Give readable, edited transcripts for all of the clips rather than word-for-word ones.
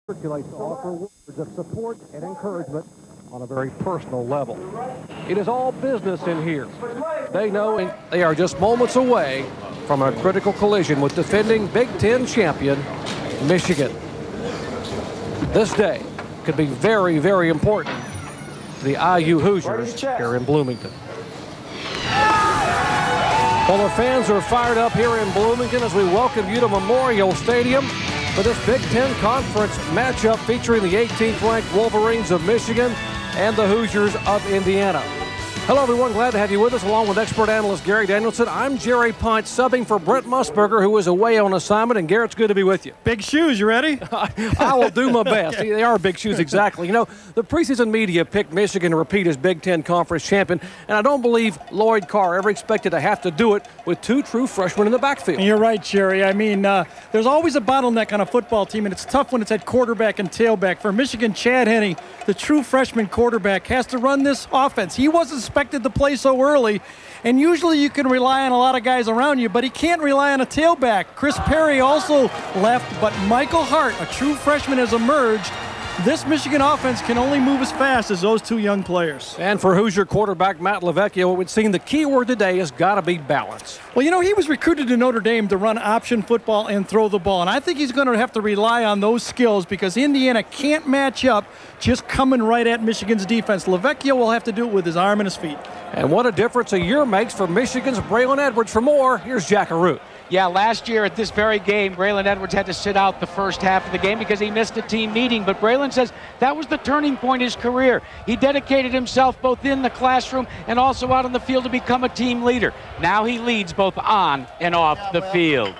circulate to offer words of support and encouragement on a very personal level. It is all business in here. They know they are just moments away from a critical collision with defending Big Ten champion Michigan. This day could be very, very important to the IU Hoosiers here in Bloomington. Well, the fans are fired up here in Bloomington as we welcome you to Memorial Stadium for this Big Ten Conference matchup featuring the 18th-ranked Wolverines of Michigan and the Hoosiers of Indiana. Hello, everyone. Glad to have you with us, along with expert analyst Gerry Danielson. I'm Jerry Pint, subbing for Brent Musburger, who is away on assignment. And, Garrett, it's good to be with you. Big shoes. You ready? I will do my best. They are big shoes, exactly. You know, the preseason media picked Michigan to repeat as Big Ten Conference champion, and I don't believe Lloyd Carr ever expected to have to do it with two true freshmen in the backfield. You're right, Jerry. I mean, there's always a bottleneck on a football team, and it's tough when it's at quarterback and tailback. For Michigan, Chad Henne, the true freshman quarterback, has to run this offense. He wasn't expected to play so early, and usually you can rely on a lot of guys around you, but he can't rely on a tailback. Chris Perry also left, but Michael Hart, a true freshman, has emerged. This Michigan offense can only move as fast as those two young players. And for Hoosier quarterback Matt LaVecchia, it would seem the key word today has got to be balance. Well, you know, he was recruited to Notre Dame to run option football and throw the ball, and I think he's going to have to rely on those skills because Indiana can't match up just coming right at Michigan's defense. LaVecchia will have to do it with his arm and his feet. And what a difference a year makes for Michigan's Braylon Edwards. For more, here's Jack Arute. Yeah, last year at this very game, Braylon Edwards had to sit out the first half of the game because he missed a team meeting. But Braylon says that was the turning point in his career. He dedicated himself both in the classroom and also out on the field to become a team leader. Now he leads both on and off the field.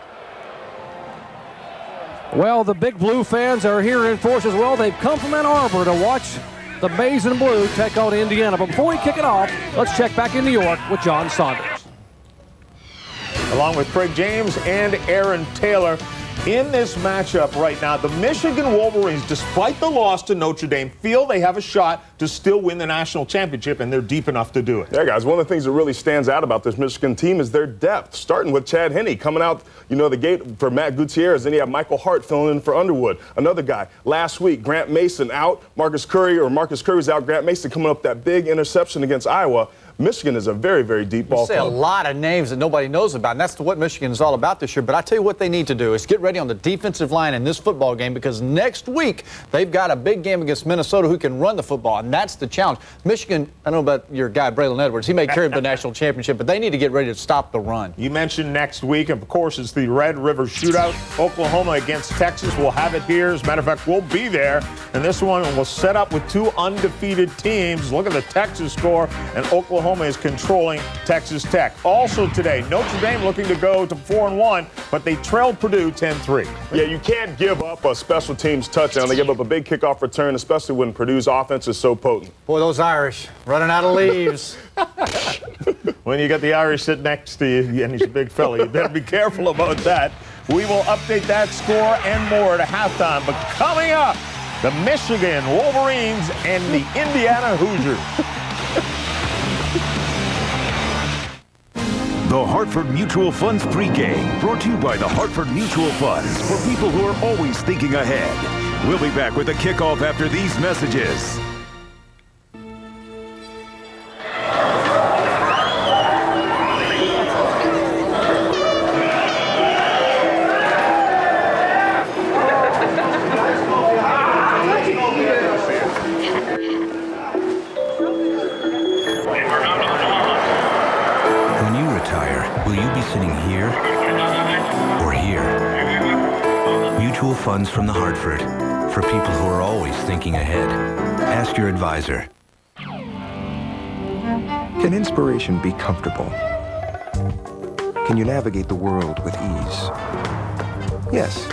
Well, the Big Blue fans are here in force as well. They've come from Ann Arbor to watch the Maize and Blue take on Indiana. But before we kick it off, let's check back in New York with John Saunders. Along with Craig James and Aaron Taylor in this matchup right now. The Michigan Wolverines, despite the loss to Notre Dame, feel they have a shot to still win the national championship, and they're deep enough to do it. Yeah, guys, one of the things that really stands out about this Michigan team is their depth, starting with Chad Henne coming out, the gate for Matt Gutierrez. Then you have Michael Hart filling in for Underwood. Another guy. Last week, Grant Mason out. Marcus Curry's out. Grant Mason coming up that big interception against Iowa. Michigan is a very, very deep ball club. You say a lot of names that nobody knows about, and that's what Michigan is all about this year. But I tell you what they need to do is get ready on the defensive line in this football game because next week they've got a big game against Minnesota who can run the football, and that's the challenge. Michigan, I don't know about your guy Braylon Edwards. He may carry him to the national championship, but they need to get ready to stop the run. You mentioned next week, of course, it's the Red River Shootout. Oklahoma against Texas. We'll have it here. As a matter of fact, we'll be there. And this one will set up with two undefeated teams. Look at the Texas score, and Oklahoma is controlling Texas Tech. Also today, Notre Dame looking to go to 4-1, but they trailed Purdue 10-3. Yeah, you can't give up a special teams touchdown. They give up a big kickoff return, especially when Purdue's offense is so potent. Boy, those Irish running out of leaves. When you got the Irish sitting next to you, and he's a big fella, you better be careful about that. We will update that score and more at halftime. But coming up, the Michigan Wolverines and the Indiana Hoosiers. The Hartford Mutual Funds pregame, brought to you by the Hartford Mutual Funds, for people who are always thinking ahead. We'll be back with the kickoff after these messages. Funds from the Hartford, for people who are always thinking ahead. Ask your advisor. Can inspiration be comfortable? Can you navigate the world with ease? Yes.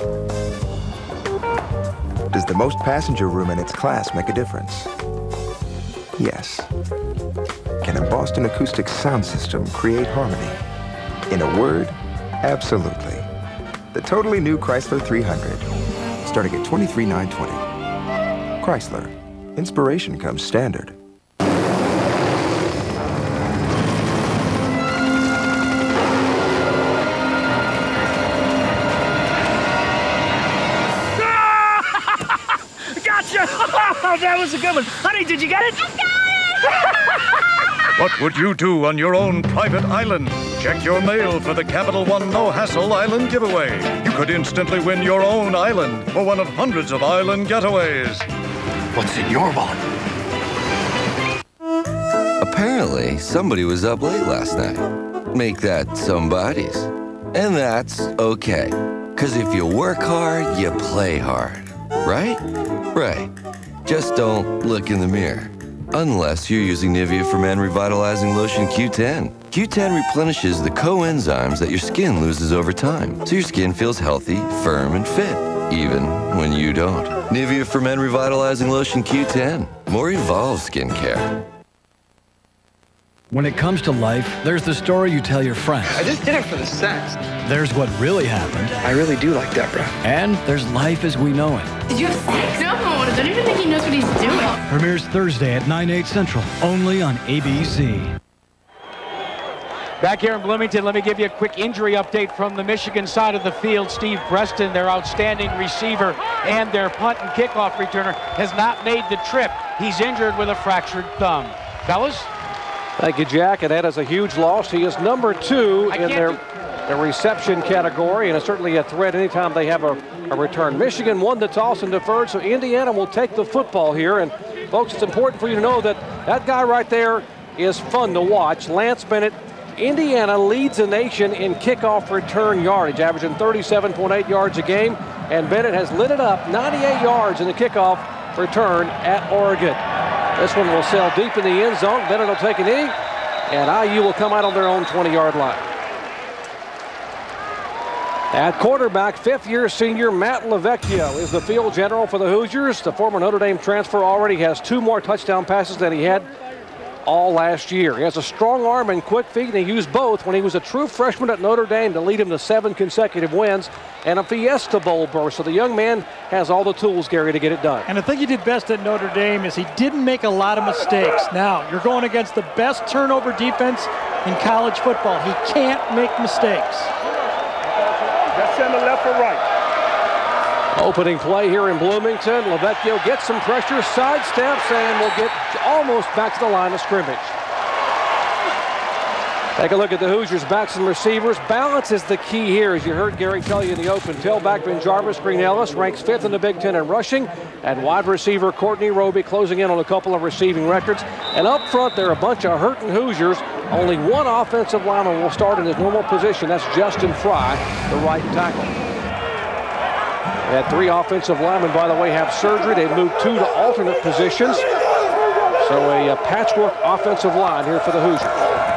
Does the most passenger room in its class make a difference? Yes. Can a Boston Acoustics sound system create harmony? In a word, absolutely. The totally new Chrysler 300, starting at $23,920. Chrysler. Inspiration comes standard. Oh, that was a good one. Honey, did you get it? What would you do on your own private island? Check your mail for the Capital One No Hassle Island giveaway. You could instantly win your own island for one of hundreds of island getaways. What's in your wallet? Apparently, somebody was up late last night. Make that somebody's. And that's okay. 'Cause if you work hard, you play hard. Right? Right. Just don't look in the mirror. Unless you're using Nivea for Men Revitalizing Lotion Q10. Q10 replenishes the coenzymes that your skin loses over time, so your skin feels healthy, firm, and fit, even when you don't. Nivea for Men Revitalizing Lotion Q10. More evolved skincare. When it comes to life, there's the story you tell your friends. I just did it for the sex. There's what really happened. I really do like Deborah. And there's life as we know it. Did you have sex? No, I don't even think he knows what he's doing. Premieres Thursday at 9/8 Central, only on ABC. Back here in Bloomington, let me give you a quick injury update from the Michigan side of the field. Steve Breston, their outstanding receiver and their punt and kickoff returner, has not made the trip. He's injured with a fractured thumb. Fellas? Thank you, Jack. And that is a huge loss. He is number 2 in their reception category, and it's certainly a threat anytime they have a return. Michigan won the toss and deferred, so Indiana will take the football here. And, folks, it's important for you to know that that guy right there is fun to watch. Lance Bennett. Indiana leads the nation in kickoff return yardage, averaging 37.8 yards a game, and Bennett has lit it up, 98 yards in the kickoff return at Oregon. This one will sail deep in the end zone. Bennett will take a knee, and IU will come out on their own 20-yard line. At quarterback, fifth-year senior Matt LaVecchio is the field general for the Hoosiers. The former Notre Dame transfer already has 2 more touchdown passes than he had all last year. He has a strong arm and quick feet, and he used both when he was a true freshman at Notre Dame to lead him to 7 consecutive wins and a Fiesta Bowl berth. So the young man has all the tools, Gary, to get it done. And the thing he did best at Notre Dame is he didn't make a lot of mistakes. Now, you're going against the best turnover defense in college football. He can't make mistakes. That's in the left or right. Opening play here in Bloomington. LaVecchio gets some pressure, sidesteps, and will get almost back to the line of scrimmage. Take a look at the Hoosiers' backs and receivers. Balance is the key here, as you heard Gary tell you in the open. Tailback Ben Jarvis, Green Ellis ranks 5th in the Big Ten in rushing, and wide receiver Courtney Roby closing in on a couple of receiving records. And up front, there are a bunch of hurting Hoosiers. Only one offensive lineman will start in his normal position. That's Justin Fry, the right tackle. They had 3 offensive linemen, by the way, have surgery. They've moved 2 to alternate positions. So a patchwork offensive line here for the Hoosiers.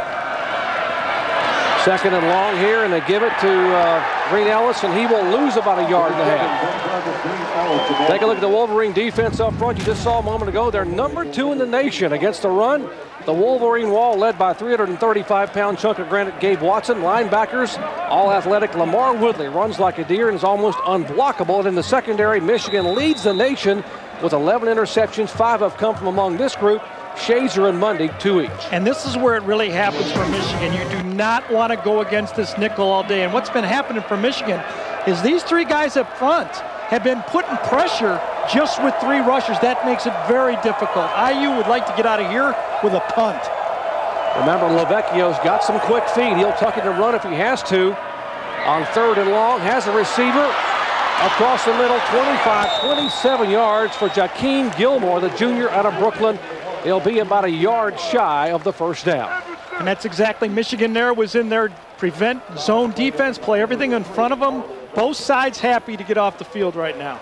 2nd and long here, and they give it to Green Ellis, and he will lose about 1.5 yards. Take a look at the Wolverine defense up front. You just saw a moment ago. They're number 2 in the nation against the run. The Wolverine wall led by 335-pound chunk of granite Gabe Watson. Linebackers, all athletic Lamar Woodley runs like a deer and is almost unblockable. And in the secondary, Michigan leads the nation with 11 interceptions. 5 have come from among this group. Shazer and Mundy, 2 each. And this is where it really happens for Michigan. You do not want to go against this nickel all day. And what's been happening for Michigan is these 3 guys up front have been putting pressure just with 3 rushers. That makes it very difficult. IU would like to get out of here with a punt. Remember, LaVecchio's got some quick feet. He'll tuck it and run if he has to. On 3rd and long, has a receiver across the middle, 25, 27 yards for Jakeem Gilmore, the junior out of Brooklyn. He'll be about 1 yard shy of the first down. And that's exactly, Michigan there was in their prevent zone defense, play everything in front of them. Both sides happy to get off the field right now.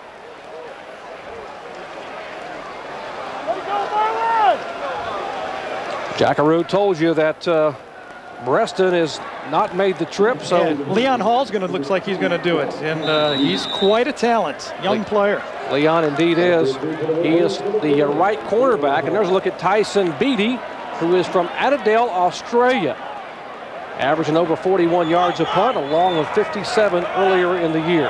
Jackaroo told you that Breston has not made the trip, so yeah, Leon Hall's looks like he's going to do it, and he's quite a talent, young player. Leon indeed is. He is the right cornerback, and there's a look at Tyson Beatty, who is from Adelaide, Australia, averaging over 41 yards a punt, along with 57 earlier in the year.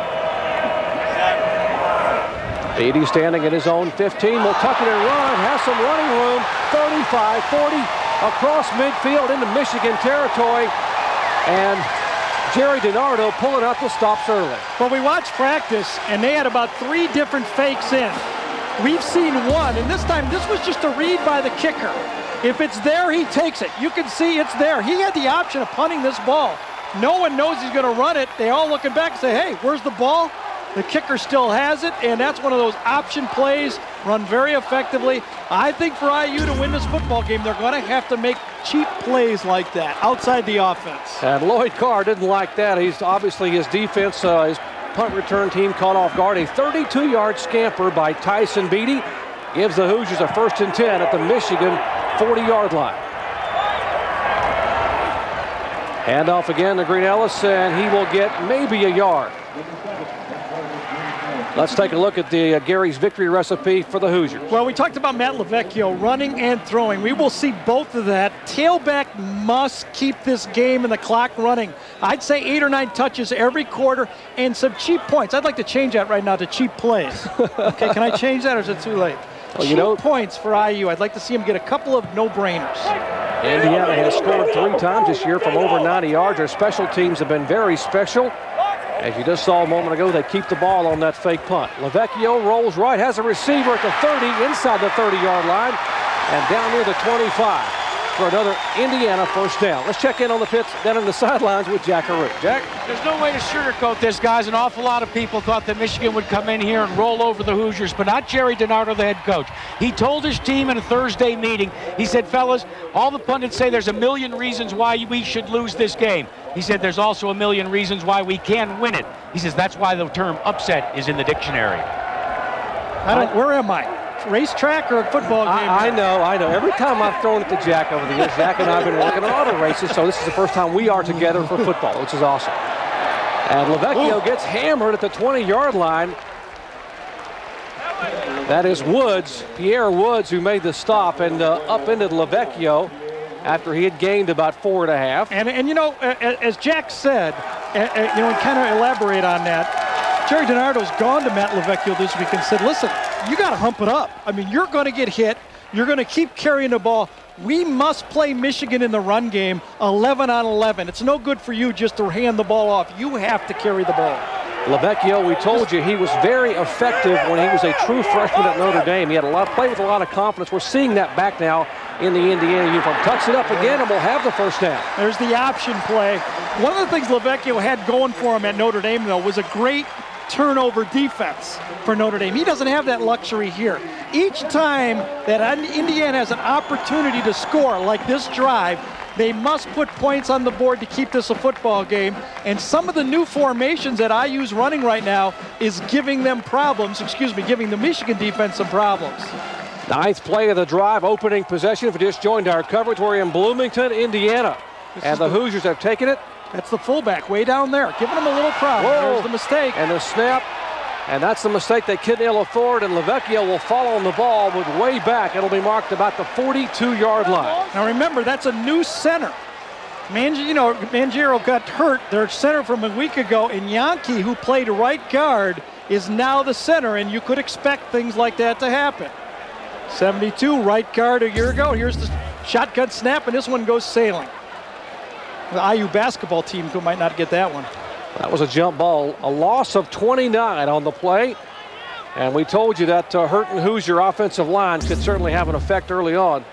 Beatty standing at his own 15, will tuck it and run, has some running room, 35, 40, across midfield into Michigan territory, and Gerry DiNardo pulling out the stops early. Well, we watched practice, and they had about 3 different fakes in. We've seen one, and this time this was just a read by the kicker. If it's there, he takes it. You can see it's there. He had the option of punting this ball. No one knows he's going to run it. They all looking back and say, hey, where's the ball? The kicker still has it, and that's one of those option plays run very effectively. I think for IU to win this football game, they're going to have to make cheap plays like that outside the offense. And Lloyd Carr didn't like that. He's obviously his defense, his punt return team caught off guard. A 32-yard scamper by Tyson Beatty gives the Hoosiers a 1st and 10 at the Michigan 40-yard line. Handoff again to Green Ellis, and he will get maybe a yard. Let's take a look at the Gary's victory recipe for the Hoosiers. Well, we talked about Matt LaVecchio running and throwing. We will see both of that. Tailback must keep this game and the clock running. I'd say 8 or 9 touches every quarter and some cheap points. I'd like to change that right now to cheap plays. Okay, can I change that or is it too late? Well, cheap points for IU. I'd like to see him get a couple of no-brainers. Indiana has scored 3 times this year from over 90 yards. Their special teams have been very special. As you just saw a moment ago, they keep the ball on that fake punt. LaVecchio rolls right, has a receiver at the 30, inside the 30-yard line, and down near the 25 for another Indiana 1st down. Let's check in on the pits down in the sidelines with Jack Arute. Jack? There's no way to sugarcoat this, guys. An awful lot of people thought that Michigan would come in here and roll over the Hoosiers, but not Gerry DiNardo, the head coach. He told his team in a Thursday meeting, he said, fellas, all the pundits say there's a million reasons why we should lose this game. He said there's also a million reasons why we can win it. He says that's why the term upset is in the dictionary. Where am I? Racetrack or a football game? I know. Every time I've thrown it to Jack over the years, Jack and I have been working on auto races, so this is the first time we are together for football, which is awesome. And LaVecchio gets hammered at the 20-yard line. That is Woods, Pierre Woods, who made the stop and upended LaVecchio after he had gained about 4.5. And you know, as Jack said, you know, and kind of elaborate on that, Gerry DiNardo's gone to Matt LaVecchio this week and said, listen, you got to hump it up. I mean, you're going to get hit. You're going to keep carrying the ball. We must play Michigan in the run game 11 on 11. It's no good for you just to hand the ball off. You have to carry the ball. LaVecchio, we told you, he was very effective when he was a true freshman at Notre Dame. He had played with a lot of confidence. We're seeing that back now in the Indiana uniform. Tucks it up again, and we'll have the 1st down. There's the option play. One of the things LaVecchio had going for him at Notre Dame, though, was a great turnover defense for Notre Dame. He doesn't have that luxury here. Each time that Indiana has an opportunity to score, like this drive, they must put points on the board to keep this a football game. And some of the new formations that IU's running right now is giving them problems, giving the Michigan defense some problems. 9th play of the drive, opening possession. If you just joined our coverage, we're in Bloomington, Indiana. And the Hoosiers have taken it. That's the fullback way down there, giving them a little problem. Whoa. There's the mistake. And the snap. And that's the mistake they couldn't ill afford, and LaVecchio will fall on the ball with way back. It'll be marked about the 42-yard line. Now remember, that's a new center. Mangiero got hurt, their center from a week ago, and Yankee, who played right guard, is now the center, and you could expect things like that to happen. 72, right guard a year ago. Here's the shotgun snap, and this one goes sailing. The IU basketball team who might not get that one. That was a jump ball. A loss of 29 on the play. And we told you that hurting Hoosier offensive line could certainly have an effect early on.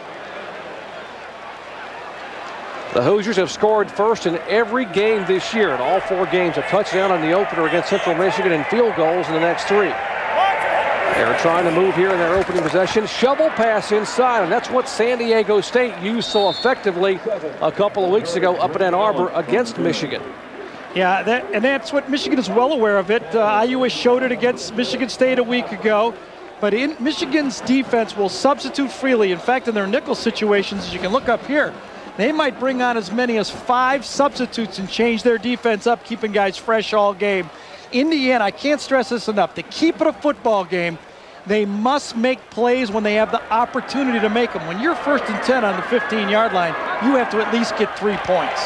The Hoosiers have scored first in every game this year. In all 4 games, a touchdown in the opener against Central Michigan and field goals in the next 3. They're trying to move here in their opening possession. Shovel pass inside, and that's what San Diego State used so effectively a couple of weeks ago up in Ann Arbor against Michigan. Yeah, that's what Michigan is well aware of it. IU has showed it against Michigan State a week ago. But Michigan's defense will substitute freely. In fact, in their nickel situations, as you can look up here, they might bring on as many as 5 substitutes and change their defense up, keeping guys fresh all game. Indiana, I can't stress this enough, to keep it a football game, they must make plays when they have the opportunity to make them. When you're 1st and 10 on the 15-yard line, you have to at least get 3 points.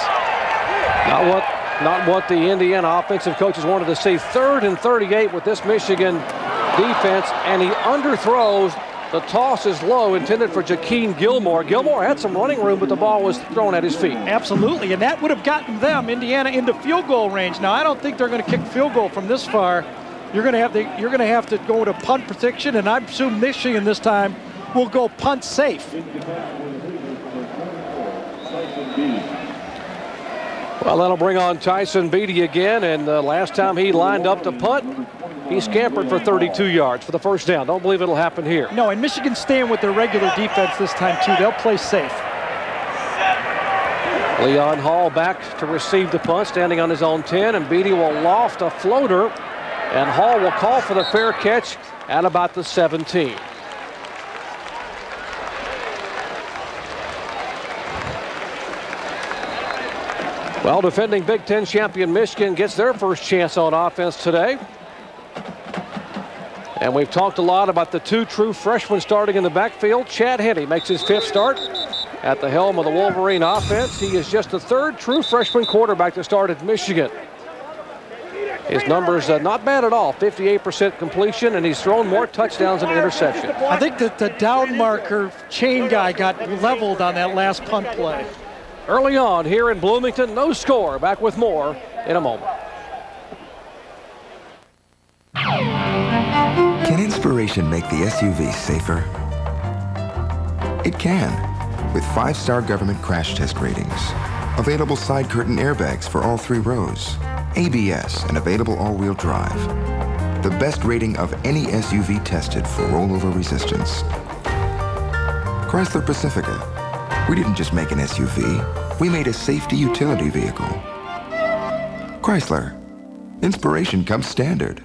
Not what the Indiana offensive coaches wanted to see. 3rd and 38 with this Michigan defense, and he underthrows. The toss is low, intended for Jakeem Gilmore. Gilmore had some running room, but the ball was thrown at his feet. Absolutely, and that would have gotten them, Indiana, into field goal range. Now, I don't think they're going to kick field goal from this far. You're going to have to go to punt protection, and I assume Michigan this time will go punt safe. Well, that'll bring on Tyson Beatty again, and last time he lined up to punt, he scampered for 32 yards for the first down. Don't believe it'll happen here. No, and Michigan's staying with their regular defense this time, too. They'll play safe. Leon Hall back to receive the punt, standing on his own 10, and Beatty will loft a floater, and Hall will call for the fair catch at about the 17. Well, defending Big Ten champion Michigan gets their first chance on offense today. And we've talked a lot about the two true freshmen starting in the backfield. Chad Henne makes his 5th start at the helm of the Wolverine offense. He is just the 3rd true freshman quarterback to start at Michigan. His numbers not bad at all, 58% completion, and he's thrown more touchdowns than interceptions. I think that the down marker chain guy got leveled on that last punt play. Early on here in Bloomington, no score. Back with more in a moment. Can inspiration make the SUV safer? It can, with 5-star government crash test ratings. Available side curtain airbags for all 3 rows. ABS and available all-wheel drive. The best rating of any SUV tested for rollover resistance. Chrysler Pacifica. We didn't just make an SUV, we made a safety utility vehicle. Chrysler. Inspiration comes standard.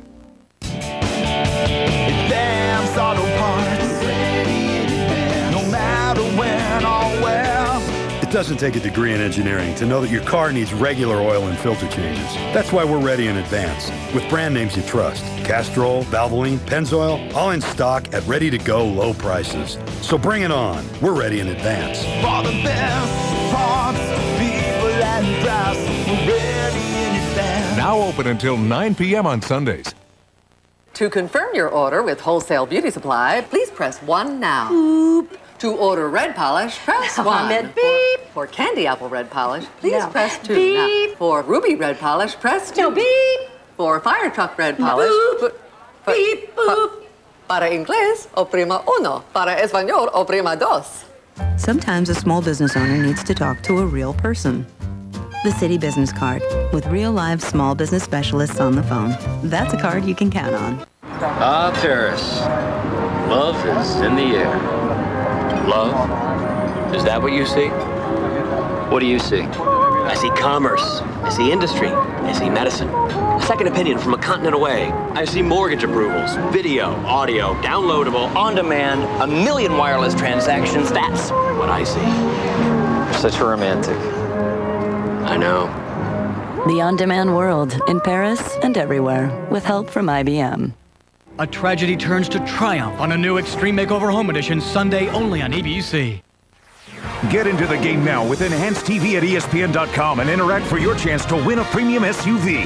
It doesn't take a degree in engineering to know that your car needs regular oil and filter changes. That's why we're ready in advance with brand names you trust. Castrol, Valvoline, Pennzoil, all in stock at ready-to-go low prices. So bring it on. We're ready in advance. For the best parts, people and price, we're ready in advance. Now open until 9 p.m. on Sundays. To confirm your order with Wholesale Beauty Supply, please press 1 now. Boop. To order red polish, press 1. Beep. For candy apple red polish, please press 2. Beep. Now, for ruby red polish, press 2. No, beep. For fire truck red polish, beep. Boop. Para inglés, oprima 1. Para español, oprima 2. Sometimes a small business owner needs to talk to a real person. The Citi Business Card, with real live small business specialists on the phone. That's a card you can count on. Ah, Paris. Love is in the air. Love? Is that what you see? What do you see? I see commerce. I see industry. I see medicine. A second opinion from a continent away. I see mortgage approvals, video, audio, downloadable, on demand, 1 million wireless transactions. That's what I see. Such a romantic. I know. The on-demand world in Paris and everywhere, with help from IBM. A tragedy turns to triumph on a new Extreme Makeover Home Edition Sunday only on ABC. Get into the game now with Enhanced TV at ESPN.com and interact for your chance to win a premium SUV.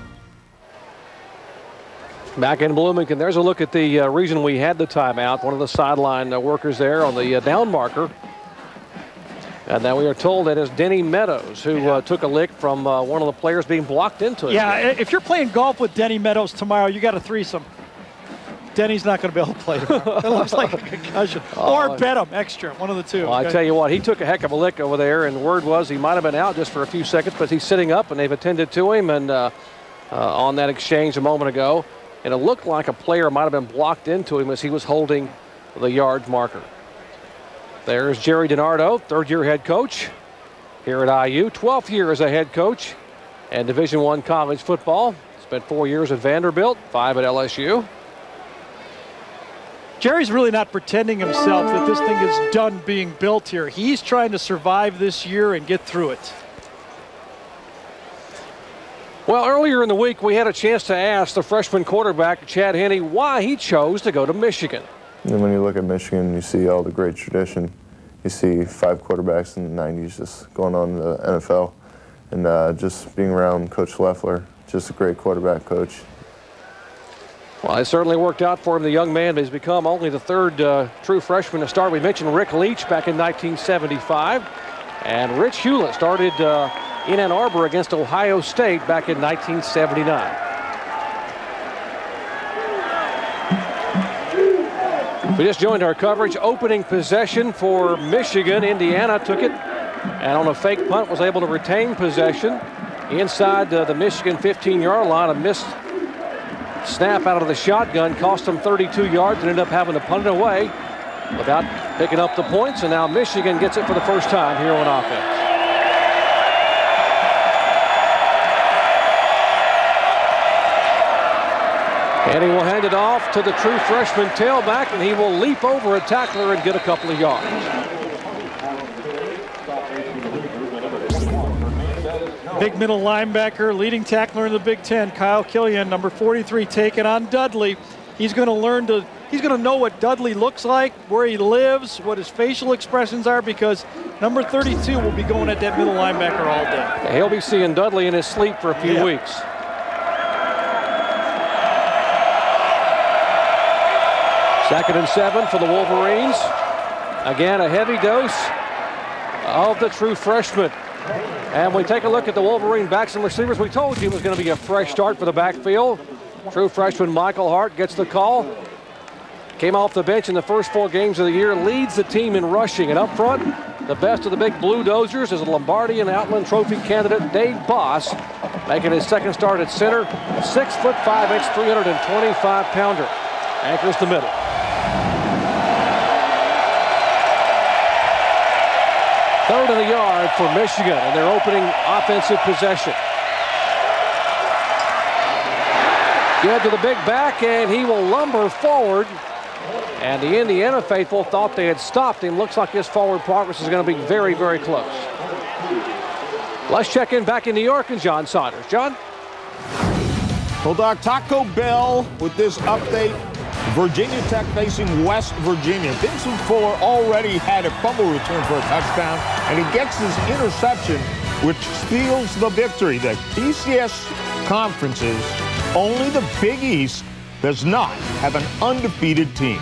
Back in Bloomington, there's a look at the reason we had the timeout. One of the sideline workers there on the down marker. And now we are told that it's Denny Meadows who took a lick from one of the players being blocked into it. Yeah, if you're playing golf with Denny Meadows tomorrow, you got a threesome. Denny's not going to be able to play tomorrow. It looks like a concussion. Or bet him extra, one of the two. Well, okay? I tell you what, he took a heck of a lick over there, and word was he might have been out just for a few seconds, but he's sitting up, and they've attended to him and on that exchange a moment ago. And it looked like a player might have been blocked into him as he was holding the yard marker. There's Gerry DiNardo, third-year head coach here at IU, 12th year as a head coach and Division I college football. Spent 4 years at Vanderbilt, 5 at LSU. Jerry's really not pretending himself that this thing is done being built here. He's trying to survive this year and get through it. Well, earlier in the week, we had a chance to ask the freshman quarterback, Chad Henne, why he chose to go to Michigan. And when you look at Michigan, you see all the great tradition. You see 5 quarterbacks in the 90s just going on in the NFL. And just being around Coach Leffler, just a great quarterback coach. Well, it certainly worked out for him, the young man. He's become only the 3rd true freshman to start. We mentioned Rick Leach back in 1975. And Rich Hewlett started in Ann Arbor against Ohio State back in 1979. We just joined our coverage. Opening possession for Michigan. Indiana took it, and on a fake punt was able to retain possession inside the Michigan 15-yard line. A missed snap out of the shotgun cost them 32 yards and ended up having to punt it away without picking up the points. And now Michigan gets it for the first time here on offense. And he will hand it off to the true freshman tailback, and he will leap over a tackler and get a couple of yards. Big middle linebacker, leading tackler in the Big Ten, Kyle Killian, number 43, taking on Dudley. He's going to know what Dudley looks like, where he lives, what his facial expressions are, because number 32 will be going at that middle linebacker all day. He'll be seeing Dudley in his sleep for a few weeks. Second and 7 for the Wolverines. Again, a heavy dose of the true freshman. And we take a look at the Wolverine backs and receivers. We told you it was going to be a fresh start for the backfield. True freshman Michael Hart gets the call. Came off the bench in the first 4 games of the year. Leads the team in rushing. And up front, the best of the big Blue Dozers is Lombardi and Outland Trophy candidate Dave Boss, making his second start at center. 6'5", 325-pounder. Anchors the middle. Third of the yard for Michigan, and their opening offensive possession. Give to the big back, and he will lumber forward. And the Indiana faithful thought they had stopped him. Looks like his forward progress is going to be very, very close. Let's check in back in New York and John Saunders. John? Well, Doc, Taco Bell with this update. Virginia Tech facing West Virginia. Vincent Fuller already had a fumble return for a touchdown, and he gets his interception, which steals the victory. The BCS conferences, only the Big East does not have an undefeated team.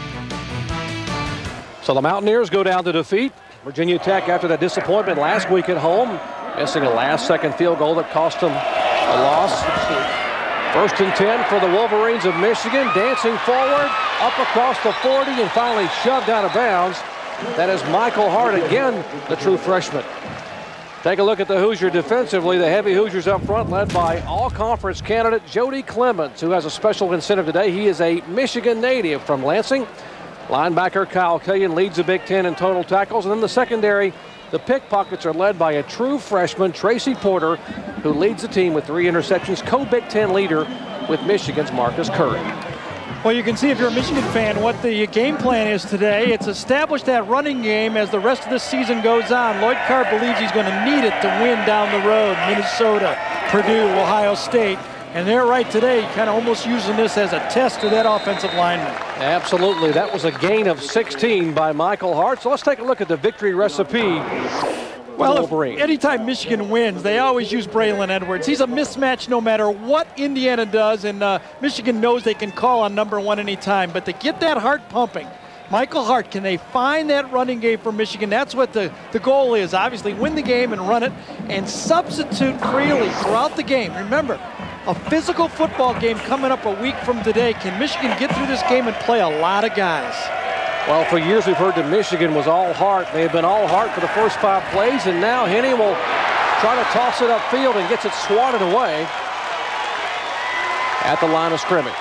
So the Mountaineers go down to defeat Virginia Tech after that disappointment last week at home, missing a last-second field goal that cost them a loss. First and 10 for the Wolverines of Michigan, dancing forward, up across the 40, and finally shoved out of bounds. That is Michael Hart again, the true freshman. Take a look at the Hoosier defensively. The heavy Hoosiers up front, led by all-conference candidate Jody Clemens, who has a special incentive today. He is a Michigan native from Lansing. Linebacker Kyle Killian leads the Big Ten in total tackles. And then the secondary, the pickpockets are led by a true freshman, Tracy Porter, who leads the team with 3 interceptions, co-Big Ten leader with Michigan's Marcus Curry. Well, you can see if you're a Michigan fan what the game plan is today. It's establish that running game as the rest of the season goes on. Lloyd Carr believes he's going to need it to win down the road. Minnesota, Purdue, Ohio State. And they're right today, kind of almost using this as a test to that offensive lineman. Absolutely. That was a gain of 16 by Michael Hart. So let's take a look at the victory recipe. Well, anytime Michigan wins, they always use Braylon Edwards. He's a mismatch no matter what Indiana does, and Michigan knows they can call on number 1 anytime. But to get that heart pumping, Michael Hart, can they find that running game for Michigan? That's what the goal is. Obviously, win the game and run it, and substitute freely throughout the game. Remember, a physical football game coming up a week from today. Can Michigan get through this game and play a lot of guys? Well, for years we've heard that Michigan was all Hart. They have been all Hart for the first 5 plays, and now Henne will try to toss it upfield and gets it swatted away at the line of scrimmage.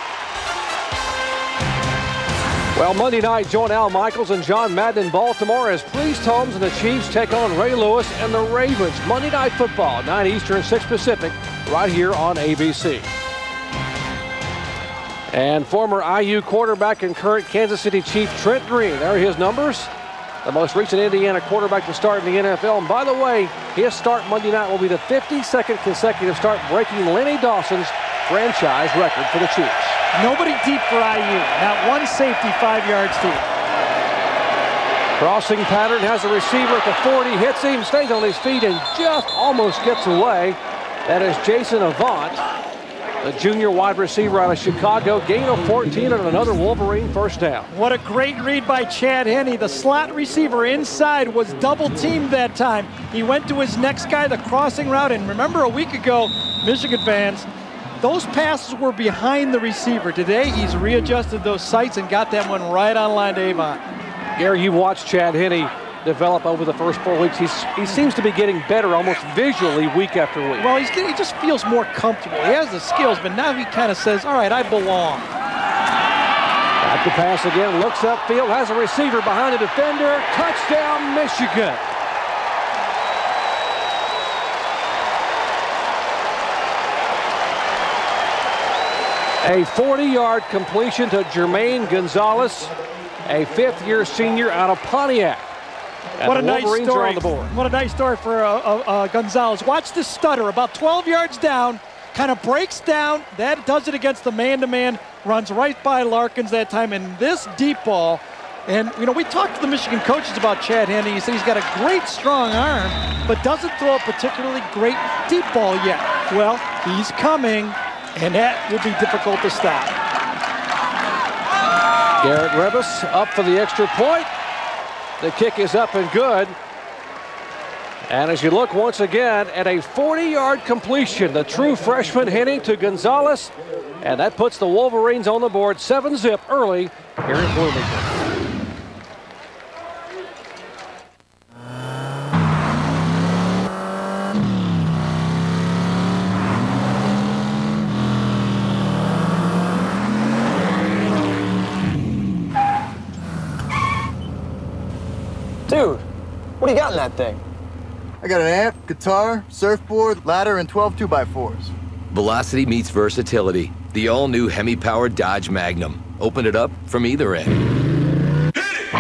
Well, Monday night, join Al Michaels and John Madden in Baltimore as Priest Holmes and the Chiefs take on Ray Lewis and the Ravens. Monday Night Football, 9 Eastern, 6 Pacific, right here on ABC. And former IU quarterback and current Kansas City Chief Trent Green. There are his numbers. The most recent Indiana quarterback to start in the NFL. And by the way, his start Monday night will be the 52nd consecutive start, breaking Lenny Dawson's franchise record for the Chiefs. Nobody deep for IU. Not one safety 5 yards deep. Crossing pattern, has a receiver at the 40, hits him, stays on his feet, and just almost gets away. That is Jason Avant, the junior wide receiver out of Chicago. Gain of 14 and another Wolverine first down. What a great read by Chad Henne. The slot receiver inside was double teamed that time. He went to his next guy, the crossing route. And remember a week ago, Michigan fans, those passes were behind the receiver. Today, he's readjusted those sights and got that one right on line to Avon. Gary, you watched Chad Henne develop over the first 4 weeks. He seems to be getting better almost visually week after week. Well, he just feels more comfortable. He has the skills, but now he kind of says, all right, I belong. Back to pass again, looks upfield, has a receiver behind the defender. Touchdown, Michigan. A 40-yard completion to Jermaine Gonzalez, a fifth-year senior out of Pontiac. And what a nice story. On the board. What a nice story for Gonzalez. Watch this stutter, about 12 yards down, kind of breaks down. That does it against the man-to-man, runs right by Larkins that time, and this deep ball. And, you know, we talked to the Michigan coaches about Chad Henne. He said he's got a great strong arm, but doesn't throw a particularly great deep ball yet. Well, he's coming, and that will be difficult to stop. Garrett Rebus up for the extra point. The kick is up and good. And as you look once again at a 40-yard completion, the true freshman Henne to Gonzalez. And that puts the Wolverines on the board 7-zip early here in Bloomington. Dude, what do you got in that thing? I got an amp, guitar, surfboard, ladder, and 12 2x4s. Velocity meets versatility. The all-new Hemi-powered Dodge Magnum. Open it up from either end.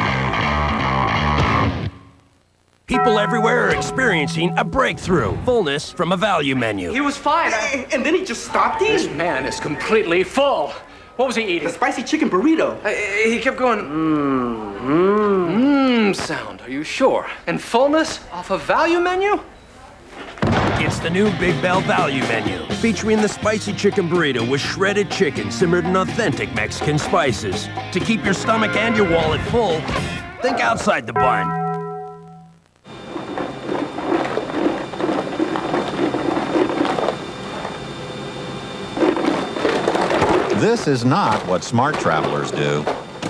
People everywhere are experiencing a breakthrough. Fullness from a value menu. He was fine, and then he just stopped eating. This man is completely full. What was he eating? The spicy chicken burrito. He kept going, sound. Are you sure? And fullness off a value menu? It's the new Big Bell Value Menu, featuring the spicy chicken burrito with shredded chicken simmered in authentic Mexican spices. To keep your stomach and your wallet full, think outside the bun. This is not what smart travelers do.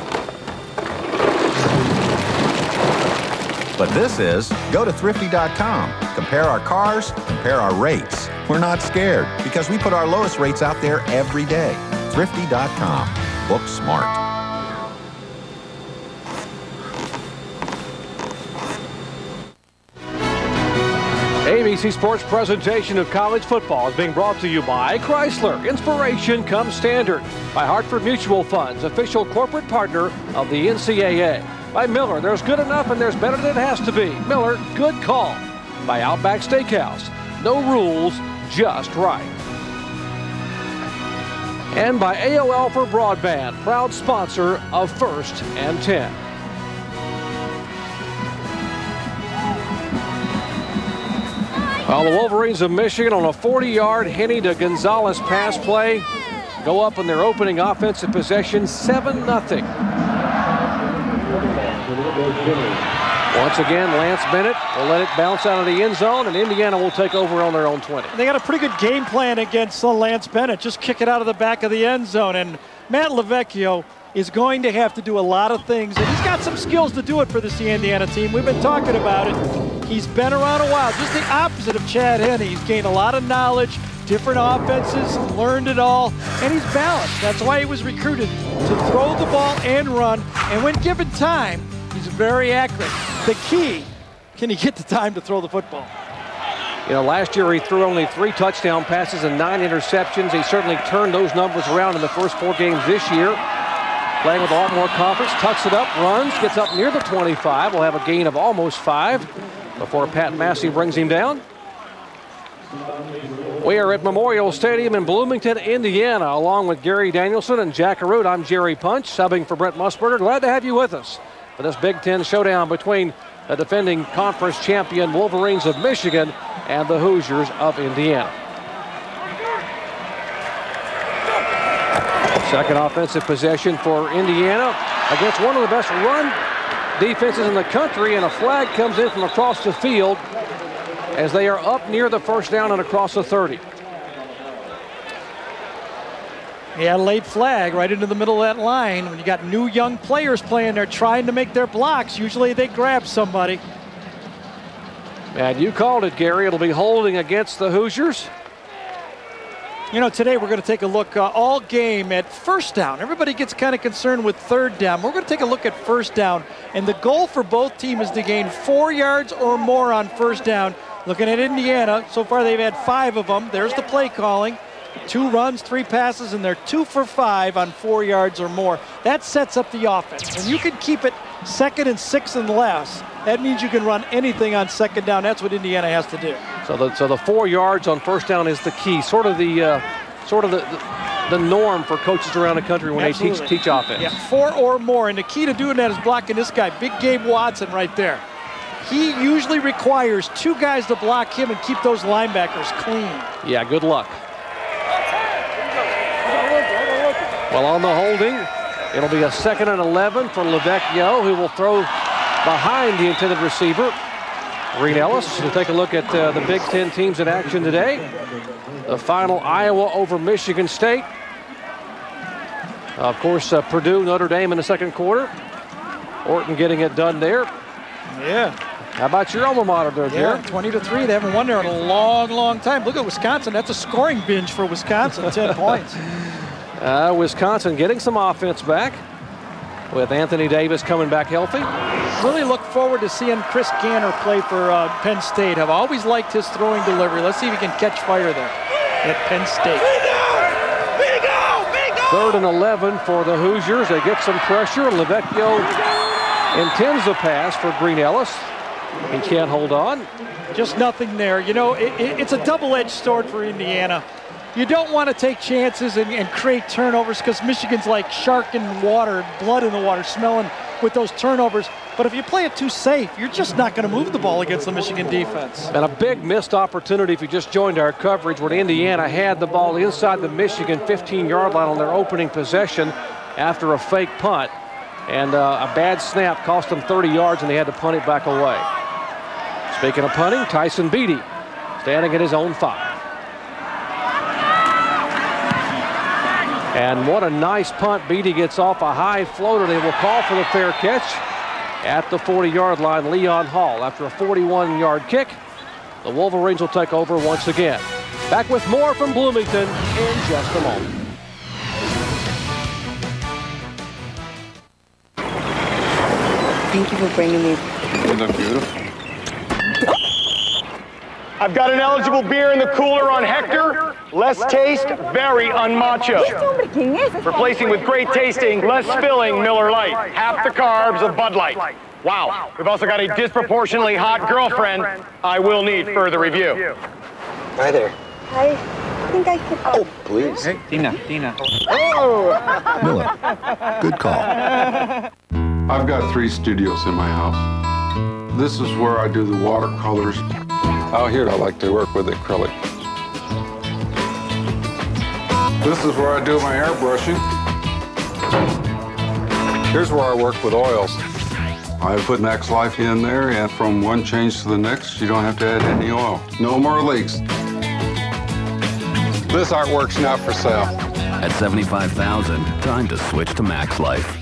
But this is, go to thrifty.com. Compare our cars, compare our rates. We're not scared because we put our lowest rates out there every day. Thrifty.com. Book smart. ABC Sports presentation of college football is being brought to you by Chrysler. Inspiration comes standard. By Hartford Mutual Funds, official corporate partner of the NCAA. By Miller, there's good enough and there's better than it has to be. Miller, good call. By Outback Steakhouse, no rules, just right. And by AOL for Broadband, proud sponsor of 1st and 10. Well, the Wolverines of Michigan on a 40-yard Henne to Gonzalez pass play go up in their opening offensive possession 7-0. Once again, Lance Bennett will let it bounce out of the end zone, and Indiana will take over on their own 20. They got a pretty good game plan against Lance Bennett. Just kick it out of the back of the end zone. And Matt LaVecchio is going to have to do a lot of things, and he's got some skills to do it for this Indiana team. We've been talking about it. He's been around a while, just the opposite of Chad Henne. He's gained a lot of knowledge, different offenses, learned it all, and he's balanced. That's why he was recruited to throw the ball and run, and when given time, he's very accurate. The key, can he get the time to throw the football? You know, last year he threw only 3 touchdown passes and 9 interceptions. He certainly turned those numbers around in the first 4 games this year. Playing with a lot more confidence, tucks it up, runs, gets up near the 25. Will have a gain of almost 5 before Pat Massey brings him down. We are at Memorial Stadium in Bloomington, Indiana, along with Gary Danielson and Jack Arute. I'm Jerry Punch, subbing for Brent Musburger. Glad to have you with us for this Big Ten showdown between the defending conference champion Wolverines of Michigan and the Hoosiers of Indiana. Second offensive possession for Indiana against one of the best run defenses in the country, and a flag comes in from across the field as they are up near the first down and across the 30. Yeah, late flag right into the middle of that line. When you got new young players playing there trying to make their blocks, usually they grab somebody. And you called it, Gary. It'll be holding against the Hoosiers. You know, today we're going to take a look all game at first down. Everybody gets kind of concerned with third down. We're going to take a look at first down. And the goal for both teams is to gain 4 yards or more on first down. Looking at Indiana, so far they've had 5 of them. There's the play calling. 2 runs, 3 passes, and they're 2 for 5 on 4 yards or more. That sets up the offense. When you can keep it 2nd and 6 and less, that means you can run anything on second down. That's what Indiana has to do. So the 4 yards on first down is the key. Sort of the norm for coaches around the country when Absolutely. they teach offense. Yeah, 4 or more, and the key to doing that is blocking this guy, Big Gabe Watson, right there. He usually requires 2 guys to block him and keep those linebackers clean. Yeah, good luck. Well, on the holding, it'll be a 2nd and 11 for Lavecchio, who will throw behind the intended receiver, Green Ellis. We'll take a look at the Big Ten teams in action today. The final, Iowa over Michigan State. Of course, Purdue, Notre Dame in the second quarter. Orton getting it done there. Yeah. How about your alma mater there, Gerry? Yeah, 20-3. They haven't won there in a long, long time. Look at Wisconsin. That's a scoring binge for Wisconsin, 10 points. Wisconsin getting some offense back with Anthony Davis coming back healthy. Really look forward to seeing Chris Ganner play for Penn State. I've always liked his throwing delivery. Let's see if he can catch fire there at Penn State. 3rd and 11 for the Hoosiers. They get some pressure. Lavecchio intends the pass for Green Ellis. He can't hold on. Just nothing there. You know, it's a double-edged sword for Indiana. You don't want to take chances and create turnovers because Michigan's like shark in water, blood in the water, smelling with those turnovers. But if you play it too safe, you're just not going to move the ball against the Michigan defense. And a big missed opportunity if you just joined our coverage when Indiana had the ball inside the Michigan 15-yard line on their opening possession after a fake punt. And a bad snap cost them 30 yards, and they had to punt it back away. Speaking of punting, Tyson Beatty standing at his own 5. And what a nice punt. Beatty gets off a high floater. They will call for the fair catch at the 40-yard line. Leon Hall after a 41-yard kick. The Wolverines will take over once again. Back with more from Bloomington in just a moment. Thank you for bringing me. You look beautiful. I've got an eligible beer in the cooler on Hector. Less taste, very unmacho. Replacing with great tasting, less spilling Miller Lite. Half the carbs of Bud Light. Wow. We've also got a disproportionately hot girlfriend. I will need further review. Hi there. I think I could. Oh, Please. Hey, Tina. Oh! Miller, good call. I've got 3 studios in my house. This is where I do the watercolors. Out here, I like to work with acrylic. This is where I do my airbrushing. Here's where I work with oils. I put Max Life in there, and from one change to the next, you don't have to add any oil. No more leaks. This artwork's not for sale. At $75,000, time to switch to Max Life.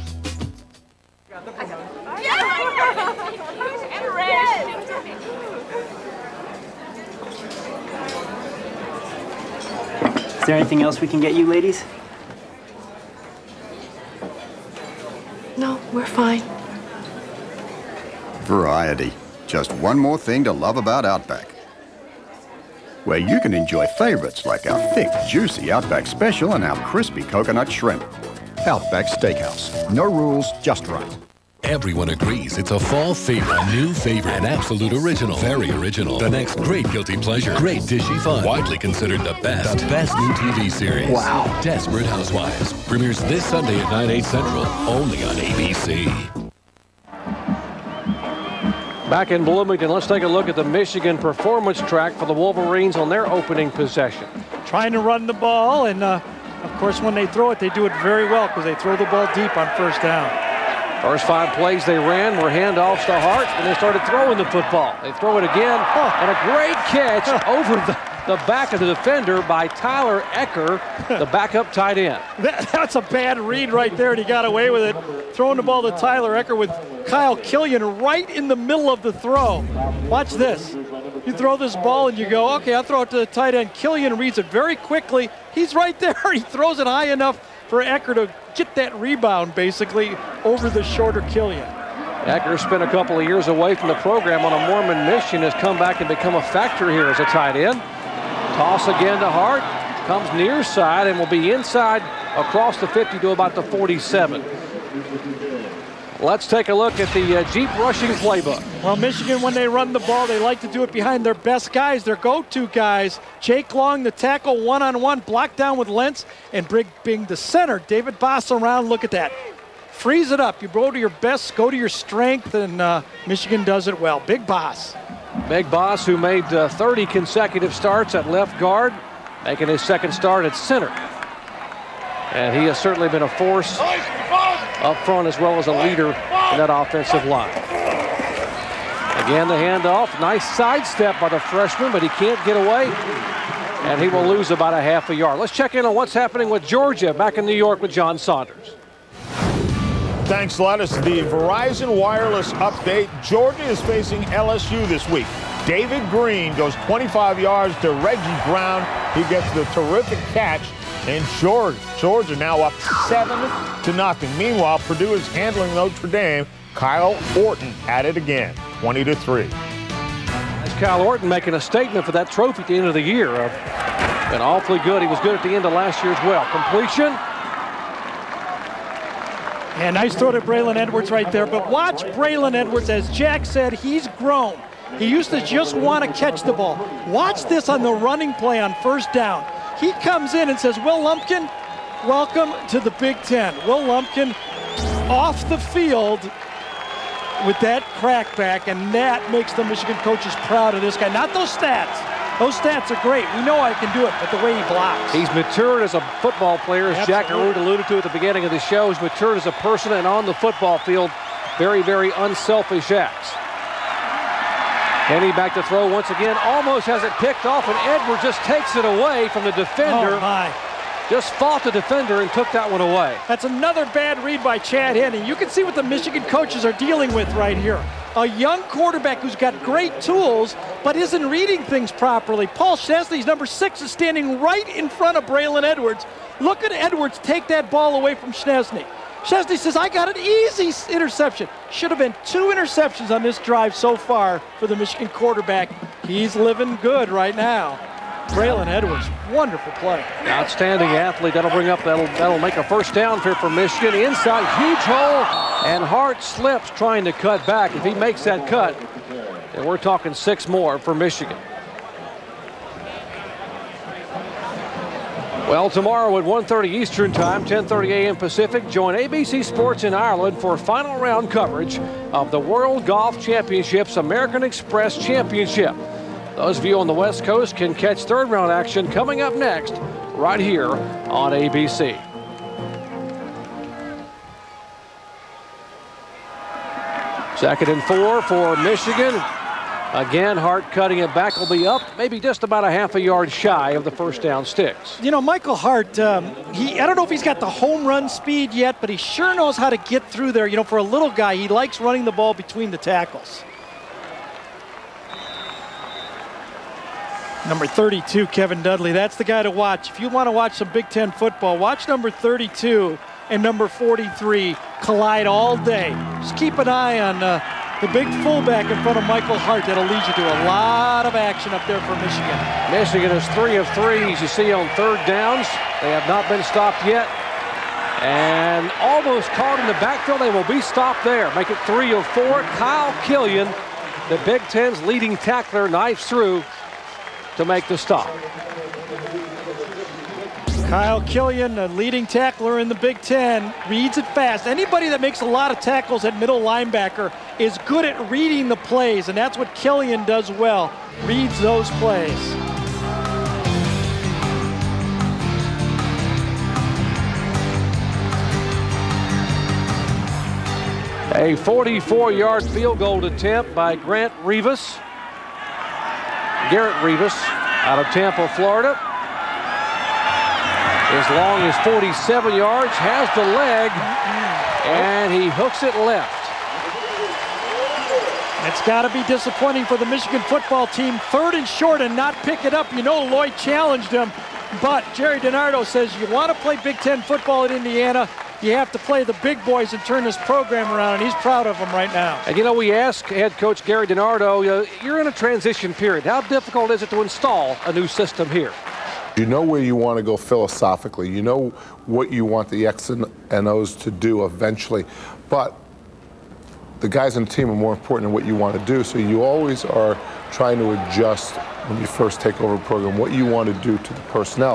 Is there anything else we can get you, ladies? No, we're fine. Variety. Just one more thing to love about Outback. Where you can enjoy favorites like our thick, juicy Outback Special and our crispy coconut shrimp. Outback Steakhouse. No rules, just right. Everyone agrees it's a fall favorite, a new favorite, an absolute original, very original. The next great guilty pleasure, great dishy fun, widely considered the best new TV series. Wow. Desperate Housewives premieres this Sunday at 9/8 Central, only on ABC. Back in Bloomington, let's take a look at the Michigan performance track for the Wolverines on their opening possession. Trying to run the ball, and of course when they throw it, they do it very well because they throw the ball deep on first down. First 5 plays they ran were handoffs to Hart, and they started throwing the football. They throw it again, and a great catch over the back of the defender by Tyler Ecker, the backup tight end. That's a bad read right there, and he got away with it. Throwing the ball to Tyler Ecker with Kyle Killian right in the middle of the throw. Watch this. You throw this ball and you go, okay, I'll throw it to the tight end. Killian reads it very quickly. He's right there. He throws it high enough for Ecker to get that rebound, basically, over the shorter Killian. Ecker spent a couple of years away from the program on a Mormon mission, has come back and become a factor here as a tight end. Toss again to Hart, comes near side and will be inside across the 50 to about the 47. Let's take a look at the Jeep rushing playbook. Well, Michigan, when they run the ball, they like to do it behind their best guys, their go-to guys. Jake Long, the tackle, one-on-one, blocked down with Lentz, and being the center, David Boss around. Look at that. Freeze it up. You go to your best, go to your strength, and Michigan does it well. Big Boss. Big Boss, who made 30 consecutive starts at left guard, making his second start at center. And he has certainly been a force up front as well as a leader in that offensive line. Again, the handoff. Nice sidestep by the freshman, but he can't get away. And he will lose about a half a yard. Let's check in on what's happening with Georgia back in New York with John Saunders. Thanks, Lettuce. The Verizon Wireless update. Georgia is facing LSU this week. David Green goes 25 yards to Reggie Brown. He gets the terrific catch. And Georgia now up 7-0. Meanwhile, Purdue is handling Notre Dame. Kyle Orton at it again, 20-3. That's Kyle Orton making a statement for that trophy at the end of the year. Been awfully good. He was good at the end of last year as well. Completion. And nice throw to Braylon Edwards right there. But watch Braylon Edwards. As Jack said, he's grown. He used to just want to catch the ball. Watch this on the running play on first down. He comes in and says, Will Lumpkin, welcome to the Big Ten. Will Lumpkin off the field with that crackback, and that makes the Michigan coaches proud of this guy. Not those stats. Those stats are great. We know I can do it, but the way he blocks. He's matured as a football player, as Absolutely. Jack Arute alluded to at the beginning of the show. He's matured as a person, and on the football field, very, very unselfish acts. Henny back to throw once again, almost has it picked off, and Edwards just takes it away from the defender. Oh, my. Just fought the defender and took that one away. That's another bad read by Chad Henne. You can see what the Michigan coaches are dealing with right here. A young quarterback who's got great tools, but isn't reading things properly. Paul Szczesny's number 6 is standing right in front of Braylon Edwards. Look at Edwards take that ball away from Szczesny. Szczesny says, I got an easy interception. Should have been 2 interceptions on this drive so far for the Michigan quarterback. He's living good right now. Braylon Edwards, wonderful play. Outstanding athlete. That'll make a first down for Michigan. Inside, huge hole, and Hart slips trying to cut back. If he makes that cut, then we're talking 6 more for Michigan. Well, tomorrow at 1:30 Eastern Time, 10:30 a.m. Pacific, join ABC Sports in Ireland for final round coverage of the World Golf Championships American Express Championship. Those of you on the West Coast can catch third round action coming up next right here on ABC. Second and 4 for Michigan. Again, Hart cutting it back, will be up maybe just about a half a yard shy of the first down sticks. You know, Michael Hart, I don't know if he's got the home run speed yet, but he sure knows how to get through there. You know, for a little guy, he likes running the ball between the tackles. Number 32, Kevin Dudley. That's the guy to watch. If you want to watch some Big Ten football, watch number 32 and number 43 collide all day. Just keep an eye on the big fullback in front of Michael Hart. That'll lead you to a lot of action up there for Michigan. Michigan is 3 of 3, as you see, on third downs. They have not been stopped yet. And almost caught in the backfield. They will be stopped there. Make it 3 of 4. Kyle Killian, the Big Ten's leading tackler, knifes through to make the stop. Kyle Killian, a leading tackler in the Big Ten, reads it fast. Anybody that makes a lot of tackles at middle linebacker is good at reading the plays, and that's what Killian does well, reads those plays. A 44-yard field goal attempt by Garrett Rivas. out of Tampa, Florida. As long as 47 yards, has the leg, and he hooks it left. It's got to be disappointing for the Michigan football team. 3rd and short and not pick it up. You know Lloyd challenged him, but Gerry DiNardo says you want to play Big Ten football at Indiana, you have to play the big boys and turn this program around, and he's proud of them right now. And, you know, we asked head coach Gerry DiNardo, you're in a transition period. How difficult is it to install a new system here? You know where you want to go philosophically. You know what you want the X and O's to do eventually. But the guys on the team are more important than what you want to do. So you always are trying to adjust when you first take over a program, what you want to do to the personnel.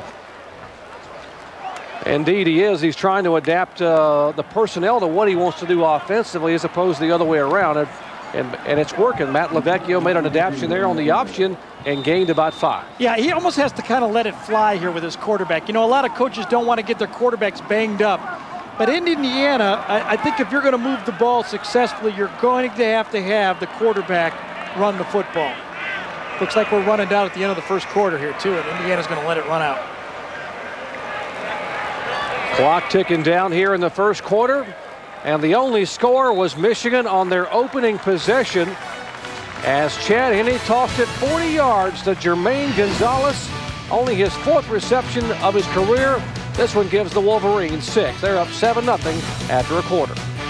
Indeed, he is. He's trying to adapt the personnel to what he wants to do offensively as opposed to the other way around. And it's working. Matt LaVecchio made an adaptation there on the option and gained about 5. Yeah, he almost has to kind of let it fly here with his quarterback. You know, a lot of coaches don't want to get their quarterbacks banged up. But in Indiana, I think if you're going to move the ball successfully, you're going to have the quarterback run the football. Looks like we're running down at the end of the first quarter here, too, and Indiana's going to let it run out. Clock ticking down here in the first quarter. And the only score was Michigan on their opening possession as Chad Henne tossed it 40 yards to Jermaine Gonzalez. Only his 4th reception of his career. This one gives the Wolverines 6. They're up 7-0 after a quarter.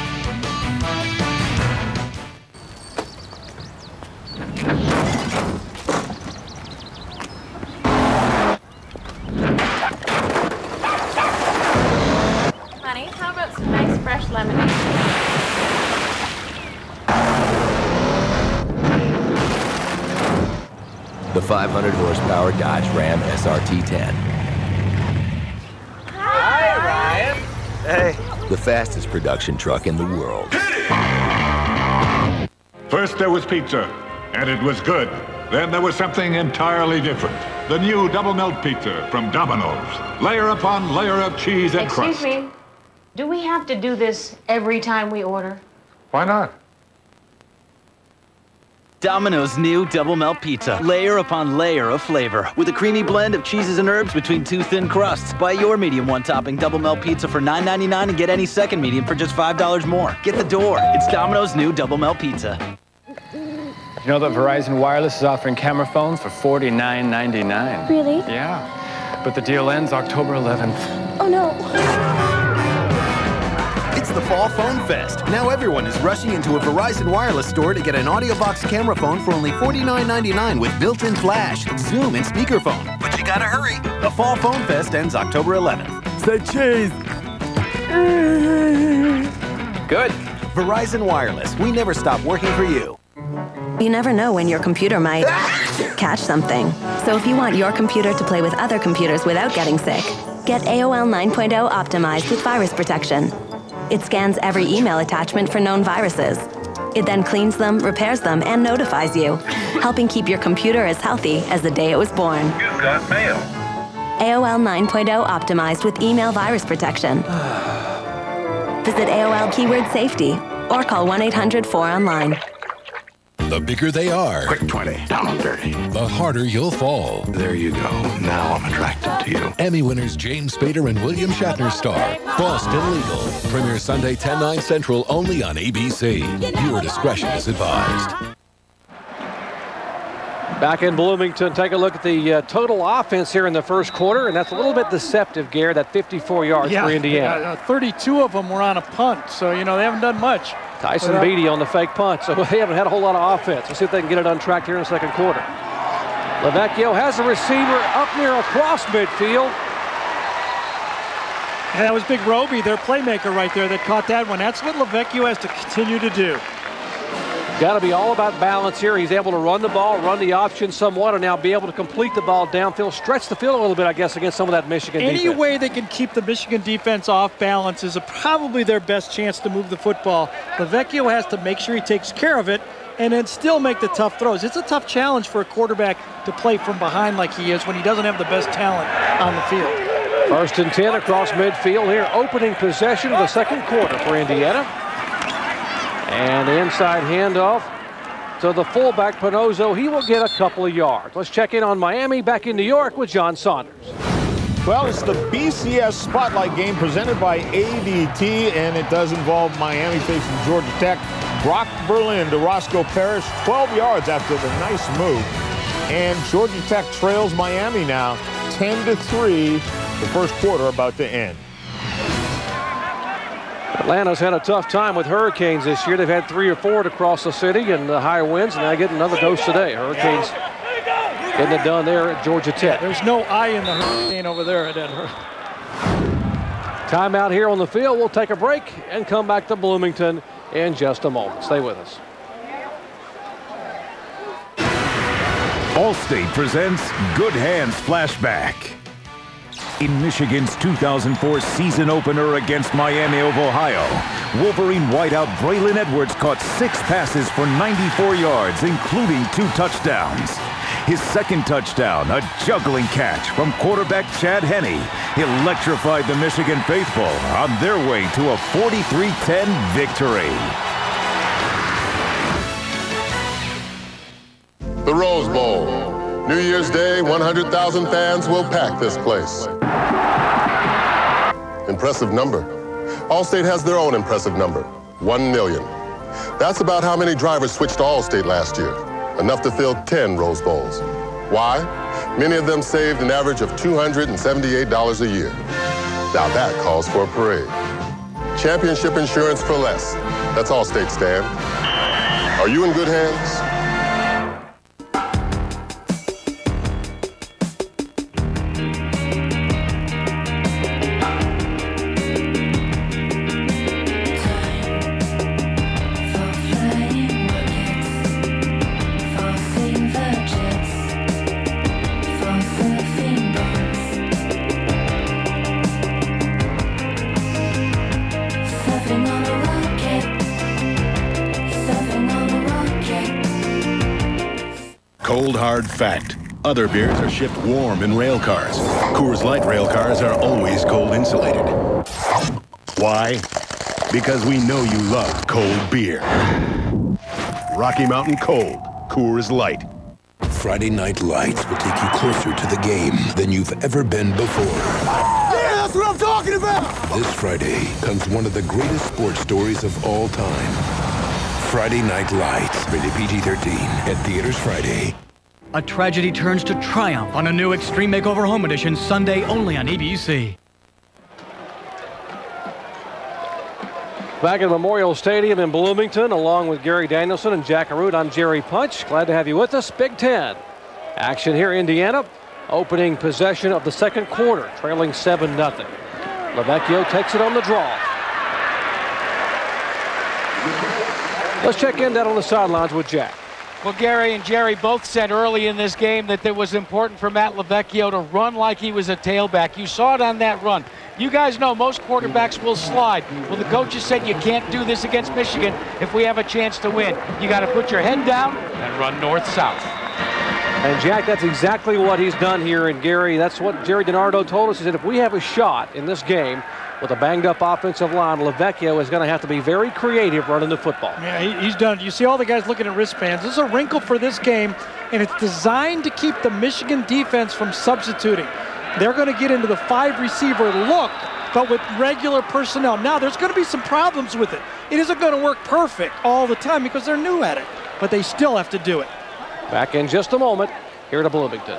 Honey, how about some nice fresh lemonade? The 500 horsepower Dodge Ram SRT-10. Hi, Ryan. Hey. The fastest production truck in the world. First there was pizza, and it was good. Then there was something entirely different. The new double melt pizza from Domino's. Layer upon layer of cheese and crust. Excuse me, do we have to do this every time we order? Why not? Domino's new double melt pizza. Layer upon layer of flavor with a creamy blend of cheeses and herbs between 2 thin crusts. Buy your medium 1-topping double melt pizza for $9.99 and get any second medium for just $5 more. Get the door. It's Domino's new double melt pizza. You know that Verizon Wireless is offering camera phones for $49.99. Really? Yeah, but the deal ends October 11th. Oh, no. It's the Fall Phone Fest. Now everyone is rushing into a Verizon Wireless store to get an audio box camera phone for only $49.99 with built-in flash, zoom, and speakerphone. But you gotta hurry. The Fall Phone Fest ends October 11th. Say cheese. Good. Verizon Wireless. We never stop working for you. You never know when your computer might catch something. So if you want your computer to play with other computers without getting sick, get AOL 9.0 optimized with virus protection. It scans every email attachment for known viruses. It then cleans them, repairs them, and notifies you, helping keep your computer as healthy as the day it was born. You've got mail. AOL 9.0 optimized with email virus protection. Visit AOL keyword safety or call 1-800-4ONLINE. The bigger they are, Quick 20, down on 30. the harder you'll fall. There you go. Now I'm attracted to you. Emmy winners James Spader and William Shatner star Boston Legal. Premiere Sunday 10/9 Central only on ABC. Viewer discretion is advised. Back in Bloomington, take a look at the total offense here in the first quarter, and that's a little bit deceptive, Gary, that 54 yards for Indiana. 32 of them were on a punt, so, you know, they haven't done much. Tyson Beatty on the fake punt, so they haven't had a whole lot of offense. We'll see if they can get it untracked here in the second quarter. LaVecchio has a receiver up near across midfield. And that was Big Roby, their playmaker right there, that caught that one. That's what LaVecchio has to continue to do. Got to be all about balance here. He's able to run the ball, run the option somewhat, and now be able to complete the ball downfield, stretch the field a little bit, I guess, against some of that Michigan defense. Any way they can keep the Michigan defense off balance is probably their best chance to move the football. LaVecchio has to make sure he takes care of it and then still make the tough throws. It's a tough challenge for a quarterback to play from behind like he is when he doesn't have the best talent on the field. 1st and 10 across midfield here. Opening possession of the second quarter for Indiana. And the inside handoff to to the fullback, Pinozo. He will get a couple of yards. Let's check in on Miami back in New York with John Saunders. Well, it's the BCS Spotlight game presented by ADT, and it does involve Miami facing Georgia Tech. Brock Berlin to Roscoe Parrish, 12 yards after the nice move. And Georgia Tech trails Miami now, 10-3, the first quarter about to end. Atlanta's had a tough time with hurricanes this year. They've had 3 or 4 to cross the city and the high winds, and now get another dose today. Hurricanes getting it done there at Georgia Tech. There's no I in the hurricane over there at Denver. Timeout here on the field. We'll take a break and come back to Bloomington in just a moment. Stay with us. Allstate presents Good Hands Flashback. In Michigan's 2004 season opener against Miami of Ohio, Wolverine wideout Braylon Edwards caught 6 passes for 94 yards, including 2 touchdowns. His second touchdown, a juggling catch from quarterback Chad Henne, electrified the Michigan faithful on their way to a 43-10 victory. The Rose Bowl. New Year's Day, 100,000 fans will pack this place. Impressive number. Allstate has their own impressive number, 1 million. That's about how many drivers switched to Allstate last year. Enough to fill 10 Rose Bowls. Why? Many of them saved an average of $278 a year. Now that calls for a parade. Championship insurance for less. That's Allstate, Stan. Are you in good hands? Cold hard fact. Other beers are shipped warm in rail cars. Coors Light rail cars are always cold insulated. Why? Because we know you love cold beer. Rocky Mountain Cold. Coors Light. Friday Night Lights will take you closer to the game than you've ever been before. Yeah, that's what I'm talking about! This Friday comes one of the greatest sports stories of all time. Friday Night Lights, rated PG-13, at theaters Friday. A tragedy turns to triumph on a new Extreme Makeover Home Edition, Sunday only on ABC. Back at Memorial Stadium in Bloomington, along with Gary Danielson and Jack Arute, I'm Jerry Punch. Glad to have you with us. Big Ten action here, Indiana, opening possession of the second quarter, trailing 7-0. LeVecchio takes it on the draw. Let's check in down on the sidelines with Jack. Well, Gary and Jerry both said early in this game that it was important for Matt LeVecchio to run like he was a tailback. You saw it on that run. You guys know most quarterbacks will slide. Well, the coaches said you can't do this against Michigan if we have a chance to win. You got to put your head down and run north-south. And Jack, that's exactly what he's done here. And Gary, that's what Gerry DiNardo told us. He said if we have a shot in this game with a banged-up offensive line, LeVecchio is going to have to be very creative running the football. Yeah, he's done it. You see all the guys looking at wristbands. This is a wrinkle for this game, and it's designed to keep the Michigan defense from substituting. They're going to get into the 5-receiver look, but with regular personnel. Now, there's going to be some problems with it. It isn't going to work perfect all the time because they're new at it, but they still have to do it. Back in just a moment here to Bloomington.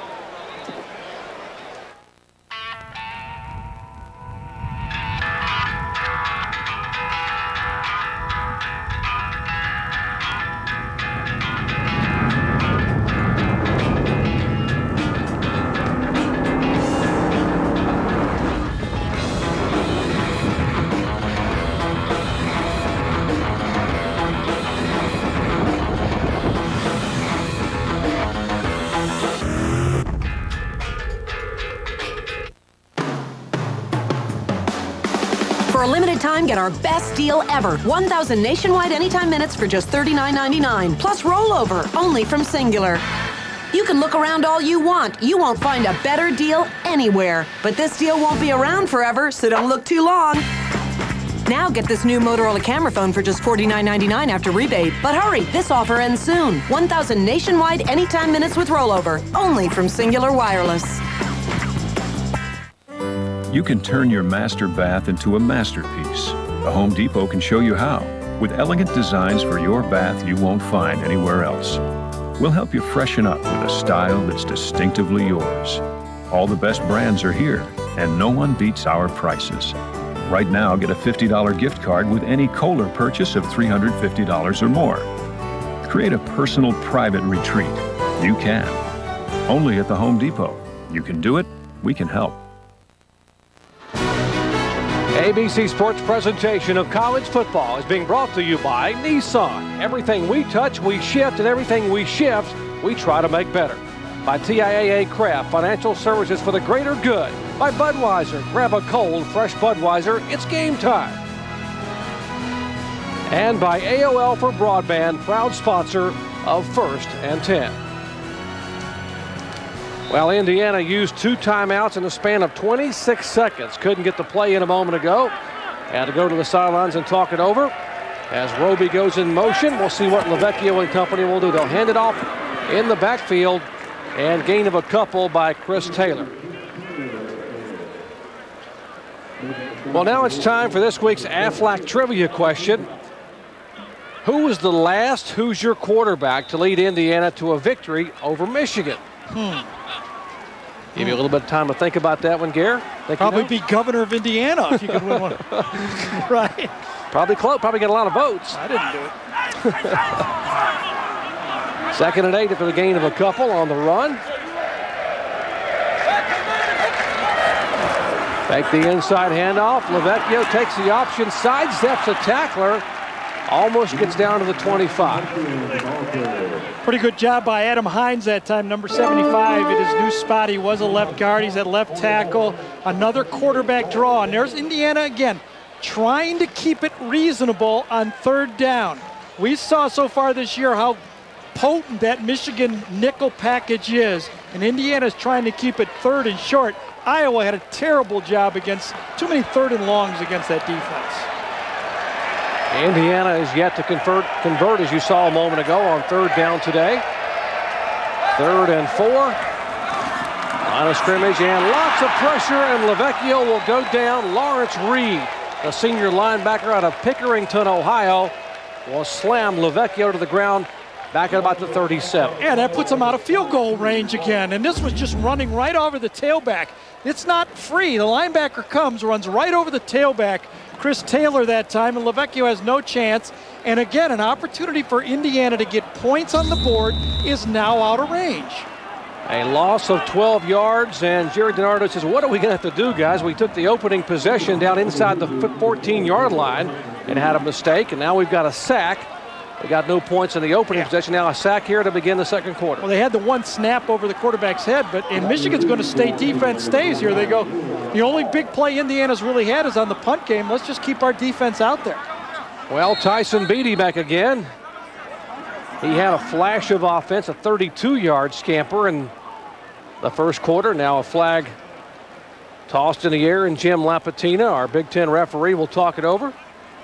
For a limited time, get our best deal ever. 1,000 nationwide anytime minutes for just $39.99. Plus rollover, only from Singular. You can look around all you want. You won't find a better deal anywhere. But this deal won't be around forever, so don't look too long. Now get this new Motorola camera phone for just $49.99 after rebate. But hurry, this offer ends soon. 1,000 nationwide anytime minutes with rollover. Only from Singular Wireless. You can turn your master bath into a masterpiece. The Home Depot can show you how, with elegant designs for your bath you won't find anywhere else. We'll help you freshen up with a style that's distinctively yours. All the best brands are here, and no one beats our prices. Right now, get a $50 gift card with any Kohler purchase of $350 or more. Create a personal private retreat. You can. Only at the Home Depot. You can do it, we can help. ABC Sports presentation of college football is being brought to you by Nissan. Everything we touch, we shift, and everything we shift, we try to make better. By TIAA Craft, financial services for the greater good. By Budweiser, grab a cold, fresh Budweiser, it's game time. And by AOL for Broadband, proud sponsor of 1st and 10. Well, Indiana used 2 timeouts in the span of 26 seconds. Couldn't get the play in a moment ago. Had to go to the sidelines and talk it over. As Roby goes in motion, we'll see what Lavecchio and company will do. They'll hand it off in the backfield, and gain of a couple by Chris Taylor. Well, now it's time for this week's Aflac trivia question. Who was the last Hoosier quarterback to lead Indiana to a victory over Michigan? Give you a little bit of time to think about that one, Gerry. Probably be governor of Indiana if you could win one. Right. Probably close. Probably get a lot of votes. I didn't do it. 2nd and 8 for the gain of a couple on the run. Take the inside handoff. Lavecchio takes the option, sidesteps a tackler, almost gets down to the 25. Pretty good job by Adam Hines that time, number 75 in his new spot. He was a left guard. He's at left tackle. Another quarterback draw. And there's Indiana again, trying to keep it reasonable on 3rd down. We saw so far this year how potent that Michigan nickel package is, and Indiana's trying to keep it 3rd and short. Iowa had a terrible job against too many 3rd and longs against that defense. Indiana is yet to convert, as you saw a moment ago, on 3rd down today. 3rd and 4. Line of scrimmage and lots of pressure, and Lavecchio will go down. Lawrence Reed, the senior linebacker out of Pickerington, Ohio, will slam Lavecchio to the ground back at about the 37. Yeah, that puts him out of field goal range again. And this was just running right over the tailback. It's not free. The linebacker comes, runs right over the tailback. Chris Taylor that time, and Lavecchio has no chance. And again, an opportunity for Indiana to get points on the board is now out of range. A loss of 12 yards, and Gerry DiNardo says, what are we going to have to do, guys? We took the opening possession down inside the 14-yard line and had a mistake, and now we've got a sack. We got no points in the opening possession. Now a sack here to begin the 2nd quarter. Well, they had the one snap over the quarterback's head, but and Michigan's going to stay. Defense stays here. They go, the only big play Indiana's really had is on the punt game. Let's just keep our defense out there. Well, Tyson Beatty back again. He had a flash of offense, a 32-yard scamper in the 1st quarter. Now a flag tossed in the air, and Jim Lapatina, our Big Ten referee, will talk it over.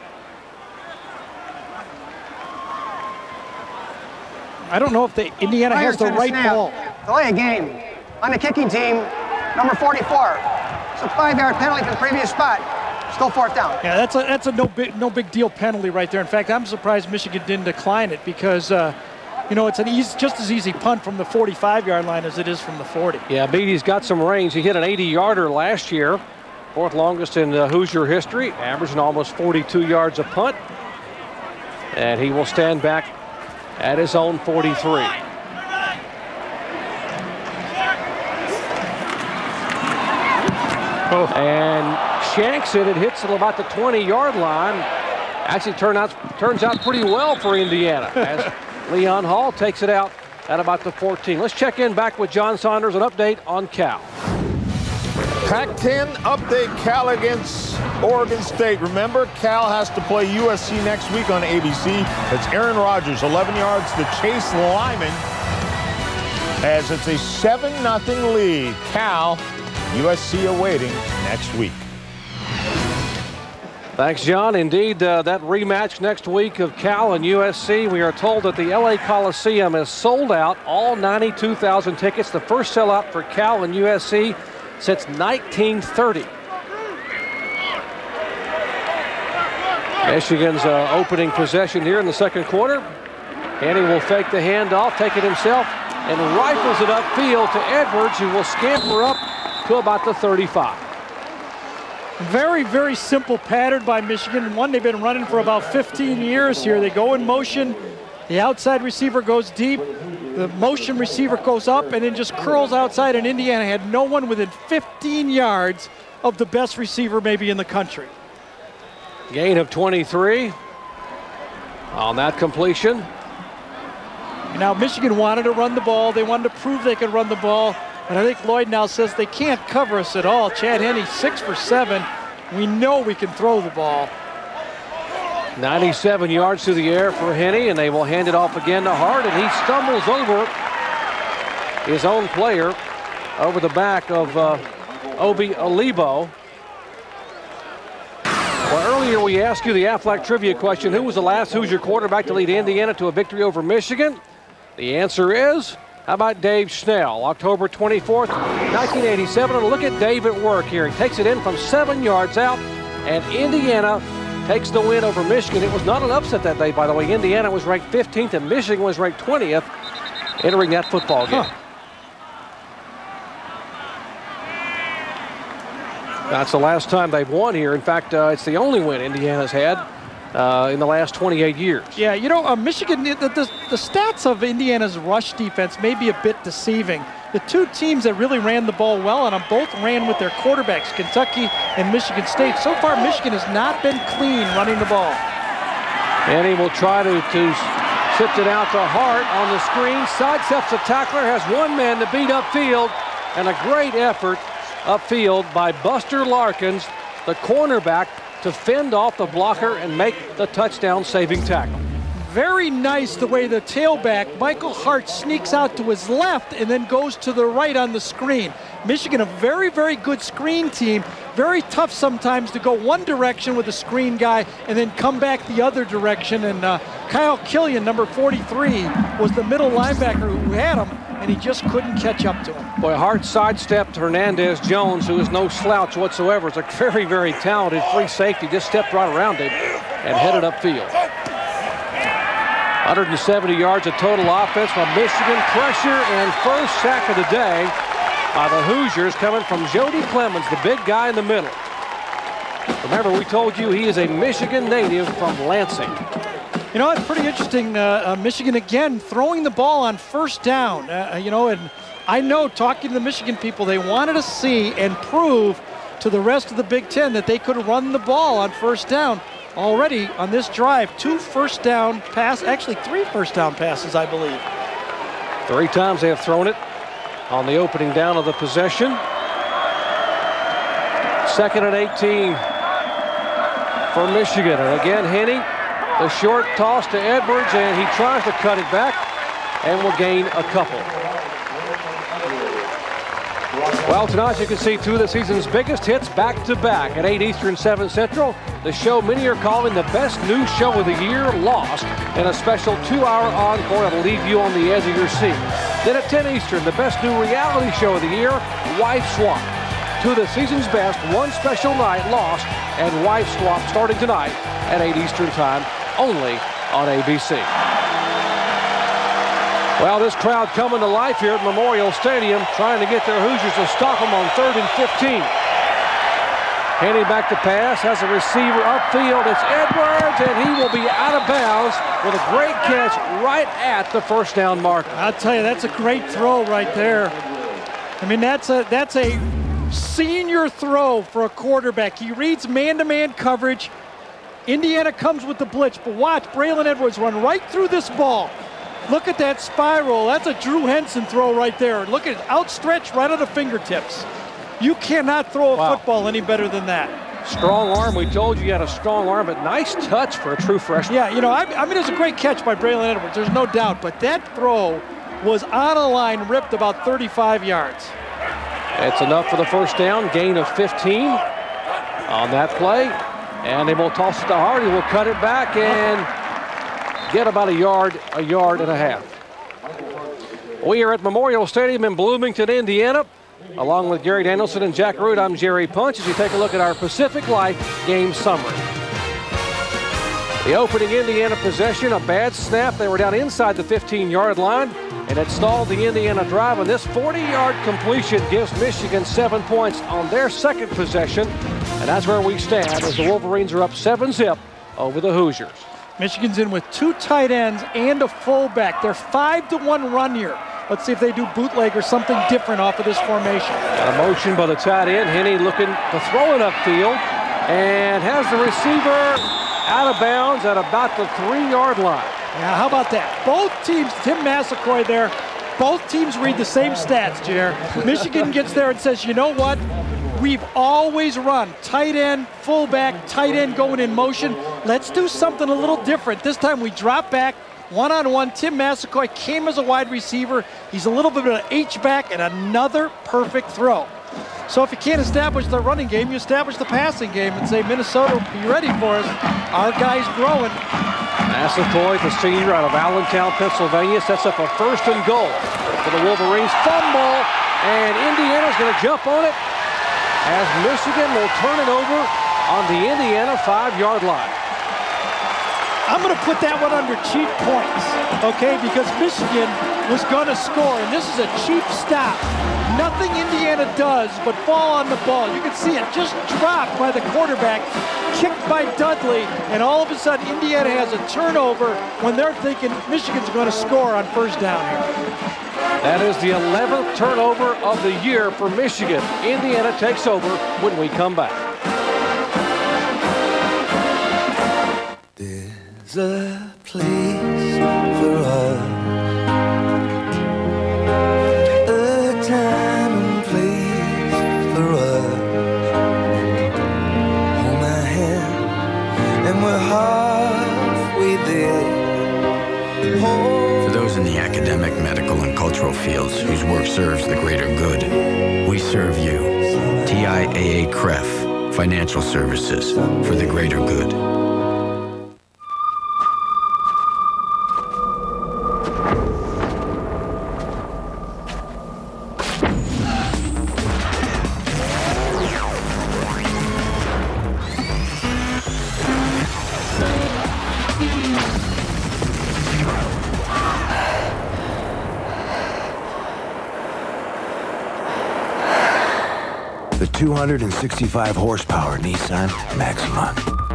I don't know if Indiana has the right ball. Delay a game. On the kicking team, number 44. It's a 5-yard penalty from the previous spot. Still 4th down. Yeah, that's a no big deal penalty right there. In fact, I'm surprised Michigan didn't decline it because you know, it's an just as easy punt from the 45-yard line as it is from the 40. Yeah, Beatty's got some range. He hit an 80-yarder last year, 4th longest in Hoosier history, averaging almost 42 yards a punt. And he will stand back at his own 43. And shanks it. It hits at about the 20-yard line. Actually turns out pretty well for Indiana as Leon Hall takes it out at about the 14. Let's check in back with John Saunders, an update on Cal. Pac-10 update, Cal against Oregon State. Remember, Cal has to play USC next week on ABC. That's Aaron Rodgers, 11 yards to Chase Lyman, as it's a 7-0 lead. Cal, USC awaiting next week. Thanks, John. Indeed, that rematch next week of Cal and USC. We are told that the LA Coliseum is sold out, all 92,000 tickets. The first sellout for Cal and USC since 1930. Michigan's opening possession here in the second quarter. Henny will fake the handoff, take it himself, and rifles it upfield to Edwards, who will scamper up to about the 35. Very, very simple pattern by Michigan. One they've been running for about 15 years here. They go in motion. The outside receiver goes deep. The motion receiver goes up and then just curls outside. And Indiana had no one within 15 yards of the best receiver maybe in the country. Gain of 23 on that completion. Now Michigan wanted to run the ball. They wanted to prove they could run the ball. And I think Lloyd now says they can't cover us at all. Chad Henne 6 for 7. We know we can throw the ball. 97 yards through the air for Henne, and they will hand it off again to Hart, and he stumbles over his own player over the back of Obi Alibo. Well, earlier we asked you the Aflac trivia question, who was the last Hoosier quarterback to lead Indiana to a victory over Michigan? The answer is, how about Dave Schnell? October 24th, 1987. And look at Dave at work here. He takes it in from 7 yards out, and Indiana takes the win over Michigan. It was not an upset that day, by the way. Indiana was ranked 15th, and Michigan was ranked 20th entering that football game. That's the last time they've won here. In fact, it's the only win Indiana's had in the last 28 years. Yeah, you know, Michigan, the stats of Indiana's rush defense may be a bit deceiving. The two teams that really ran the ball well on them both ran with their quarterbacks, Kentucky and Michigan State. So far, Michigan has not been clean running the ball. And he will try to shift it out to Hart on the screen. Sidesteps the tackler, has one man to beat upfield, and a great effort upfield by Buster Larkins, the cornerback, to fend off the blocker and make the touchdown-saving tackle. Very nice the way the tailback, Michael Hart, sneaks out to his left and then goes to the right on the screen. Michigan, a very, very good screen team. Very tough sometimes to go one direction with a screen guy and then come back the other direction. And Kyle Killian, number 43, was the middle linebacker who had him, and he just couldn't catch up to him. Boy, Hart sidestepped Hernandez Jones, who is no slouch whatsoever. It's a very, very talented free safety. Just stepped right around him and headed upfield. 170 yards of total offense from Michigan. Pressure and first sack of the day by the Hoosiers coming from Jody Clemens, the big guy in the middle. Remember, we told you he is a Michigan native from Lansing. You know, it's pretty interesting. Michigan again throwing the ball on first down. You know, and I know talking to the Michigan people, they wanted to see and prove to the rest of the Big Ten that they could run the ball on first down. Already on this drive, 2 first down passes, actually 3 first down passes, I believe. 3 times they have thrown it on the opening down of the possession. 2nd and 18 for Michigan. And again, Henne, the short toss to Edwards, and he tries to cut it back and will gain a couple. Well, tonight you can see 2 of the season's biggest hits back-to-back at 8 Eastern, 7 Central. The show many are calling the best new show of the year, Lost, and a special 2-hour encore that'll leave you on the edge of your seat. Then at 10 Eastern, the best new reality show of the year, Wife Swap. 2 of the season's best, one special night, Lost and Wife Swap, starting tonight at 8 Eastern time, only on ABC. Well, this crowd coming to life here at Memorial Stadium, trying to get their Hoosiers to stop them on 3rd and 15. Handing back the pass, has a receiver upfield. It's Edwards, and he will be out of bounds with a great catch right at the first down marker. I'll tell you, that's a great throw right there. I mean, that's a senior throw for a quarterback. He reads man-to-man coverage. Indiana comes with the blitz, but watch Braylon Edwards run right through this ball. Look at that spiral. That's a Drew Henson throw right there. Look at it, outstretched right at the fingertips. You cannot throw a football any better than that. Strong arm. We told you had a strong arm, but nice touch for a true freshman. Yeah, you know, I mean, it's a great catch by Braylon Edwards. There's no doubt, but that throw was on a line, ripped about 35 yards. It's enough for the first down. Gain of 15 on that play. And they will toss it to Hardy. Will cut it back and get about a yard and a half. We are at Memorial Stadium in Bloomington, Indiana. Along with Gary Danielson and Jack Root, I'm Jerry Punch as we take a look at our Pacific Life game summary. The opening Indiana possession, a bad snap. They were down inside the 15-yard line, and it stalled the Indiana drive. And this 40-yard completion gives Michigan 7 points on their second possession. And that's where we stand as the Wolverines are up 7-0 over the Hoosiers. Michigan's in with 2 tight ends and a fullback. They're 5-1 run here. Let's see if they do bootleg or something different off of this formation. Got a motion by the tight end. Henney looking to throw it upfield and has the receiver out of bounds at about the 3-yard line. Yeah, how about that? Both teams, Tim Massaquoi there, both teams read the same stats, Jer. Michigan gets there and says, you know what? We've always run tight end, fullback, tight end going in motion. Let's do something a little different. This time we drop back, one-on-one. Tim Massaquoi came as a wide receiver. He's a little bit of an H-back and another perfect throw. So if you can't establish the running game, you establish the passing game and say, Minnesota, be ready for us. Our guy's growing. Massaquoi, the senior out of Allentown, Pennsylvania, sets up a 1st and goal for the Wolverines. Fumble, and Indiana's going to jump on it as Michigan will turn it over on the Indiana 5-yard line. I'm going to put that one under cheap points, okay, because Michigan was going to score, and this is a cheap stop. Nothing Indiana does but fall on the ball. You can see it just dropped by the quarterback, kicked by Dudley, and all of a sudden Indiana has a turnover when they're thinking Michigan's going to score on 1st down here. That is the 11th turnover of the year for Michigan. Indiana takes over when we come back. There's a place for us, a time and place for us. Hold my hand, and we're halfway there. For those in the academic, medical, and cultural fields whose work serves the greater good, we serve you. TIAA CREF, Financial Services for the greater good. The 265 horsepower Nissan Maxima.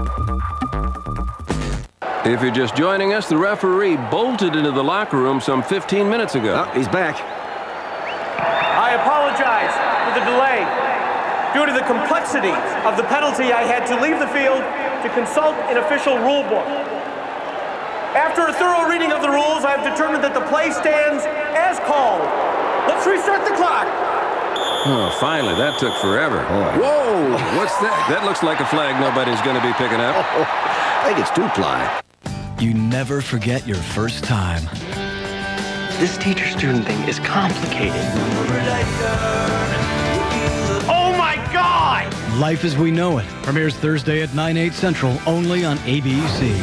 If you're just joining us, the referee bolted into the locker room some 15 minutes ago. Oh, he's back. I apologize for the delay. Due to the complexity of the penalty, I had to leave the field to consult an official rule book. After a thorough reading of the rules, I have determined that the play stands as called. Let's restart the clock. Oh, finally, that took forever. Whoa, what's that? That looks like a flag nobody's going to be picking up. I think it's 2-ply. You never forget your first time. This teacher-student thing is complicated. Oh my God! Life as We Know It premieres Thursday at 9/8 Central, only on ABC.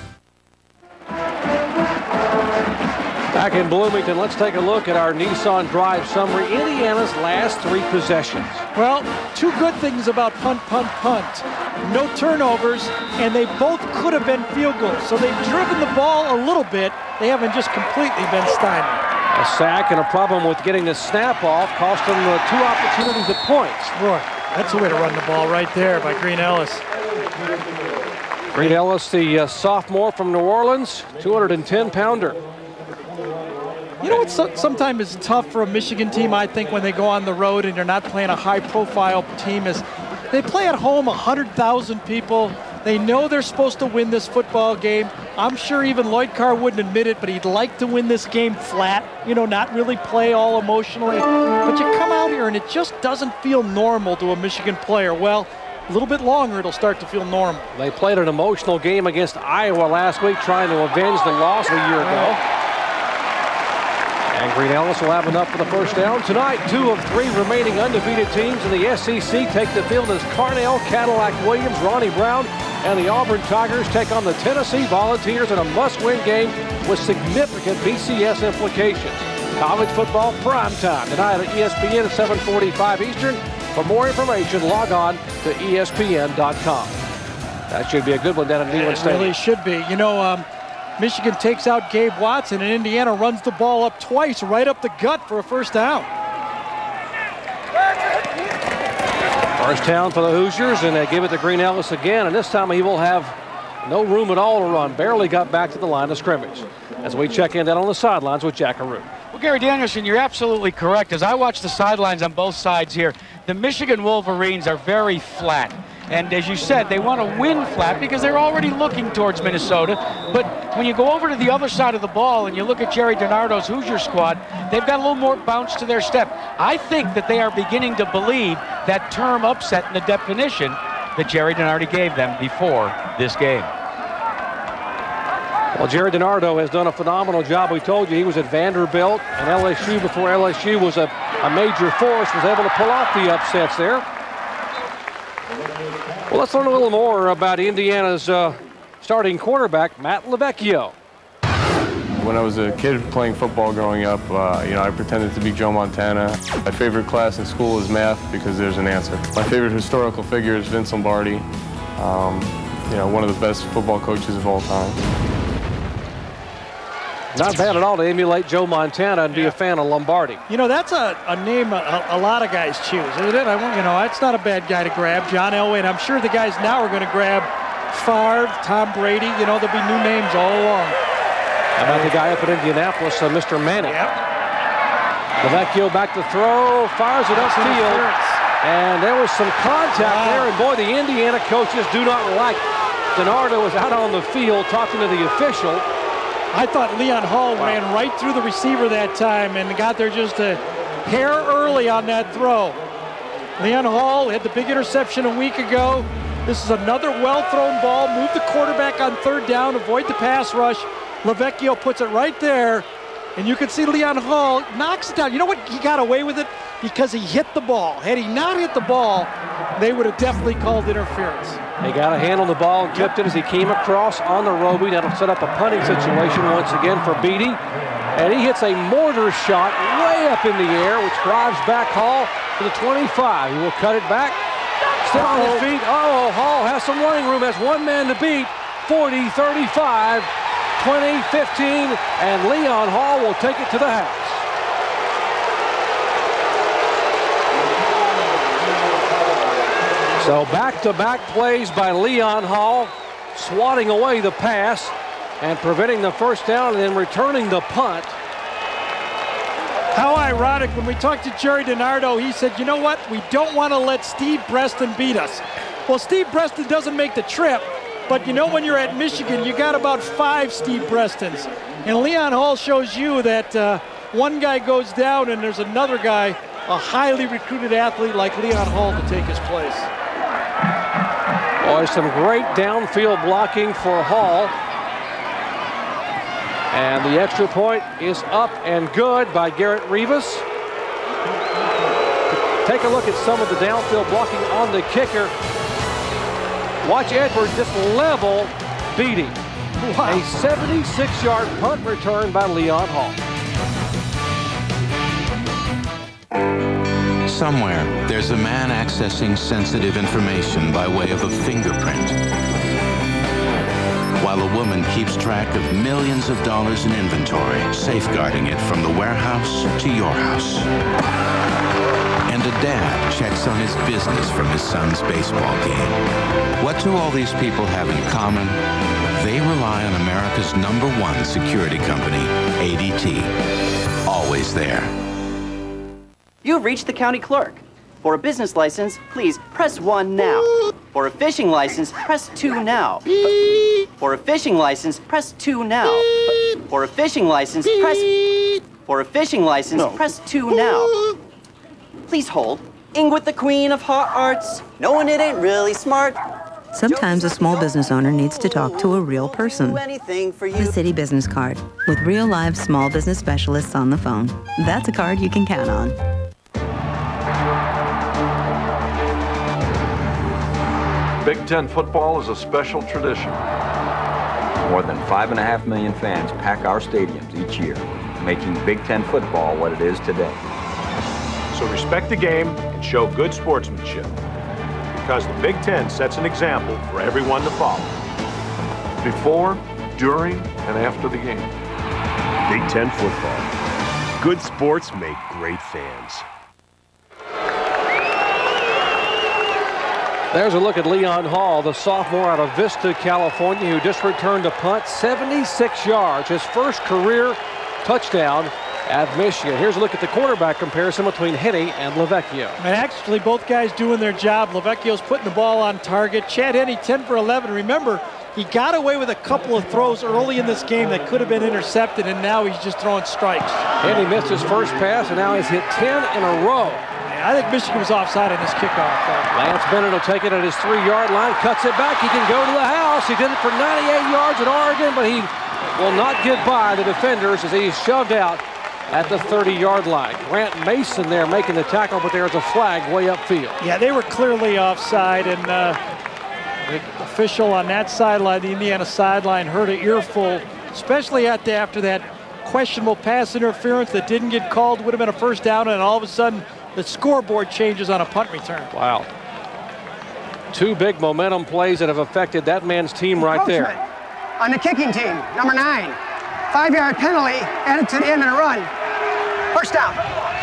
Back in Bloomington, let's take a look at our Nissan Drive summary. Indiana's last 3 possessions. Well, 2 good things about punt, punt, punt. No turnovers, and they both could have been field goals. So they've driven the ball a little bit. They haven't just completely been stymied. A sack and a problem with getting the snap off cost them 2 opportunities at points. Boy, that's the way to run the ball right there by Green Ellis. Green Ellis, the sophomore from New Orleans, 210-pounder. You know what sometimes is tough for a Michigan team, I think, when they go on the road and you're not playing a high-profile team, is they play at home, 100,000 people. They know they're supposed to win this football game. I'm sure even Lloyd Carr wouldn't admit it, but he'd like to win this game flat, you know, not really play all emotionally. But you come out here and it just doesn't feel normal to a Michigan player. Well, a little bit longer, it'll start to feel normal. They played an emotional game against Iowa last week, trying to avenge the loss a year ago. And Green Ellis will have enough for the 1st down. Tonight, 2 of 3 remaining undefeated teams in the SEC take the field as Carnell, Cadillac Williams, Ronnie Brown, And the Auburn Tigers take on the Tennessee Volunteers in a must-win game with significant BCS implications. College football primetime tonight at ESPN at 7:45 Eastern. For more information, log on to ESPN.com. That should be a good one down at Neyland Stadium. It really should be. You know, Michigan takes out Gabe Watson, and Indiana runs the ball up twice, right up the gut for a first down. First down for the Hoosiers, and they give it to Green Ellis again, and this time he will have no room at all to run. Barely got back to the line of scrimmage. As we check in down on the sidelines with Jackaroo. Well, Gary Danielson, you're absolutely correct. As I watch the sidelines on both sides here, the Michigan Wolverines are very flat. And as you said, they want to win flat because they're already looking towards Minnesota. But when you go over to the other side of the ball and you look at Gerry DiNardo's Hoosier squad, they've got a little more bounce to their step. I think that they are beginning to believe that term upset in the definition that Gerry DiNardo gave them before this game. Well, Gerry DiNardo has done a phenomenal job. We told you he was at Vanderbilt and LSU before LSU was a major force, was able to pull off the upsets there. Well, let's learn a little more about Indiana's starting quarterback, Matt LaVecchio. When I was a kid playing football growing up, I pretended to be Joe Montana. My favorite class in school is math because there's an answer. My favorite historical figure is Vince Lombardi, one of the best football coaches of all time. Not bad at all to emulate Joe Montana and be a fan of Lombardi. You know, that's a name a lot of guys choose, isn't it? That's not a bad guy to grab, John Elway, and I'm sure the guys now are going to grab Favre, Tom Brady. You know, there'll be new names all along. How about the guy up in Indianapolis, Mr. Manning? Yep. LaVecchio back to throw, fires it upfield, and there was some contact there, and boy, the Indiana coaches do not like it. DiNardo was out on the field talking to the official. I thought Leon Hall ran right through the receiver that time and got there just a hair early on that throw. Leon Hall had the big interception a week ago. This is another well-thrown ball. Move the quarterback on third down, avoid the pass rush. LaVecchio puts it right there, and you can see Leon Hall knocks it down. You know what? He got away with it because he hit the ball. Had he not hit the ball, they would have definitely called interference. They got a hand on the ball and tipped it as he came across on the Roby. That'll set up a punting situation once again for Beatty. And he hits a mortar shot way up in the air, which drives back Hall to the 25. He will cut it back. Still on his feet. Oh, Hall has some running room. Has one man to beat. 40, 35, 20, 15, and Leon Hall will take it to the house. So back-to-back plays by Leon Hall, swatting away the pass and preventing the first down and then returning the punt. How ironic, when we talked to Gerry DiNardo, he said, you know what, we don't want to let Steve Preston beat us. Well, Steve Preston doesn't make the trip, but you know when you're at Michigan, you got about 5 Steve Prestons. And Leon Hall shows you that one guy goes down and there's another guy, a highly recruited athlete like Leon Hall, to take his place. Boy, some great downfield blocking for Hall. And the extra point is up and good by Garrett Rivas. Take a look at some of the downfield blocking on the kicker. Watch Edwards just level Beatty. Wow. A 76-yard punt return by Leon Hall. Somewhere, there's a man accessing sensitive information by way of a fingerprint, while a woman keeps track of millions of dollars in inventory, safeguarding it from the warehouse to your house. And a dad checks on his business from his son's baseball game. What do all these people have in common? They rely on America's #1 security company, ADT. Always there. You have reached the county clerk. For a business license, please press 1 now. For a fishing license, press 2 now. For a fishing license, press 2 now. For a fishing license, press 2 now. Please hold. Ingrid, the queen of hearts. Knowing it ain't really smart. Sometimes a small business owner needs to talk to a real person. The City Business Card, with real live small business specialists on the phone. That's a card you can count on. Big Ten football is a special tradition. More than 5.5 million fans pack our stadiums each year, making Big Ten football what it is today. So respect the game and show good sportsmanship, because the Big Ten sets an example for everyone to follow. Before, during, and after the game. Big Ten football. Good sports make great fans. There's a look at Leon Hall, the sophomore out of Vista, California, who just returned a punt, 76 yards, his first career touchdown at Michigan. Here's a look at the quarterback comparison between Henne and LaVecchio. And actually, both guys doing their job. LaVecchio's putting the ball on target. Chad Henne, 10 for 11. Remember, he got away with a couple of throws early in this game that could have been intercepted, and now he's just throwing strikes. Henne missed his first pass, and now he's hit 10 in a row. I think Michigan was offside on this kickoff. Lance Bennett will take it at his 3-yard line, cuts it back. He can go to the house. He did it for 98 yards at Oregon, but he will not get by the defenders as he's shoved out at the 30-yard line. Grant Mason there making the tackle, but there's a flag way upfield. Yeah, they were clearly offside, and the official on that sideline, the Indiana sideline, heard an earful, especially after that questionable pass interference that didn't get called. Would have been a first down, and all of a sudden the scoreboard changes on a punt return. Wow. Two big momentum plays that have affected that man's team right there. On the kicking team, number 9. 5-yard penalty, added to the end of the run. First down.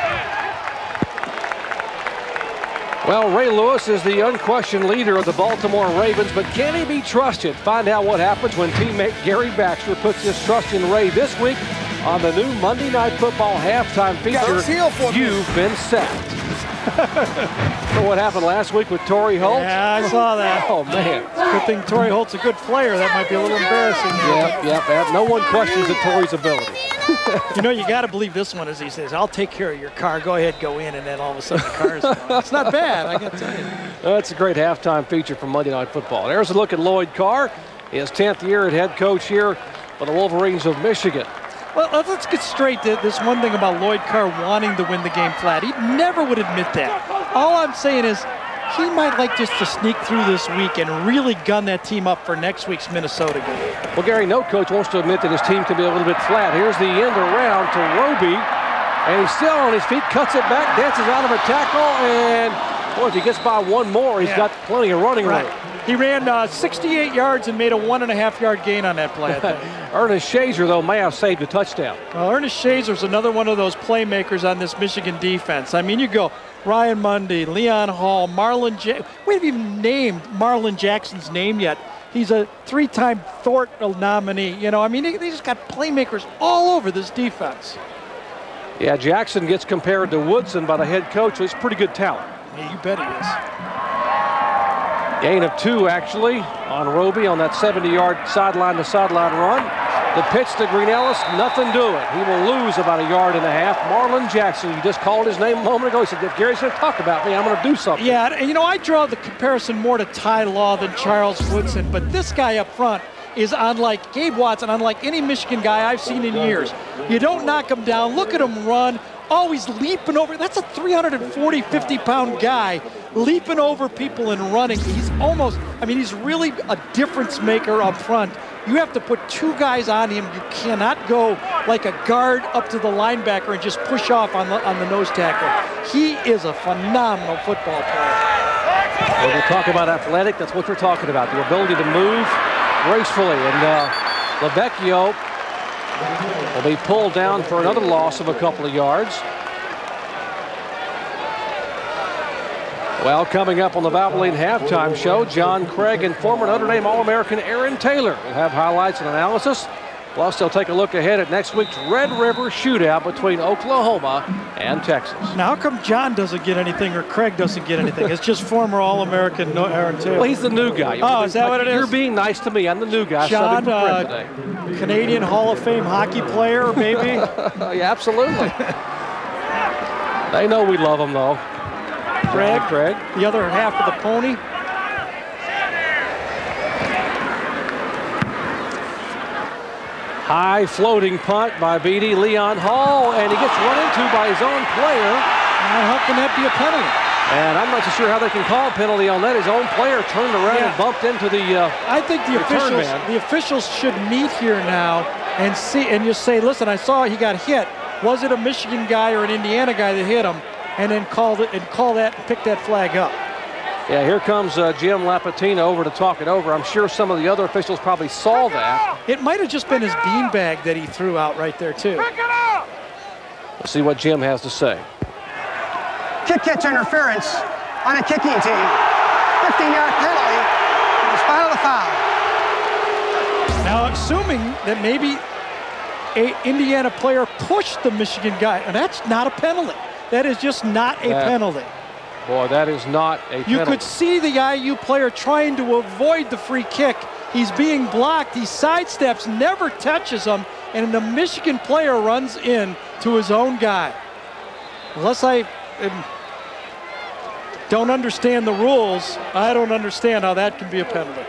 Well, Ray Lewis is the unquestioned leader of the Baltimore Ravens, but can he be trusted? Find out what happens when teammate Gary Baxter puts his trust in Ray this week on the new Monday Night Football halftime feature, You've Been Sacked. For what happened last week with Torrey Holt? Yeah, I saw that. Oh, man. Good thing Torrey Holt's a good player. That might be a little embarrassing. Yep. No one questions Torrey's ability. You know, you got to believe this one as he says, I'll take care of your car. Go ahead, go in, and then all of a sudden the car's gone. It's not bad, I got to tell you. That's a great halftime feature from Monday Night Football. There's a look at Lloyd Carr, his 10th year at head coach here for the Wolverines of Michigan. Well, let's get straight to this one thing about Lloyd Carr wanting to win the game flat. He never would admit that. All I'm saying is he might like just to sneak through this week and really gun that team up for next week's Minnesota game. Well, Gary, no coach wants to admit that his team can be a little bit flat. Here's the end around to Roby, and he's still on his feet, cuts it back, dances out of a tackle, and boy, if he gets by one more, he's got plenty of running room. He ran 68 yards and made a 1.5-yard gain on that play. Ernest Shazer, though, may have saved a touchdown. Well, Ernest Shazer's another one of those playmakers on this Michigan defense. I mean, you go Ryan Mundy, Leon Hall, Marlon Jackson. We haven't even named Marlon Jackson's name yet. He's a 3-time Thornton nominee. You know, I mean, they just got playmakers all over this defense. Yeah, Jackson gets compared to Woodson by the head coach. He's pretty good talent. Yeah, you bet he is. Gain of 2, actually, on Roby on that 70-yard sideline-to-sideline run. The pitch to Green Ellis, nothing doing. He will lose about 1.5 yards. Marlon Jackson, you just called his name a moment ago. He said, if Gary's going to talk about me, I'm going to do something. Yeah, and you know, I draw the comparison more to Ty Law than Charles Woodson, but this guy up front is unlike Gabe Watson, unlike any Michigan guy I've seen in years. You don't knock him down. Look at him run. Always leaping over. That's a 340, 50-pound guy leaping over people and running. He's almost, I mean, he's really a difference maker up front. You have to put 2 guys on him. You cannot go like a guard up to the linebacker and just push off on the nose tackle. He is a phenomenal football player. When we talk about athletic, that's what we're talking about, the ability to move gracefully. And LaVecchio will be pulled down for another loss of a couple of yards. Well, coming up on the Valvoline halftime show, John Craig and former Notre Dame All-American Aaron Taylor will have highlights and analysis. Plus, they'll take a look ahead at next week's Red River shootout between Oklahoma and Texas. Now, how come John doesn't get anything or Craig doesn't get anything? It's just former All-American Aaron Taylor. Well, he's the new guy. Oh, is that what it is? You're being nice to me. I'm the new guy. John, Canadian Hall of Fame hockey player, maybe? Yeah, absolutely. They know we love him, though. Craig, the other half of the pony. High floating punt by Beatty. Leon Hall, and he gets run into by his own player. How can that be a penalty? And I'm not so sure how they can call a penalty on that. His own player turned around and bumped into the I think the officials should meet here now and see, and just say, listen, I saw he got hit. Was it a Michigan guy or an Indiana guy that hit him? And then call that and pick that flag up. Yeah, here comes Jim Lapatina over to talk it over. I'm sure some of the other officials probably saw that. It might have just been his beanbag that he threw out right there, too. Let's see what Jim has to say. Kick catch interference on a kicking team. 15-yard penalty in spite of the foul. Now, assuming that maybe an Indiana player pushed the Michigan guy, and that's not a penalty. That is just not a penalty. Boy, that is not a penalty. You could see the IU player trying to avoid the free kick. He's being blocked. He sidesteps, never touches him, and the Michigan player runs in to his own guy. Unless I don't understand the rules, I don't understand how that can be a penalty.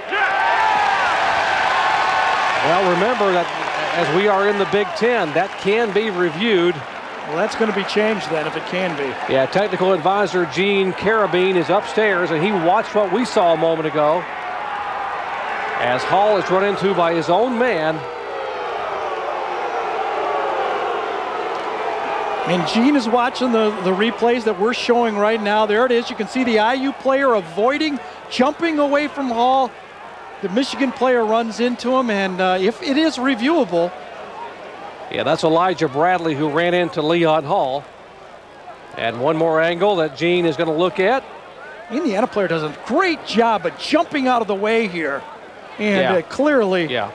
Well, remember that as we are in the Big Ten, that can be reviewed. Well, that's going to be changed then if it can be. Yeah, technical advisor Gene Carabine is upstairs, and he watched what we saw a moment ago as Hall is run into by his own man. And Gene is watching the replays that we're showing right now. There it is. You can see the IU player avoiding, jumping away from Hall. The Michigan player runs into him, and if it is reviewable. Yeah, that's Elijah Bradley who ran into Leon Hall. And one more angle that Gene is going to look at. Indiana player does a great job of jumping out of the way here. And clearly. Yeah.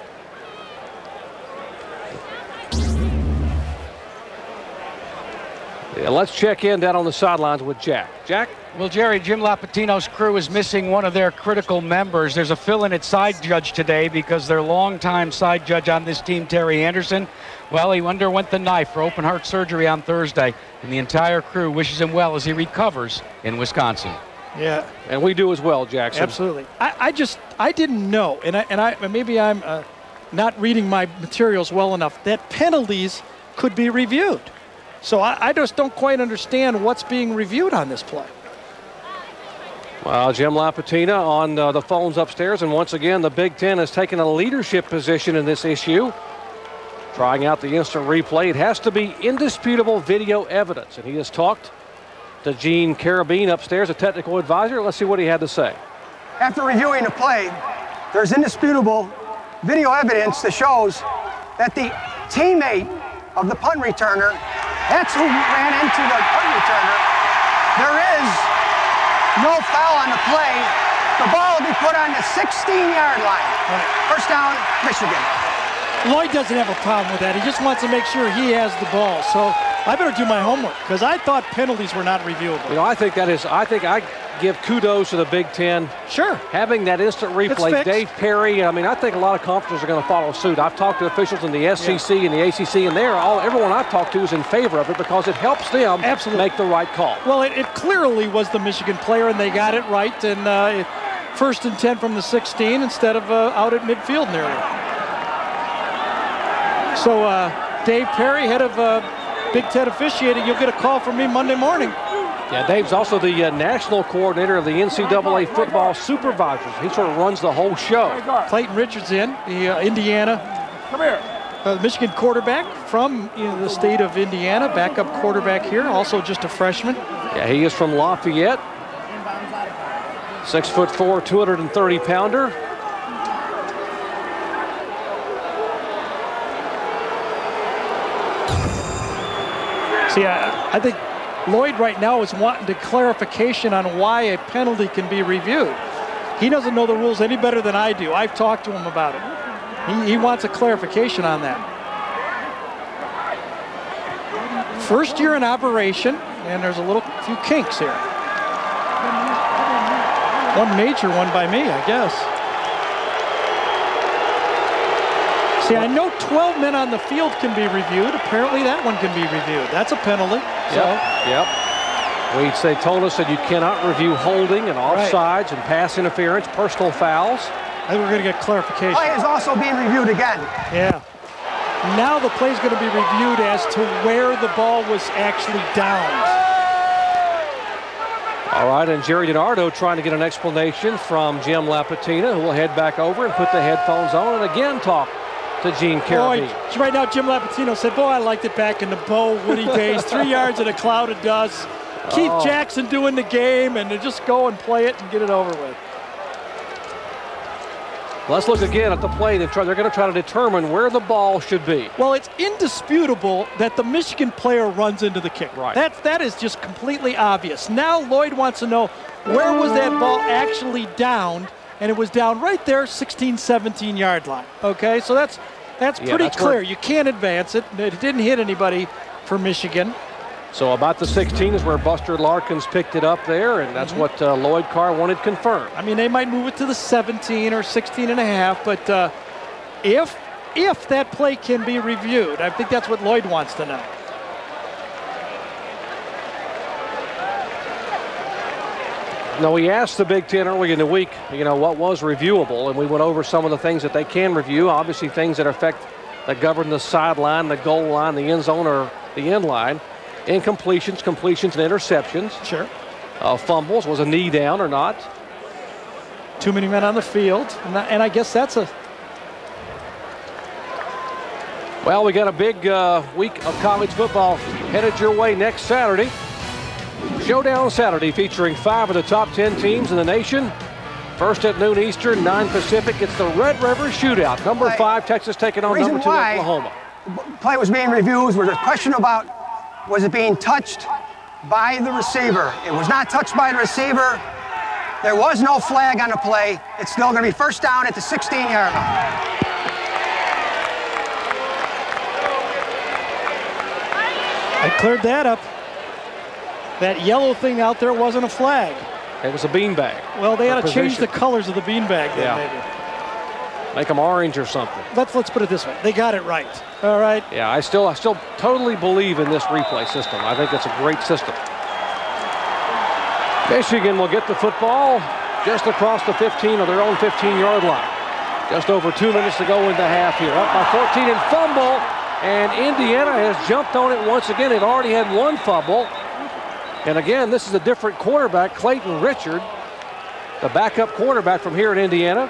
Yeah, let's check in down on the sidelines with Jack. Jack? Well, Jerry, Jim Lapatino's crew is missing one of their critical members. There's a fill-in at side judge today because their longtime side judge on this team, Terry Anderson, well, he underwent the knife for open heart surgery on Thursday, and the entire crew wishes him well as he recovers in Wisconsin. Yeah. And we do as well, Jackson. Absolutely. I didn't know, and maybe I'm not reading my materials well enough, that penalties could be reviewed. So I just don't quite understand what's being reviewed on this play. Well, Jim Lapatina on the phones upstairs, and once again, the Big Ten has taken a leadership position in this issue. Trying out the instant replay. It has to be indisputable video evidence, and he has talked to Gene Carabine upstairs, a technical advisor. Let's see what he had to say. After reviewing the play, there's indisputable video evidence that shows that the teammate of the punt returner, that's who ran into the punt returner. There is no foul on the play. The ball will be put on the 16-yard line. First down, Michigan. Lloyd doesn't have a problem with that. He just wants to make sure he has the ball. So I better do my homework because I thought penalties were not reviewable. You know, I think I give kudos to the Big Ten. Sure. Having that instant replay, Dave Perry, I mean, I think a lot of conferences are going to follow suit. I've talked to officials in the SEC and the ACC, and everyone I've talked to is in favor of it because it helps them make the right call. Well, it clearly was the Michigan player, and they got it right. And first and 10 from the 16 instead of out at midfield nearly. So Dave Perry, head of Big Ten officiating, you'll get a call from me Monday morning. Yeah, Dave's also the national coordinator of the NCAA football supervisors. He sort of runs the whole show. Clayton Richards in, the Indiana. Come here. Michigan quarterback from the state of Indiana, backup quarterback here, also just a freshman. Yeah, he is from Lafayette. 6'4", 230-pounder. See, I think Lloyd right now is wanting the clarification on why a penalty can be reviewed. He doesn't know the rules any better than I do. I've talked to him about it. He wants a clarification on that. First year in operation, and there's a few kinks here. One major one by me, I guess. See, I know 12 men on the field can be reviewed. Apparently that one can be reviewed. That's a penalty. Yep. They told us that you cannot review holding and offsides and pass interference, personal fouls. I think we're going to get clarification. Play is also being reviewed again. Yeah. Now the play is going to be reviewed as to where the ball was actually downed. All right, and Gerry DiNardo trying to get an explanation from Jim Lapatina, who will head back over and put the headphones on and again talk to Gene Carabine. Boy, right now Jim Lapatino said, boy, I liked it back in the Bo Woody days. 3 yards in a cloud of dust. Keith Jackson doing the game, and to just go and play it and get it over with. Let's look again at the play. They're going to try to determine where the ball should be. Well, it's indisputable that the Michigan player runs into the kicker. Right. That is just completely obvious. Now Lloyd wants to know, where was that ball actually downed? And it was down right there, 16, 17-yard line. Okay, so that's pretty clear. You can't advance it. It didn't hit anybody for Michigan. So about the 16 is where Buster Larkins picked it up there, and that's what Lloyd Carr wanted confirmed. I mean, they might move it to the 17 or 16 and a half, but if that play can be reviewed, I think that's what Lloyd wants to know. Now, we asked the Big Ten early in the week, what was reviewable, and we went over some of the things that they can review, obviously things that govern the sideline, the goal line, the end zone, or the end line. Incompletions, completions, and interceptions. Sure. Fumbles, was a knee down or not? Too many men on the field, and I guess that's a... Well, we got a big week of college football headed your way next Saturday. Showdown Saturday featuring 5 of the top 10 teams in the nation. First at noon Eastern, 9 Pacific. It's the Red River Shootout. Number 5, Texas taking on number 2, Oklahoma. Play was being reviewed. Was a question about, was it being touched by the receiver? It was not touched by the receiver. There was no flag on the play. It's still going to be first down at the 16-yard line. I cleared that up. That yellow thing out there wasn't a flag. It was a beanbag. Well, they had to change the colors of the beanbag then, maybe. Make them orange or something. Let's put it this way. They got it right. All right. Yeah, I still totally believe in this replay system. I think it's a great system. Michigan will get the football just across the 15 of their own 15-yard line. Just over 2 minutes to go in the half here. Up by 14 and fumble. And Indiana has jumped on it once again. They've already had one fumble. And again, this is a different quarterback, Clayton Richard, the backup quarterback from here in Indiana.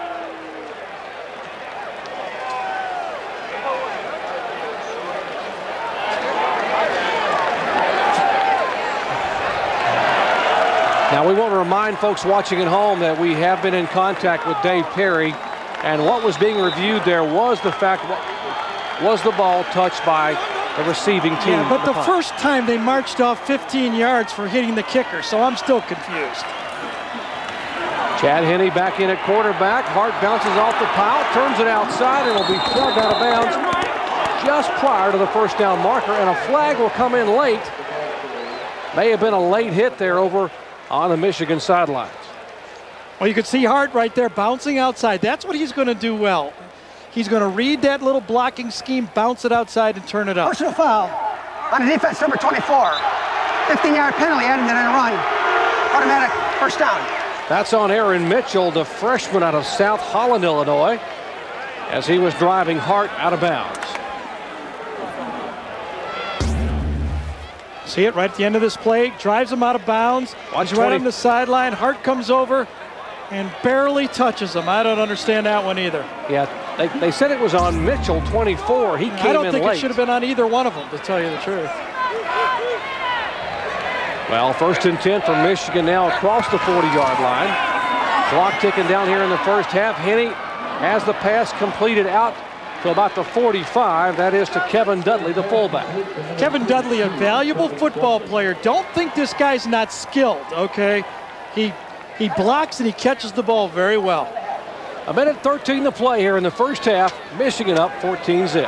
Now, we want to remind folks watching at home that we have been in contact with Dave Perry, and what was being reviewed there was the fact, was the ball touched by the receiving team. Yeah, but the first time they marched off 15 yards for hitting the kicker, so I'm still confused. Chad Henne back in at quarterback. Hart bounces off the pile, turns it outside, and will be plugged out of bounds just prior to the first down marker, and a flag will come in late. May have been a late hit there over on the Michigan sidelines. Well, you can see Hart right there bouncing outside. That's what he's going to do well. He's going to read that little blocking scheme, bounce it outside, and turn it up. Personal foul on the defense, number 24. 15-yard penalty added in a run. Automatic first down. That's on Aaron Mitchell, the freshman out of South Holland, Illinois, as he was driving Hart out of bounds. See it right at the end of this play. Drives him out of bounds. He's right on the sideline. Hart comes over and barely touches him. I don't understand that one either. Yeah, they said it was on Mitchell, 24. He came in late. I don't think it should have been on either one of them, to tell you the truth. Well, first and 10 for Michigan now across the 40-yard line. Clock ticking down here in the first half. Henne has the pass completed out to about the 45. That is to Kevin Dudley, the fullback. Kevin Dudley, a valuable football player. Don't think this guy's not skilled, okay? He blocks and he catches the ball very well. A minute 13 to play here in the first half. Michigan up 14-zip.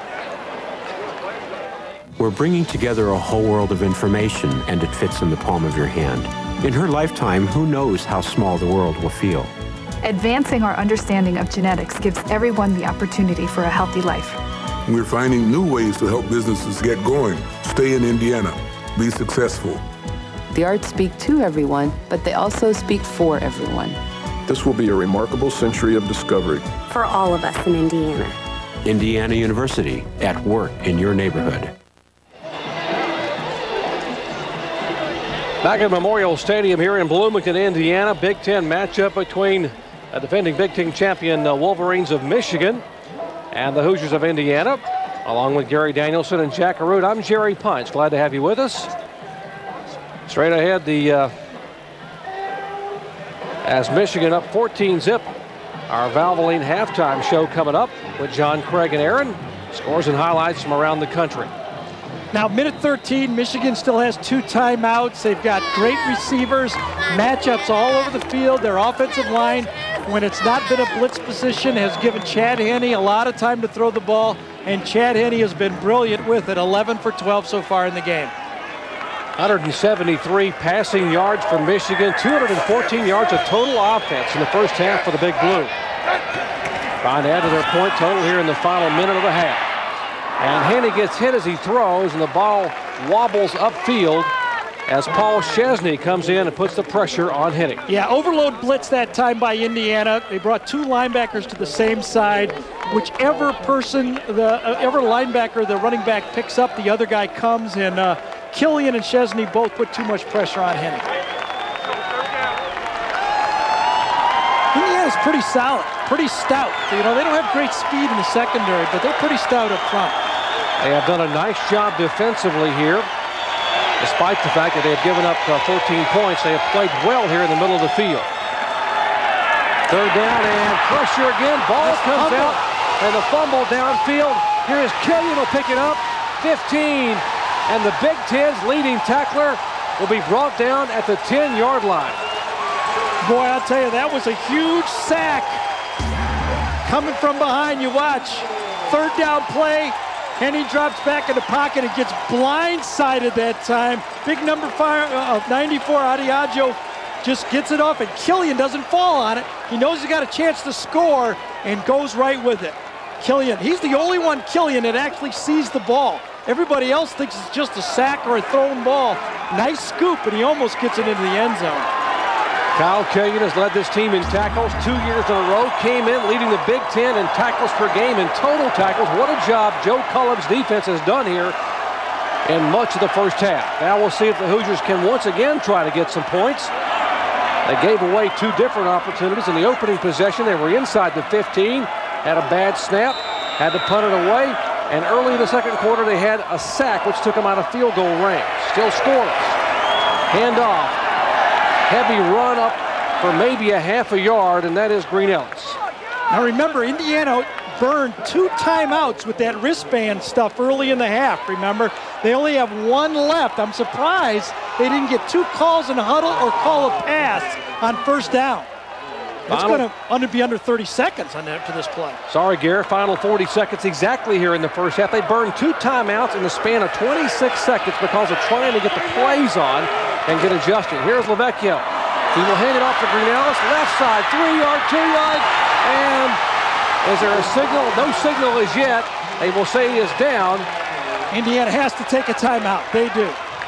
We're bringing together a whole world of information, and it fits in the palm of your hand. In her lifetime, who knows how small the world will feel? Advancing our understanding of genetics gives everyone the opportunity for a healthy life. We're finding new ways to help businesses get going. Stay in Indiana. Be successful. The arts speak to everyone, but they also speak for everyone. This will be a remarkable century of discovery. For all of us in Indiana. Indiana University, at work in your neighborhood. Back at Memorial Stadium here in Bloomington, Indiana, Big Ten matchup between defending Big Ten champion Wolverines of Michigan and the Hoosiers of Indiana, along with Gary Danielson and Jack Arute. I'm Jerry Pines. Glad to have you with us. Straight ahead, as Michigan up 14-zip, our Valvoline halftime show coming up with John, Craig, and Aaron. Scores and highlights from around the country. Now, minute 13, Michigan still has 2 timeouts. They've got great receivers, matchups all over the field. Their offensive line, when it's not been a blitz position, has given Chad Henne a lot of time to throw the ball, and Chad Henne has been brilliant with it, 11 for 12 so far in the game. 173 passing yards for Michigan, 214 yards of total offense in the first half for the Big Blue. Trying to add to their point total here in the final minute of the half. And Henne gets hit as he throws, and the ball wobbles upfield as Paul Chesney comes in and puts the pressure on Henne. Yeah, overload blitz that time by Indiana. They brought 2 linebackers to the same side. Whichever person, every linebacker, the running back picks up, the other guy comes, and Killian and Chesney both put too much pressure on Henne. Indiana's pretty solid, pretty stout. You know, they don't have great speed in the secondary, but they're pretty stout up front. They have done a nice job defensively here. Despite the fact that they have given up 14 points, they have played well here in the middle of the field. Third down and pressure again. Ball comes out and the fumble downfield. Here is Killian, will pick it up. 15, and the Big Ten's leading tackler will be brought down at the 10-yard line. Boy, I'll tell you, that was a huge sack. Coming from behind, you watch. Third down play. Henne drops back in the pocket and gets blindsided that time. Big number 5 of 94, Adiaggio, just gets it off, and Killian doesn't fall on it. He knows he's got a chance to score and goes right with it. Killian, he's the only one, Killian, that actually sees the ball. Everybody else thinks it's just a sack or a thrown ball. Nice scoop, and he almost gets it into the end zone. Kyle Killian has led this team in tackles 2 years in a row. Came in leading the Big Ten in tackles per game and total tackles. What a job Joe Cullum's defense has done here in much of the first half. Now we'll see if the Hoosiers can once again try to get some points. They gave away 2 different opportunities in the opening possession. They were inside the 15, had a bad snap, had to punt it away, and early in the second quarter they had a sack which took them out of field goal range. Still scoreless. Handoff. Heavy run up for maybe a half a yard, and that is Green Ellis. Now remember, Indiana burned 2 timeouts with that wristband stuff early in the half, remember? They only have 1 left. I'm surprised they didn't get 2 calls in a huddle or call a pass on first down. It's going to be under 30 seconds on that for this play. Sorry, Gary. Final 40 seconds exactly here in the first half. They burned 2 timeouts in the span of 26 seconds because of trying to get the plays on and get adjusted. Here's LeVecchio. He will hand it off to Green Ellis. Left side, 3-yard, 2-yard. And is there a signal? No signal as yet. They will say he is down. Indiana has to take a timeout. They do.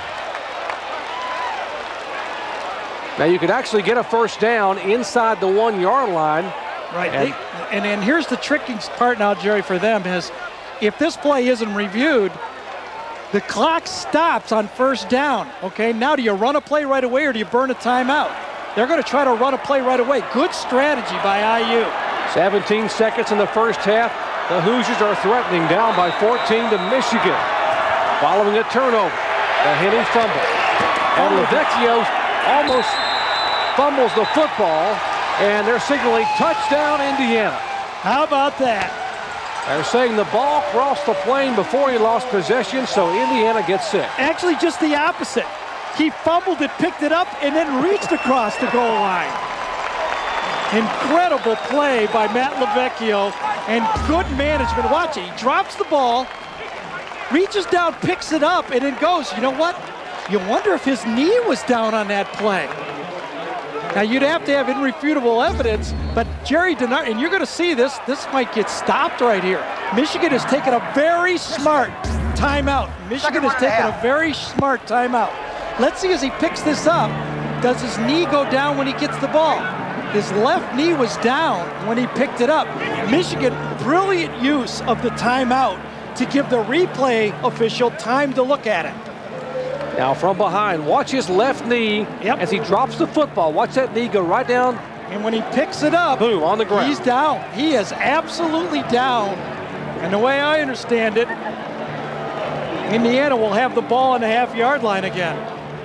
Now you could actually get a first down inside the 1-yard line. Right. And here's the tricky part now, Jerry, for them is if this play isn't reviewed, the clock stops on first down. Okay, now do you run a play right away or do you burn a timeout? They're going to try to run a play right away. Good strategy by IU. 17 seconds in the first half. The Hoosiers are threatening, down by 14 to Michigan. Following a turnover, the Henne fumble. And LeVecchio almost fumbles the football, and they're signaling touchdown Indiana. How about that? They're saying the ball crossed the plane before he lost possession, so Indiana gets 6. Actually, just the opposite. He fumbled it, picked it up, and then reached across the goal line. Incredible play by Matt LeVecchio, and good management. Watch it. He drops the ball, reaches down, picks it up, and then goes. You know what? You wonder if his knee was down on that play. Now, you'd have to have irrefutable evidence, but Gerry DiNardo, and you're going to see this might get stopped right here. Michigan has taken a very smart timeout. Michigan has taken a very smart timeout. Let's see as he picks this up, does his knee go down when he gets the ball? His left knee was down when he picked it up. Michigan, brilliant use of the timeout to give the replay official time to look at it. Now from behind, watch his left knee as he drops the football. Watch that knee go right down. And when he picks it up, boom, on the ground. He's down. He is absolutely down. And the way I understand it, Indiana will have the ball on the half-yard line again.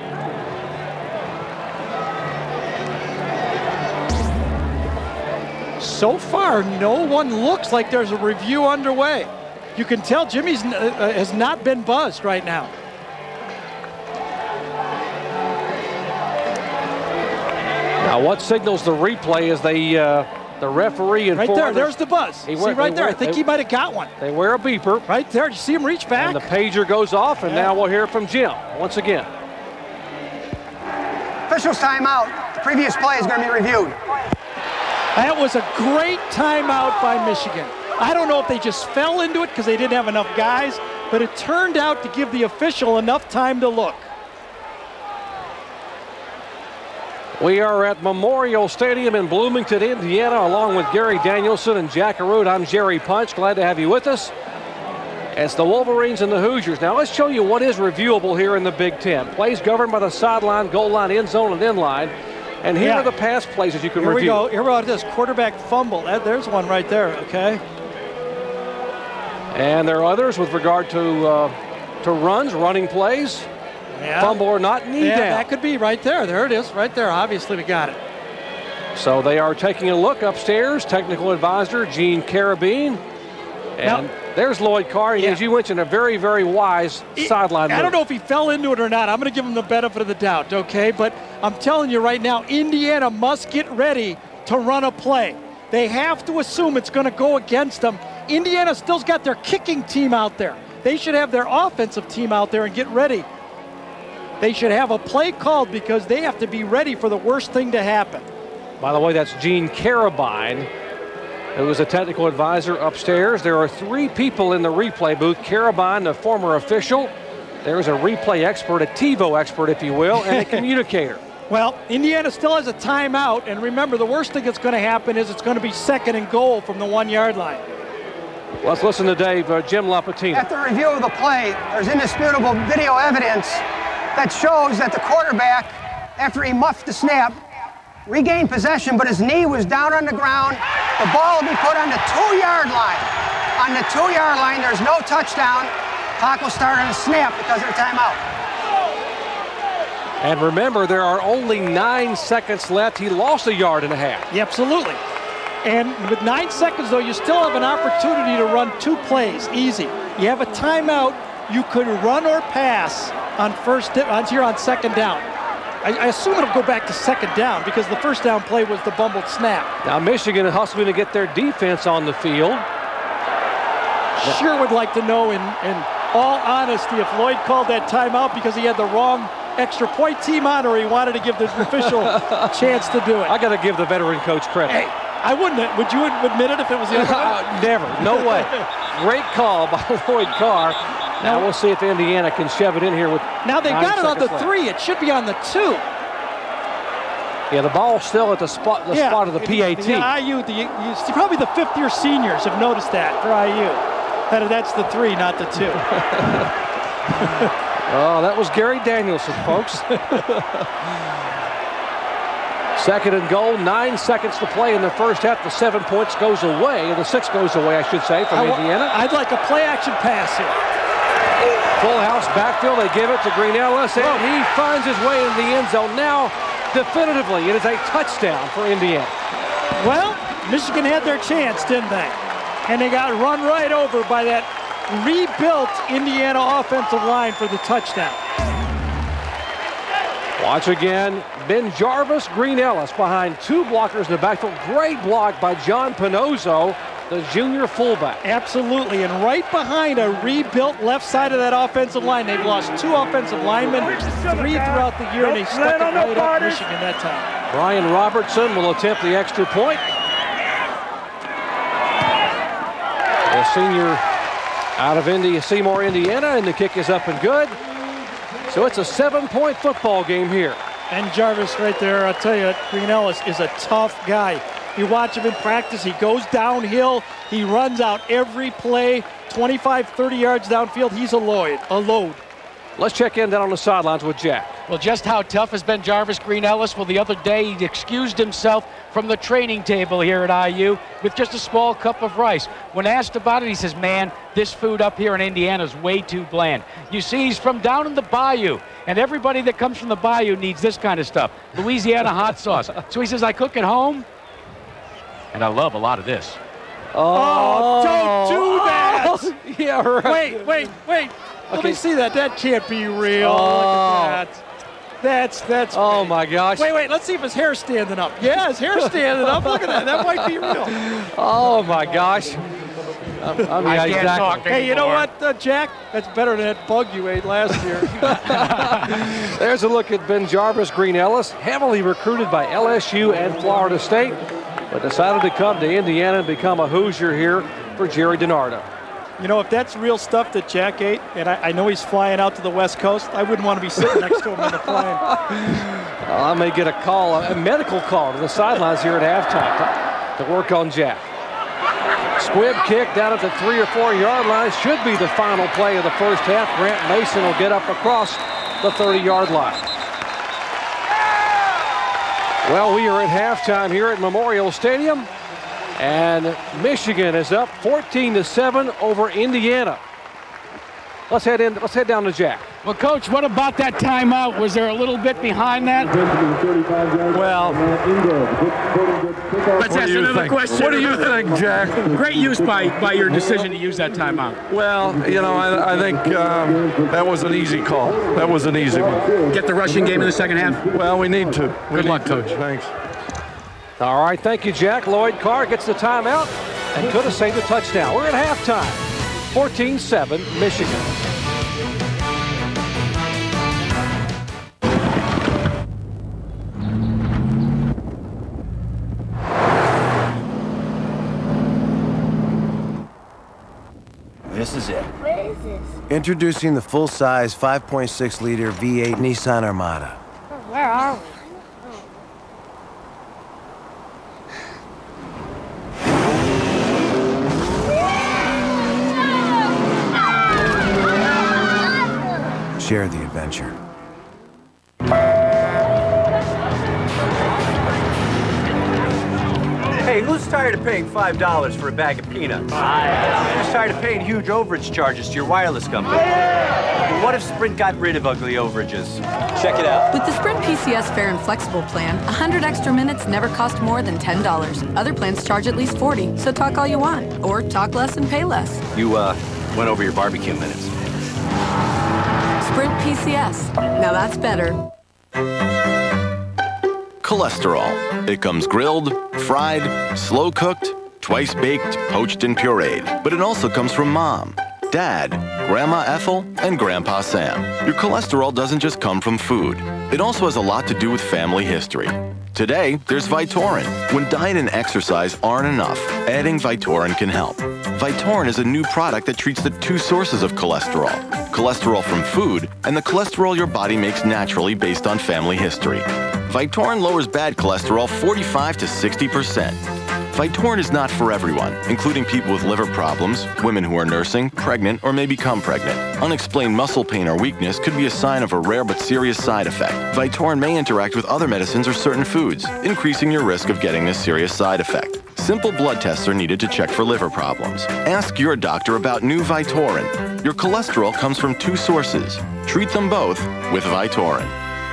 So far, no one looks like there's a review underway. You can tell Jimmy's has not been buzzed right now. Now, what signals the replay is the referee and right there. There's the buzz. See right there. I think he might have got one. They wear a beeper. Right there. You see him reach back. And the pager goes off, and now we'll hear from Jim once again. Officials timeout. The previous play is going to be reviewed. That was a great timeout by Michigan. I don't know if they just fell into it because they didn't have enough guys, but it turned out to give the official enough time to look. We are at Memorial Stadium in Bloomington, Indiana, along with Gary Danielson and Jack Arute. I'm Jerry Punch. Glad to have you with us. It's the Wolverines and the Hoosiers. Now let's show you what is reviewable here in the Big Ten. Plays governed by the sideline, goal line, end zone, and inline. And here are the pass plays that you can review. Here we go. Here we go. This quarterback fumble. There's one right there. Okay. And there are others with regard to runs, running plays. Yeah. Fumble or not, knee down. That could be right there. There it is, right there. Obviously, we got it. So they are taking a look upstairs. Technical advisor Gene Carabine. And there's Lloyd Carr. As you mentioned, a very, very wise sideline move. I don't know if he fell into it or not. I'm going to give him the benefit of the doubt, okay? But I'm telling you right now, Indiana must get ready to run a play. They have to assume it's going to go against them. Indiana still's got their kicking team out there. They should have their offensive team out there and get ready. They should have a play called because they have to be ready for the worst thing to happen. By the way, that's Gene Carabine, who is a technical advisor upstairs. There are 3 people in the replay booth. Carabine, the former official. There's a replay expert, a TiVo expert, if you will, and a communicator. Well, Indiana still has a timeout, and remember, the worst thing that's going to happen is it's going to be 2nd and goal from the 1-yard line. Let's listen to Jim Lapatina. After review of the play, there's indisputable video evidence that shows that the quarterback, after he muffed the snap, regained possession, but his knee was down on the ground. The ball will be put on the 2-yard line. On the 2-yard line, there's no touchdown. Clock will start on a snap because of the timeout. And remember, there are only 9 seconds left. He lost 1.5 yards. Yeah, absolutely. And with 9 seconds, though, you still have an opportunity to run 2 plays, easy. You have a timeout. You could run or pass on here on 2nd down. I assume it'll go back to 2nd down because the 1st down play was the bumbled snap. Now Michigan hustling to get their defense on the field. Sure would like to know, in all honesty, if Lloyd called that timeout because he had the wrong extra point team on, or he wanted to give the official a chance to do it. I got to give the veteran coach credit. Hey, I wouldn't. Would you admit it if it was the other one? Never. No way. Great call by Lloyd Carr. Now we'll see if Indiana can shove it in here with. Now they got it on the 3. It should be on the 2. Yeah, the ball's still at the spot of the PAT. IU, probably the 5th-year seniors have noticed that for IU. That's the 3, not the 2. Oh, that was Gary Danielson, folks. 2nd and goal, 9 seconds to play in the first half. The 7 points goes away, and the 6 goes away, I should say, from Indiana. I'd like a play-action pass here. Full house backfield, they give it to Green Ellis, and he finds his way into the end zone. Now, definitively, it is a touchdown for Indiana. Well, Michigan had their chance, didn't they? And they got run right over by that rebuilt Indiana offensive line for the touchdown. Watch again, Ben Jarvis, Green Ellis behind 2 blockers in the backfield. Great block by John Pinozzo, the junior fullback. Absolutely, and right behind a rebuilt left side of that offensive line. They've lost 2 offensive linemen, 3 throughout the year, and they stuck it right up Michigan that time. Brian Robertson will attempt the extra point. The senior out of Seymour, Indiana, and the kick is up and good. So it's a 7-point football game here. And Jarvis right there, I'll tell you, Green Ellis is a tough guy. You watch him in practice, he goes downhill, he runs out every play, 25, 30 yards downfield, he's a load. Let's check in down on the sidelines with Jack. Well, just how tough has been Jarvis Green Ellis? Well, the other day he excused himself from the training table here at IU with just a small cup of rice. When asked about it, he says, man, this food up here in Indiana is way too bland. You see, he's from down in the bayou, and everybody that comes from the bayou needs this kind of stuff, Louisiana hot sauce. So he says, I cook at home, and I love a lot of this. Oh, don't do that! Yeah, right. Wait. Let me see that. That can't be real. Oh. Look at that. That's. Oh my gosh. Wait. Let's see if his hair's standing up. Yeah, his hair's standing up. Look at that. That might be real. Oh my gosh. I can't talk anymore. Hey, you know what, Jack? That's better than that bug you ate last year. There's a look at Ben Jarvis Green Ellis, heavily recruited by LSU and Florida State, but decided to come to Indiana and become a Hoosier here for Gerry DiNardo. You know, if that's real stuff that Jack ate, and I know he's flying out to the West Coast, I wouldn't want to be sitting next to him on the plane. I may get a call, a medical call to the sidelines here at halftime to work on Jack. Squib kick down at the 3 or 4 yard line should be the final play of the first half. Grant Mason will get up across the 30-yard line. Well, we are at halftime here at Memorial Stadium, and Michigan is up 14-7 over Indiana. Let's head down to Jack. Well, Coach, what about that timeout? Was there a little bit behind that? Well, let's ask another question. What do you think, Jack? Great use by your decision to use that timeout. Well, you know, I think that was an easy call. That was an easy one. Get the rushing game in the second half? Well, we need to. Good luck, Coach. Thanks. All right, thank you, Jack. Lloyd Carr gets the timeout and could have saved a touchdown. We're at halftime, 14-7 Michigan. This is it. What is this? Introducing the full-size 5.6-liter V8 Nissan Armada. Where are we? Share the adventure. Hey, who's tired of paying $5 for a bag of peanuts? Who's tired of paying huge overage charges to your wireless company? Well, what if Sprint got rid of ugly overages? Check it out. With the Sprint PCS Fair and Flexible plan, 100 extra minutes never cost more than $10. Other plans charge at least $40, so talk all you want. Or talk less and pay less. You, went over your barbecue minutes. Sprint PCS. Now that's better. Cholesterol. It comes grilled, fried, slow-cooked, twice-baked, poached, and pureed. But it also comes from Mom, Dad, Grandma Ethel, and Grandpa Sam. Your cholesterol doesn't just come from food. It also has a lot to do with family history. Today, there's Vytorin. When diet and exercise aren't enough, adding Vytorin can help. Vytorin is a new product that treats the two sources of cholesterol. Cholesterol from food and the cholesterol your body makes naturally based on family history. Vytorin lowers bad cholesterol 45 to 60%. Vytorin is not for everyone, including people with liver problems, women who are nursing, pregnant, or may become pregnant. Unexplained muscle pain or weakness could be a sign of a rare but serious side effect. Vytorin may interact with other medicines or certain foods, increasing your risk of getting this serious side effect. Simple blood tests are needed to check for liver problems. Ask your doctor about new Vytorin. Your cholesterol comes from two sources. Treat them both with Vytorin.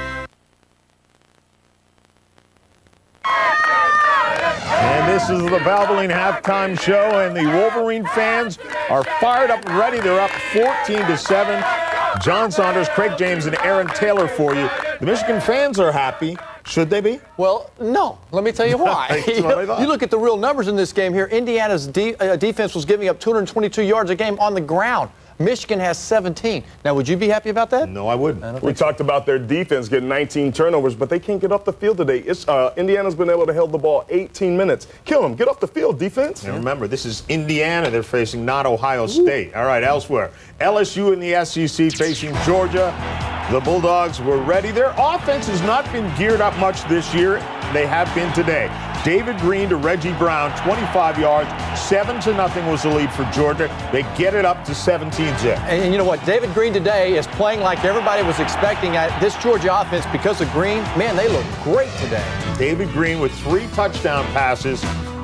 And this is the Valvoline halftime show, and the Wolverine fans are fired up and ready. They're up 14-7. John Saunders, Craig James, and Aaron Taylor for you. The Michigan fans are happy. Should they be? Well, no. Let me tell you why. You look at the real numbers in this game here. Indiana's defense was giving up 222 yards a game on the ground. Michigan has 17. Now, would you be happy about that? No, I wouldn't. We talked about their defense getting 19 turnovers, but they can't get off the field today. Indiana's been able to hold the ball 18 minutes. Kill them. Get off the field, defense. And remember, this is Indiana they're facing, not Ohio State. All right, elsewhere. LSU in the SEC facing Georgia. The Bulldogs were ready. Their offense has not been geared up much this year. They have been today. David Green to Reggie Brown, 25 yards, 7-0 was the lead for Georgia. They get it up to 17-zip. And you know what? David Green today is playing like everybody was expecting at this Georgia offense because of Green. Man, they look great today. David Green with 3 touchdown passes,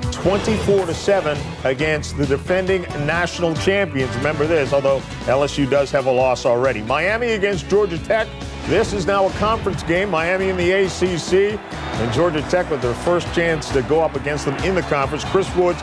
24-7 against the defending national champions. Remember this, although LSU does have a loss already. Miami against Georgia Tech. This is now a conference game. Miami in the ACC, and Georgia Tech with their first chance to go up against them in the conference. Chris Woods,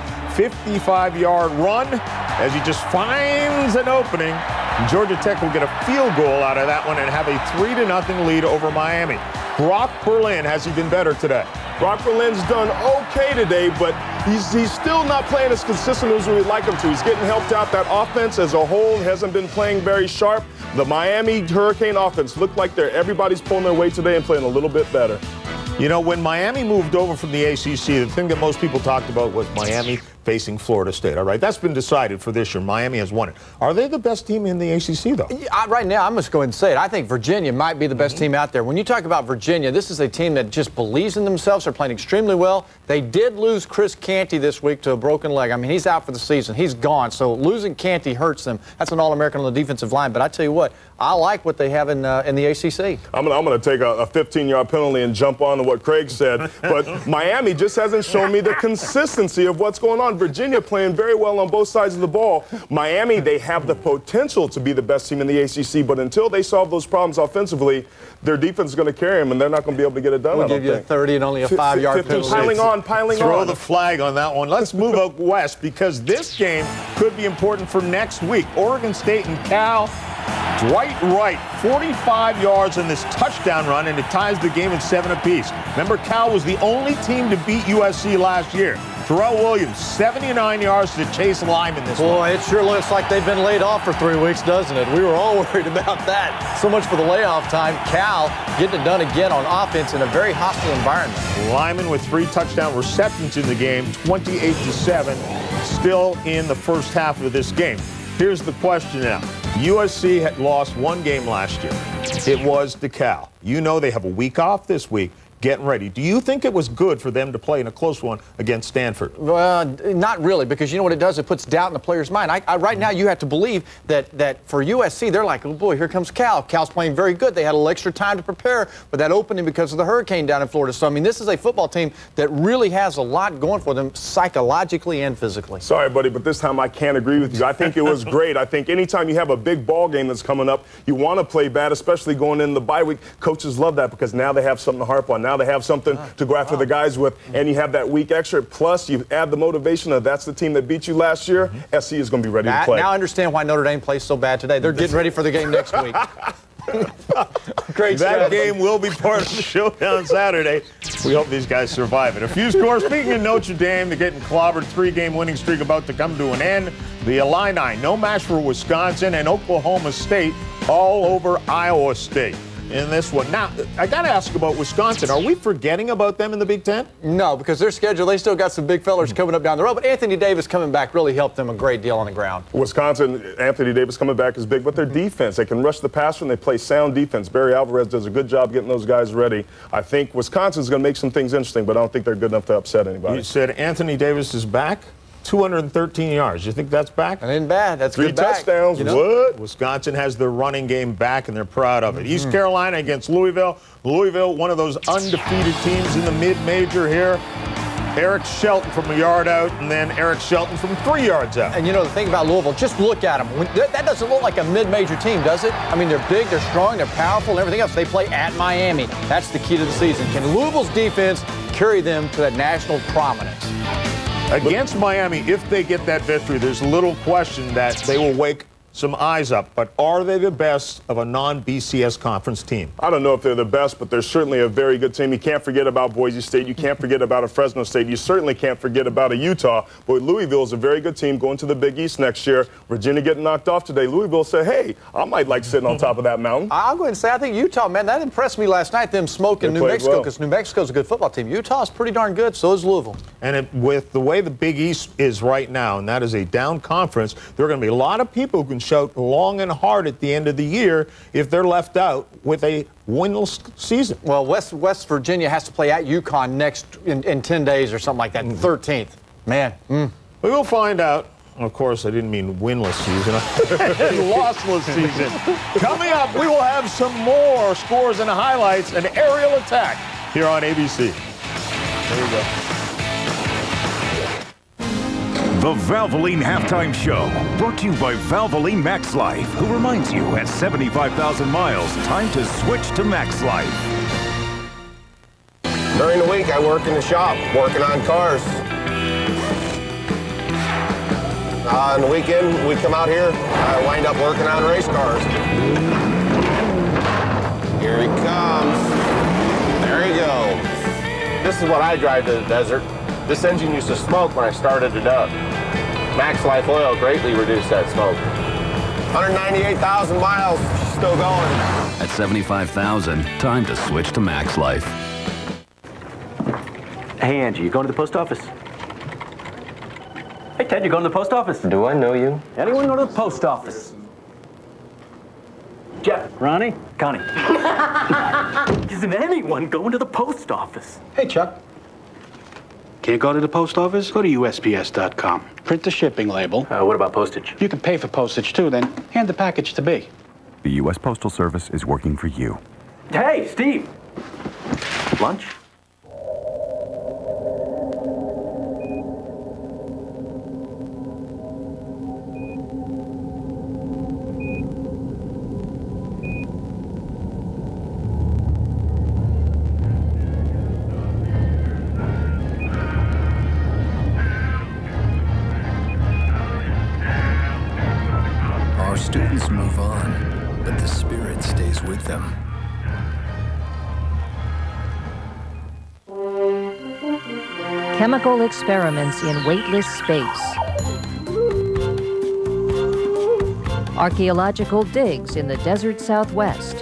55-yard run as he just finds an opening. And Georgia Tech will get a field goal out of that one and have a 3-0 lead over Miami. Brock Berlin, has he been better today? Brock Berlin's done okay today, but he's still not playing as consistent as we'd like him to. He's getting helped out. That offense as a whole hasn't been playing very sharp. The Miami Hurricane offense looked like everybody's pulling their weight today and playing a little bit better. You know, when Miami moved over from the ACC, the thing that most people talked about was Miami facing Florida State. All right, that's been decided for this year. Miami has won it. Are they the best team in the ACC, though? Right now, I'm just going to say it. I think Virginia might be the best team out there. When you talk about Virginia, this is a team that just believes in themselves. They're playing extremely well. They did lose Chris Canty this week to a broken leg. I mean, he's out for the season. He's gone. So losing Canty hurts them. That's an All-American on the defensive line. But I tell you what, I like what they have in the ACC. I'm going to take a 15-yard penalty and jump on to what Craig said. But Miami just hasn't shown me the consistency of what's going on. Virginia playing very well on both sides of the ball. Miami, they have the potential to be the best team in the ACC, but until they solve those problems offensively, their defense is going to carry them, and they're not going to be able to get it done. We'll give you a 30 and only a 5-yard penalty. Piling on. Throw the flag on that one. Let's move out west because this game could be important for next week. Oregon State and Cal. Dwight Wright, 45 yards on this touchdown run, and it ties the game at 7 apiece. Remember, Cal was the only team to beat USC last year. Terrell Williams, 79 yards to Chase Lyman this Boy, one. it sure looks like they've been laid off for 3 weeks, doesn't it? We were all worried about that. So much for the layoff time. Cal getting it done again on offense in a very hostile environment. Lyman with 3 touchdown receptions in the game, 28-7, still in the first half of this game. Here's the question now. USC had lost 1 game last year. It was to Cal. You know they have a week off this week. Getting ready. Do you think it was good for them to play in a close one against Stanford? Well, not really, because you know what it does? It puts doubt in the player's mind. Right now, you have to believe that for USC, they're like, oh boy, here comes Cal. Cal's playing very good. They had a little extra time to prepare for that opening because of the hurricane down in Florida. So, I mean, this is a football team that really has a lot going for them psychologically and physically. Sorry, buddy, but this time I can't agree with you. I think it was great. I think anytime you have a big ball game that's coming up, you want to play bad, especially going in the bye week. Coaches love that because now they have something to harp on. Now they have something to go after the guys with, and you have that week extra. Plus, you add the motivation of that's the team that beat you last year. SC is going to be ready to play. Now I understand why Notre Dame plays so bad today. They're getting ready for the game next week. Great. That game will be part of the showdown Saturday. We hope these guys survive it. A few scores. Speaking of Notre Dame, they're getting clobbered. 3-game winning streak about to come to an end. The Illini, no match for Wisconsin, and Oklahoma State all over Iowa State in this one. Now, I got to ask about Wisconsin. Are we forgetting about them in the Big Ten? No, because their schedule, they still got some big fellers coming up down the road. But Anthony Davis coming back really helped them a great deal on the ground. Wisconsin, Anthony Davis coming back is big, but their defense, they can rush the passer and they play sound defense. Barry Alvarez does a good job getting those guys ready. I think Wisconsin's going to make some things interesting, but I don't think they're good enough to upset anybody. You said Anthony Davis is back? 213 yards. You think that's back? That ain't bad. That's 3 good back. touchdowns. You know? What? Wisconsin has their running game back, and they're proud of it. East Carolina against Louisville. Louisville, one of those undefeated teams in the mid-major here. Eric Shelton from a yard out, and then Eric Shelton from 3 yards out. And you know, the thing about Louisville, just look at them. That doesn't look like a mid-major team, does it? I mean, they're big, they're strong, they're powerful, and everything else. They play at Miami. That's the key to the season. Can Louisville's defense carry them to that national prominence? Against Miami, if they get that victory, there's little question that they will wake some eyes up. But are they the best of a non-BCS conference team? I don't know if they're the best, but they're certainly a very good team. You can't forget about Boise State. You can't forget about a Fresno State. You certainly can't forget about a Utah. But Louisville is a very good team going to the Big East next year. Virginia getting knocked off today. Louisville said, hey, I might like sitting on top of that mountain. I'll go ahead and say, I think Utah, man, that impressed me last night, them smoking New Mexico, because New Mexico's a good football team. Utah's pretty darn good, so is Louisville. And with the way the Big East is right now, and that is a down conference, there are going to be a lot of people who can shout long and hard at the end of the year if they're left out with a winless season. Well, West Virginia has to play at UConn in 10 days or something like that, 13th. Man. We will find out. Of course, I didn't mean winless season. Lossless season. Coming up, we will have some more scores and highlights, an aerial attack here on ABC. There we go. The Valvoline Halftime Show, brought to you by Valvoline Max Life, who reminds you at 75,000 miles, time to switch to Max Life. During the week, I work in the shop, working on cars. On the weekend, we come out here, I wind up working on race cars. Here he comes. There he goes. This is what I drive to the desert. This engine used to smoke when I started it up. Max Life oil greatly reduced that smoke. 198,000 miles, still going. At 75,000, time to switch to Max Life. Hey, Angie, you going to the post office? Hey, Ted, you going to the post office? Do I know you? Anyone go to the post office? Jeff, Ronnie, Connie. Isn't anyone going to the post office? Hey, Chuck. Can't go to the post office? Go to USPS.com. Print the shipping label. What about postage? You can pay for postage, too, then hand the package to B. The U.S. Postal Service is working for you. Hey, Steve. Lunch? Our students move on, but the spirit stays with them. Chemical experiments in weightless space. Archaeological digs in the desert Southwest.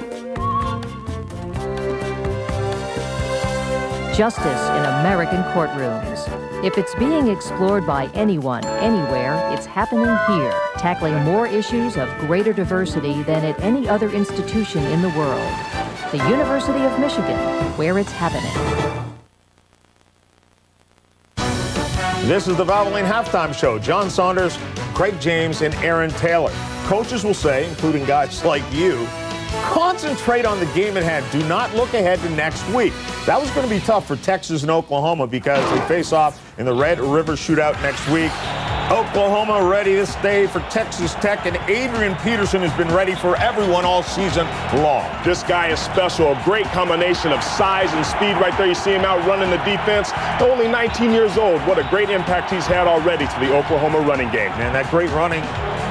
Justice in American courtrooms. If it's being explored by anyone, anywhere, it's happening here, tackling more issues of greater diversity than at any other institution in the world. The University of Michigan, where it's happening. This is the Valvoline Halftime Show. John Saunders, Craig James, and Aaron Taylor. Coaches will say, including guys like you, concentrate on the game at hand. Do not look ahead to next week. That was going to be tough for Texas and Oklahoma because they face off in the Red River Shootout next week. Oklahoma ready this day for Texas Tech, and Adrian Peterson has been ready for everyone all season long. This guy is special. A great combination of size and speed right there. You see him out running the defense. Only 19 years old. What a great impact he's had already to the Oklahoma running game. And that great running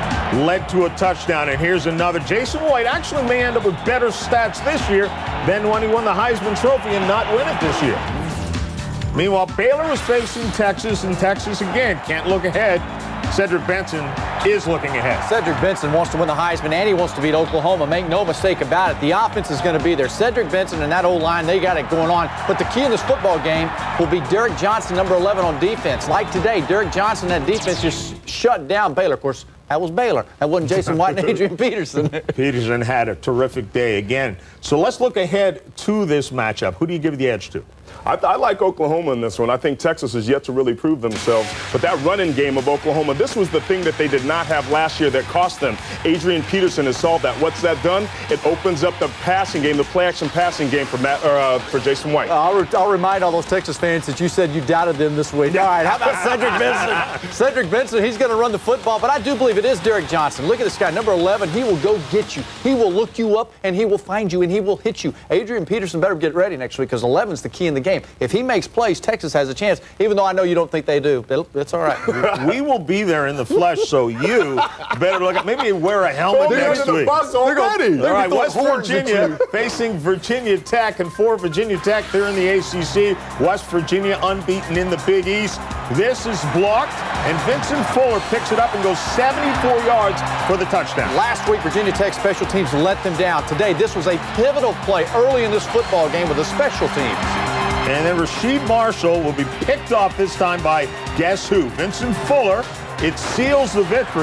led to a touchdown, and here's another. Jason White actually may end up with better stats this year than when he won the Heisman Trophy and not win it this year. Meanwhile, Baylor was facing Texas, and Texas again can't look ahead. Cedric Benson is looking ahead. Cedric Benson wants to win the Heisman, and he wants to beat Oklahoma. Make no mistake about it. The offense is going to be there. Cedric Benson and that O-line, they got it going on. But the key in this football game will be Derek Johnson, number 11 on defense. Like today, Derek Johnson, that defense just shut down Baylor. Of course, that was Baylor. That wasn't Jason White and Adrian Peterson. Peterson had a terrific day again. So let's look ahead to this matchup. Who do you give the edge to? I like Oklahoma in this one. I think Texas is yet to really prove themselves. But that running game of Oklahoma, this was the thing that they did not have last year that cost them. Adrian Peterson has solved that. What's that done? It opens up the passing game, the play-action passing game for Jason White. I'll remind all those Texas fans that you said you doubted them this week. All right, how about Cedric Benson? Cedric Benson, he's going to run the football, but I do believe it is Derek Johnson. Look at this guy, number 11. He will go get you. He will look you up, and he will find you, and he will hit you. Adrian Peterson better get ready next week because 11's the key in the game. If he makes plays, Texas has a chance, even though I know you don't think they do. It's all right. We will be there in the flesh, so you better look at maybe wear a helmet next week. Bus already. All right, West Virginia facing Virginia Tech, and for Virginia Tech, they're in the ACC. West Virginia unbeaten in the Big East. This is blocked, and Vincent Fuller picks it up and goes 74 yards for the touchdown. Last week, Virginia Tech special teams let them down. Today, this was a pivotal play early in this football game with the special teams. And then Rasheed Marshall will be picked off this time by guess who? Vincent Fuller. It seals the victory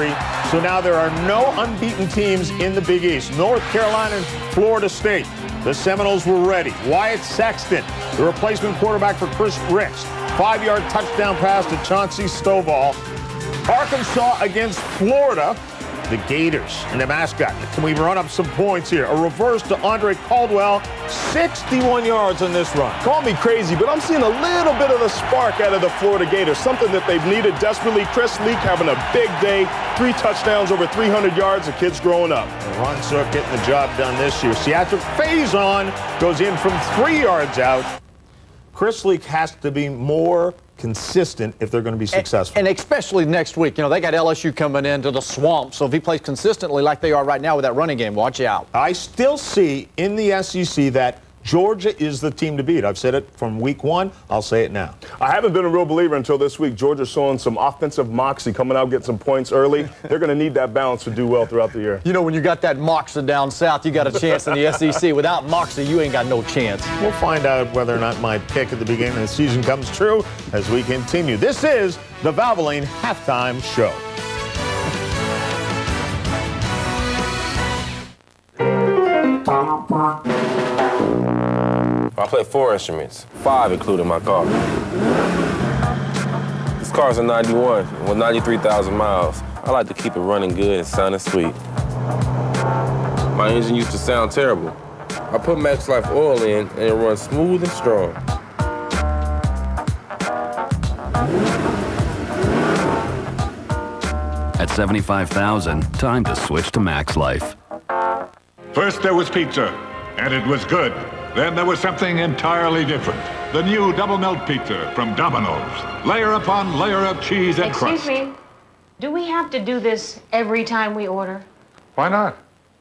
So now there are no unbeaten teams in the Big East. North Carolina and Florida State. The Seminoles were ready. Wyatt Sexton, the replacement quarterback for Chris Ricks. 5-yard touchdown pass to Chauncey Stovall. Arkansas against Florida. The Gators and the mascot. Can we run up some points here? A reverse to Andre Caldwell. 61 yards on this run. Call me crazy, but I'm seeing a little bit of the spark out of the Florida Gators, something that they've needed desperately. Chris Leak having a big day, 3 touchdowns, over 300 yards. The kid's growing up. Ron Zook getting the job done this year. Seatric Faison goes in from 3 yards out. Chris Leak has to be more consistent if they're going to be successful. And especially next week. You know, they got LSU coming into the swamp, so if he plays consistently like they are right now with that running game, watch out. I still see in the SEC that Georgia is the team to beat. I've said it from week 1. I'll say it now. I haven't been a real believer until this week. Georgia's showing some offensive moxie, coming out, getting some points early. They're going to need that balance to do well throughout the year. You know, when you got that moxie down south, you got a chance in the SEC. Without moxie, you ain't got no chance. We'll find out whether or not my pick at the beginning of the season comes true as we continue. This is the Valvoline Halftime Show. I play 4 instruments, 5 including my car. This car's a 91 with 93,000 miles. I like to keep it running good and sounding sweet. My engine used to sound terrible. I put Max Life oil in and it runs smooth and strong. At 75,000, time to switch to Max Life. First there was pizza, and it was good. Then there was something entirely different. The new double melt pizza from Domino's. Layer upon layer of cheese and crust. Excuse me, do we have to do this every time we order? Why not?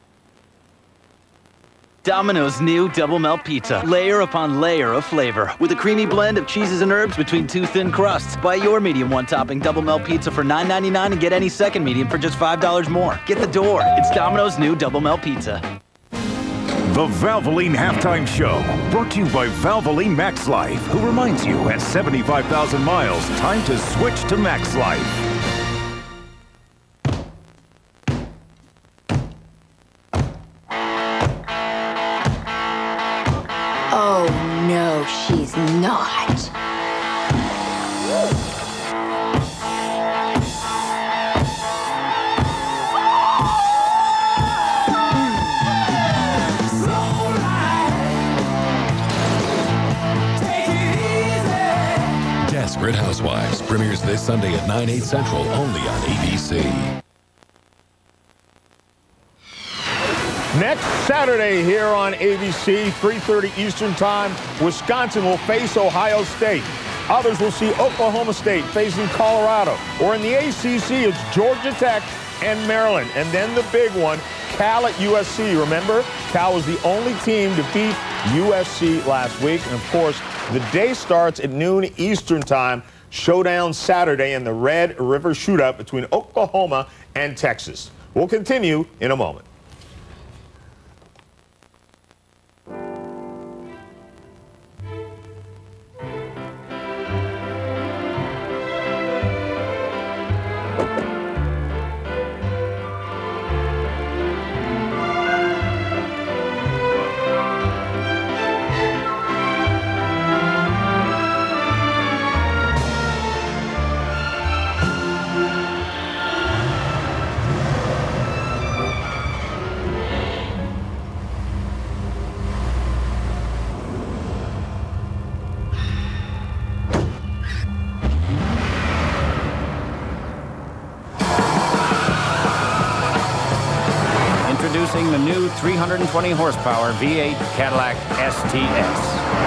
Domino's new double melt pizza. Layer upon layer of flavor. With a creamy blend of cheeses and herbs between 2 thin crusts. Buy your medium 1-topping double melt pizza for $9.99 and get any second medium for just $5 more. Get the door. It's Domino's new double melt pizza. The Valvoline Halftime Show, brought to you by Valvoline Max Life, who reminds you at 75,000 miles, time to switch to Max Life. Oh, no, she's not. Desperate Housewives premieres this Sunday at 9/8 Central, only on ABC. Next Saturday here on ABC, 3:30 Eastern Time, Wisconsin will face Ohio State. Others will see Oklahoma State facing Colorado. Or in the ACC, it's Georgia Tech and Maryland. And then the big one, Cal at USC. Remember, Cal was the only team to beat USC last week. And, of course, the day starts at noon Eastern Time. Showdown Saturday in the Red River Shootout between Oklahoma and Texas. We'll continue in a moment. Introducing the new 320 horsepower V8 Cadillac STS.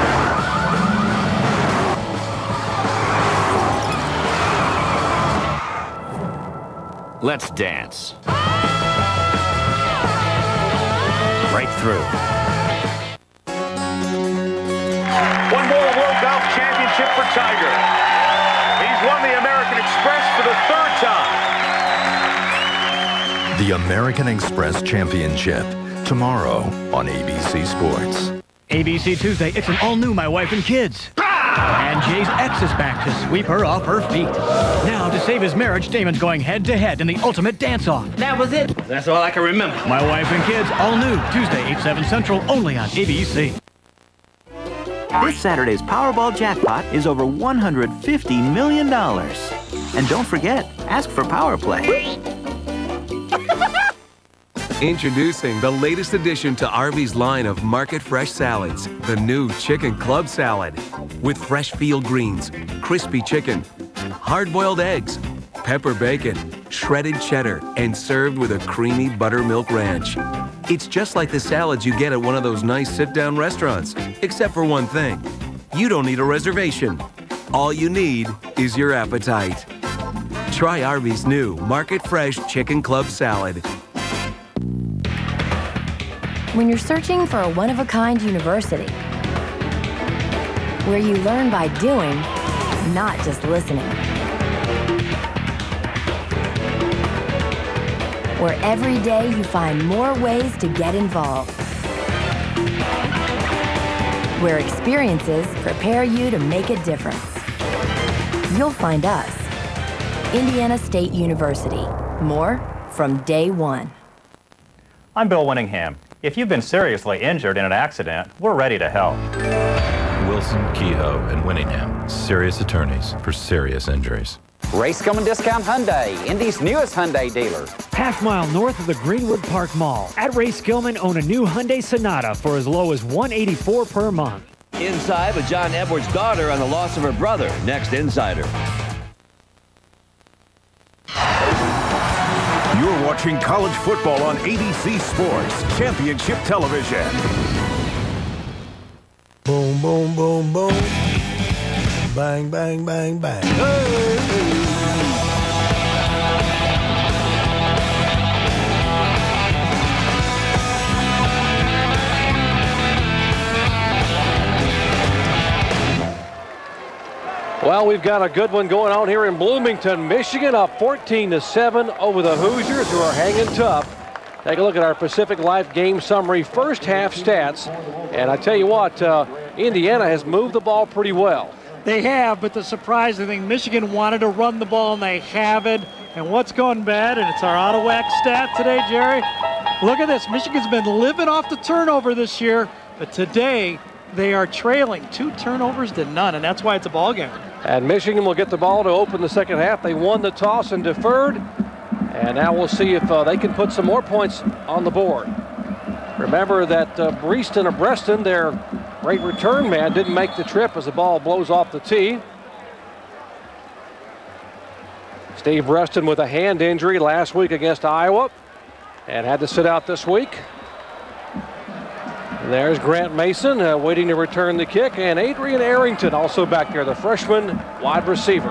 Let's dance. Break through. One more World Golf Championship for Tiger. He's won the American Express for the 3rd time. The American Express Championship, tomorrow on ABC Sports. ABC Tuesday, it's an all-new My Wife and Kids. And Jay's ex is back to sweep her off her feet. Now, to save his marriage, Damon's going head-to-head in the ultimate dance-off. That was it. That's all I can remember. My Wife and Kids, all new, Tuesday, 8/7 Central, only on ABC. This Saturday's Powerball jackpot is over $150 million. And don't forget, ask for Power Play. Introducing the latest addition to Arby's line of Market Fresh salads, the new Chicken Club Salad. With fresh field greens, crispy chicken, hard-boiled eggs, pepper bacon, shredded cheddar, and served with a creamy buttermilk ranch. It's just like the salads you get at one of those nice sit-down restaurants, except for one thing. You don't need a reservation. All you need is your appetite. Try Arby's new Market Fresh Chicken Club Salad. When you're searching for a one-of-a-kind university, where you learn by doing, not just listening, where every day you find more ways to get involved, where experiences prepare you to make a difference, you'll find us. Indiana State University. More from day one. I'm Bill Winningham. If you've been seriously injured in an accident, we're ready to help. Wilson, Kehoe, and Winningham, serious attorneys for serious injuries. Ray Skillman Discount Hyundai, Indy's newest Hyundai dealer. Half mile north of the Greenwood Park Mall. At Ray Skillman, own a new Hyundai Sonata for as low as $184 per month. Inside with John Edwards' daughter on the loss of her brother. Next Insider. You're watching college football on ABC Sports Championship Television. Boom, boom, boom, boom. Bang, bang, bang, bang. Hey. Well, we've got a good one going on here in Bloomington, Michigan, up 14-7 over the Hoosiers, who are hanging tough. Take a look at our Pacific Life game summary, first half stats. And I tell you what, Indiana has moved the ball pretty well. They have, but the surprising thing, Michigan wanted to run the ball, and they haven't. And what's gone bad, and it's our out-of-whack stat today, Jerry. Look at this. Michigan's been living off the turnover this year, but today they are trailing 2 turnovers to none, and that's why it's a ball game. And Michigan will get the ball to open the second half. They won the toss and deferred. And now we'll see if they can put some more points on the board. Remember that Breaston of Breston, their great return man, didn't make the trip as the ball blows off the tee. Steve Breston with a hand injury last week against Iowa and had to sit out this week. And there's Grant Mason waiting to return the kick, and Adrian Arrington also back there, the freshman wide receiver.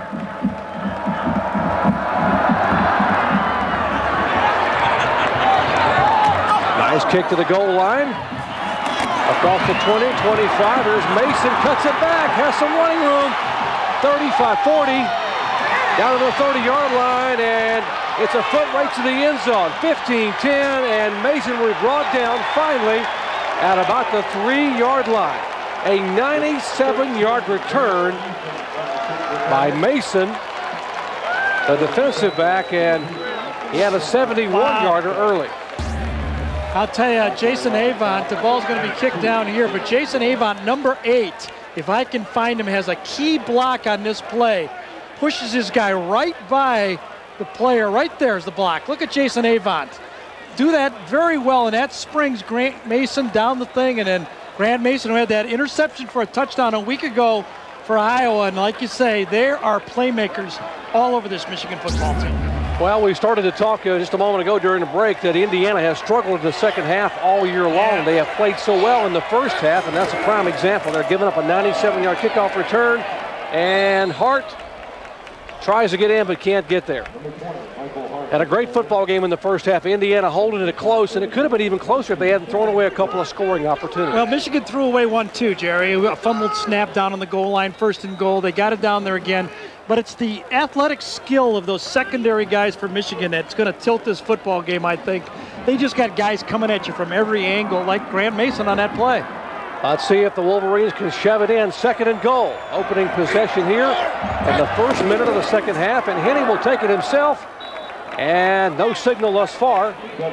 Nice kick to the goal line. Across the 20, 25, there's Mason, cuts it back, has some running room. 35-40, down to the 30-yard line, and it's a foot right to the end zone. 15-10, and Mason will be brought down finally at about the 3-yard line. A 97-yard return by Mason, the defensive back, and he had a 71-yarder early. I'll tell you, Jason Avant, the ball's going to be kicked down here, but Jason Avant, number 8, if I can find him, has a key block on this play. Pushes his guy right by the player. Right there's the block. Look at Jason Avant. Do that very well, and that springs Grant Mason down the thing, and then Grant Mason, who had that interception for a touchdown a week ago for Iowa, and like you say, there are playmakers all over this Michigan football team. Well, we started to talk just a moment ago during the break that Indiana has struggled in the second half all year long. They have played so well in the first half, and that's a prime example. They're giving up a 97-yard kickoff return, and Hart tries to get in but can't get there. Had a great football game in the first half. Indiana holding it close, and it could have been even closer if they hadn't thrown away a couple of scoring opportunities. Well, Michigan threw away one too, Jerry. A fumbled snap down on the goal line, 1st and goal. They got it down there again. But it's the athletic skill of those secondary guys for Michigan that's going to tilt this football game, I think. They just got guys coming at you from every angle, like Grant Mason on that play. Let's see if the Wolverines can shove it in. 2nd and goal. Opening possession here in the first minute of the second half, and Henney will take it himself. And no signal thus far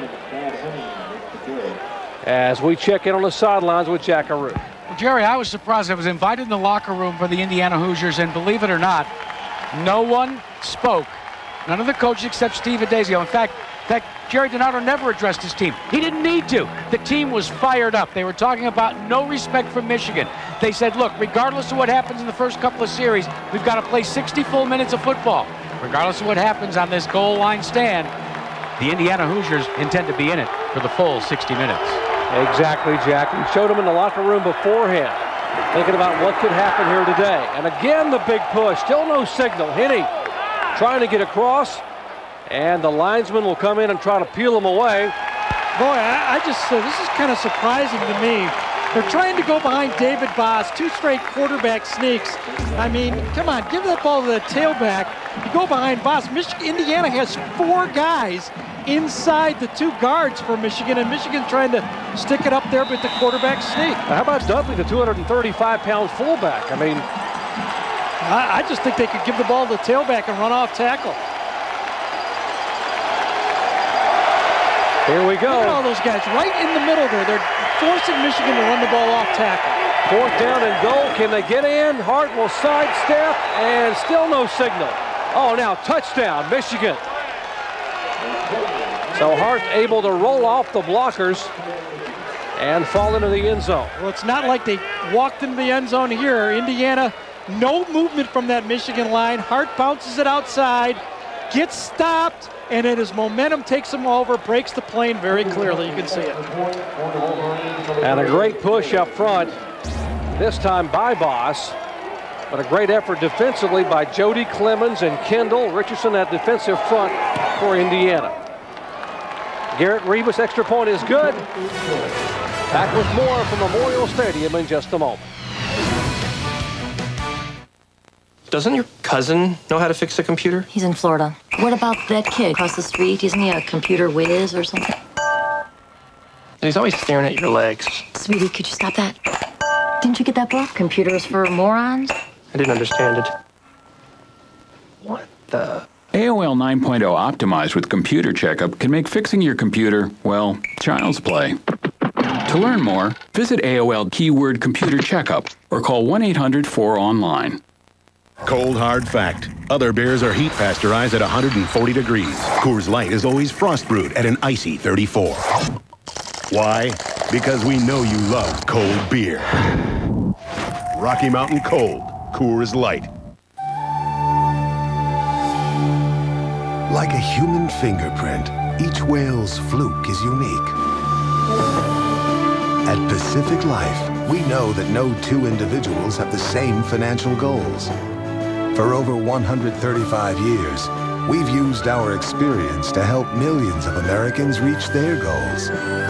as we check in on the sidelines with Jackaroo. Well, Jerry, I was surprised. I was invited in the locker room for the Indiana Hoosiers, and believe it or not, no one spoke. None of the coaches except Steve Adazio. In fact, Gerry DiNardo never addressed his team. He didn't need to. The team was fired up. They were talking about no respect for Michigan. They said, look, regardless of what happens in the first couple of series, we've got to play 60 full minutes of football. Regardless of what happens on this goal line stand, the Indiana Hoosiers intend to be in it for the full 60 minutes. Exactly, Jack. We showed them in the locker room beforehand, thinking about what could happen here today. And again, the big push. Still no signal. Henney trying to get across, and the linesman will come in and try to peel him away. Boy, I just this is kind of surprising to me. They're trying to go behind David Boss, 2 straight quarterback sneaks. I mean, come on, give that ball to the tailback. You go behind Boss. Indiana has 4 guys inside the 2 guards for Michigan, and Michigan trying to stick it up there with the quarterback sneak. How about Dudley, the 235-pound fullback? I mean, I just think they could give the ball to the tailback and run off tackle. Here we go. Look at all those guys right in the middle there. They're forcing Michigan to run the ball off tackle. 4th down and goal. Can they get in? Hart will sidestep, and still no signal. Oh, now touchdown, Michigan. So Hart able to roll off the blockers and fall into the end zone. Well, it's not like they walked into the end zone here. Indiana, no movement from that Michigan line. Hart bounces it outside, gets stopped, and it is momentum takes him over, breaks the plane very clearly. You can see it. And a great push up front, this time by Boss. But a great effort defensively by Jody Clemens and Kendall Richardson at defensive front for Indiana. Garrett Rebus extra point is good. Back with more from Memorial Stadium in just a moment. Doesn't your cousin know how to fix a computer? He's in Florida. What about that kid across the street? Isn't he a computer whiz or something? He's always staring at your legs. Sweetie, could you stop that? Didn't you get that book, Computers for Morons? I didn't understand it. What the? AOL 9.0 optimized with Computer Checkup can make fixing your computer, well, child's play. To learn more, visit AOL keyword Computer Checkup or call 1-800-4ONLINE. Cold hard fact. Other beers are heat pasteurized at 140 degrees. Coors Light is always frost brewed at an icy 34. Why? Because we know you love cold beer. Rocky Mountain Cold. Coors Light. Like a human fingerprint, each whale's fluke is unique. At Pacific Life, we know that no 2 individuals have the same financial goals. For over 135 years, we've used our experience to help millions of Americans reach their goals.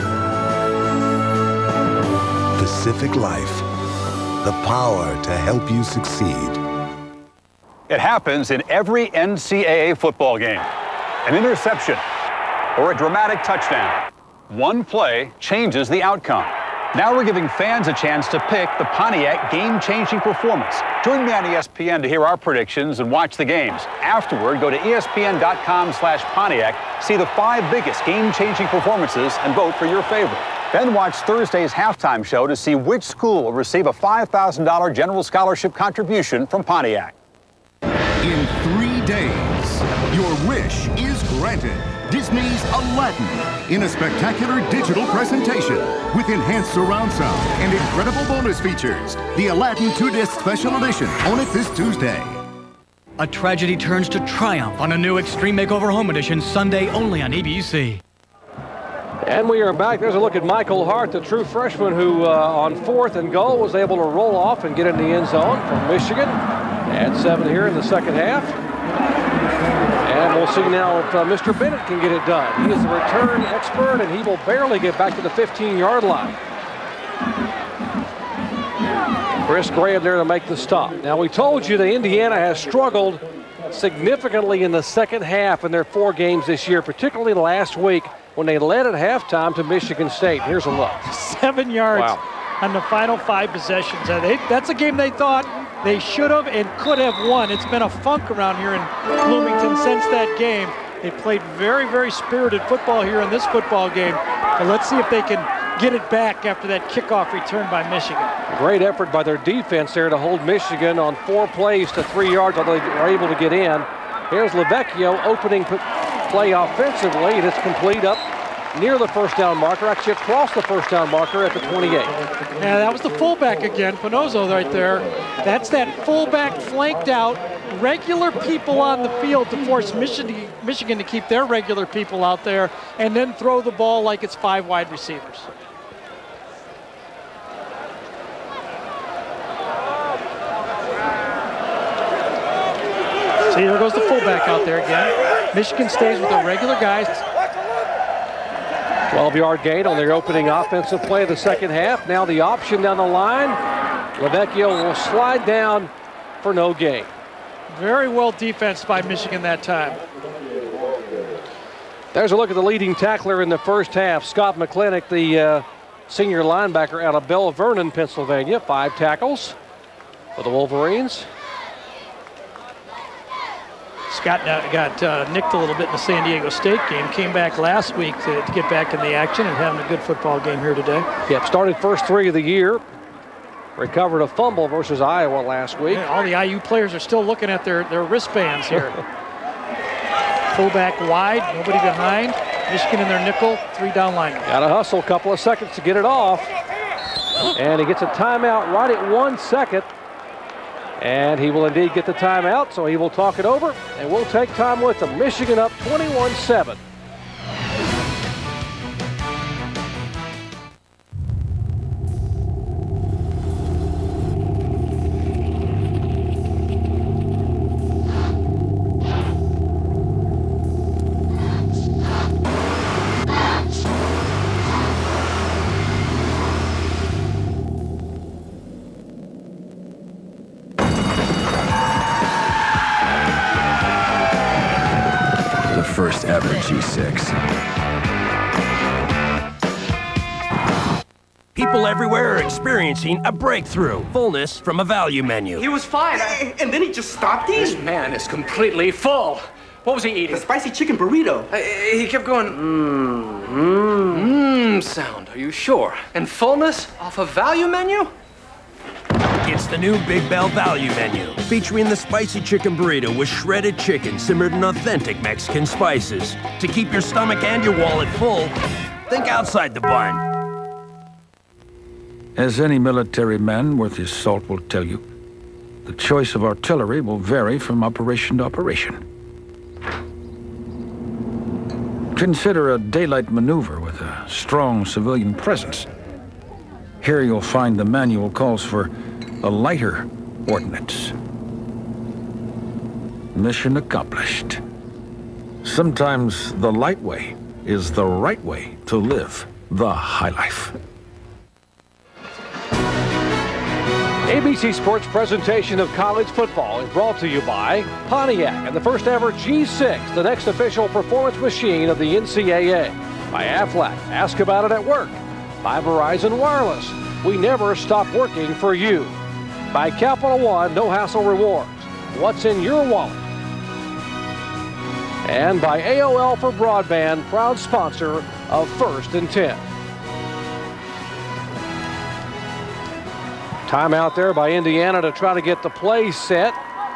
Pacific Life, the power to help you succeed. It happens in every NCAA football game. An interception or a dramatic touchdown. One play changes the outcome. Now we're giving fans a chance to pick the Pontiac game-changing performance. Join me on ESPN to hear our predictions and watch the games. Afterward, go to ESPN.com/Pontiac, see the 5 biggest game-changing performances, and vote for your favorite. Then watch Thursday's halftime show to see which school will receive a $5,000 general scholarship contribution from Pontiac. In 3 days, your wish is granted. Disney's Aladdin in a spectacular digital presentation with enhanced surround sound and incredible bonus features. The Aladdin 2-disc special edition. Own it this Tuesday. A tragedy turns to triumph on a new Extreme Makeover Home Edition Sunday only on ABC. And we are back. There's a look at Michael Hart, the true freshman who on 4th and goal was able to roll off and get in the end zone from Michigan. At 7 here in the second half. And we'll see now if Mr. Bennett can get it done. He is a return expert, and he will barely get back to the 15-yard line. Chris Graham there to make the stop. Now, we told you that Indiana has struggled significantly in the second half in their 4 games this year, particularly last week when they led at halftime to Michigan State. Here's a look. 7 yards. Wow. on the final 5 possessions. That's a game they thought they should have and could have won. It's been a funk around here in Bloomington since that game. They played very, very spirited football here in this football game. But let's see if they can get it back after that kickoff return by Michigan. Great effort by their defense there to hold Michigan on 4 plays to 3 yards, although they were able to get in. Here's Lavecchio opening play offensively, and it's complete up near the first down marker, actually across the first down marker at the 28. Yeah, that was the fullback again, Panozzo right there. That's that fullback flanked out, regular people on the field to force Michigan to keep their regular people out there and then throw the ball like it's 5 wide receivers. See, there goes the fullback out there again. Michigan stays with their regular guys. 12-yard gain on their opening offensive play of the second half. Now the option down the line. Lavecchio will slide down for no gain. Very well defense by Michigan that time. There's a look at the leading tackler in the first half. Scott McClintock, the senior linebacker out of Belle Vernon, Pennsylvania. 5 tackles for the Wolverines. Scott got nicked a little bit in the San Diego State game. Came back last week to get back in the action and having a good football game here today. Yep, started first 3 of the year. Recovered a fumble versus Iowa last week. Yeah, all the IU players are still looking at their wristbands here. Fullback wide, nobody behind. Michigan in their nickel, 3 down linemen. Got to hustle, a couple of seconds to get it off. And he gets a timeout right at 1 second. And he will indeed get the timeout, so he will talk it over, and we'll take time with them. Michigan up 21-7. First ever G6. People everywhere are experiencing a breakthrough. Fullness from a value menu. He was fine, and then he just stopped eating. This man is completely full. What was he eating? The spicy chicken burrito. He kept going, sound. Are you sure? And fullness off a value menu? It's the new Big Bell Value Menu, featuring the spicy chicken burrito with shredded chicken simmered in authentic Mexican spices. To keep your stomach and your wallet full, think outside the bun. As any military man worth his salt will tell you, the choice of artillery will vary from operation to operation. Consider a daylight maneuver with a strong civilian presence. Here you'll find the manual calls for a lighter ordnance. Mission accomplished. Sometimes the light way is the right way to live the high life. ABC Sports presentation of college football is brought to you by Pontiac and the first ever G6, the next official performance machine of the NCAA. By Aflac, ask about it at work. By Verizon Wireless, we never stop working for you. By Capital One, no hassle rewards. What's in your wallet? And by AOL for Broadband, proud sponsor of First and 10. Timeout there by Indiana to try to get the play set.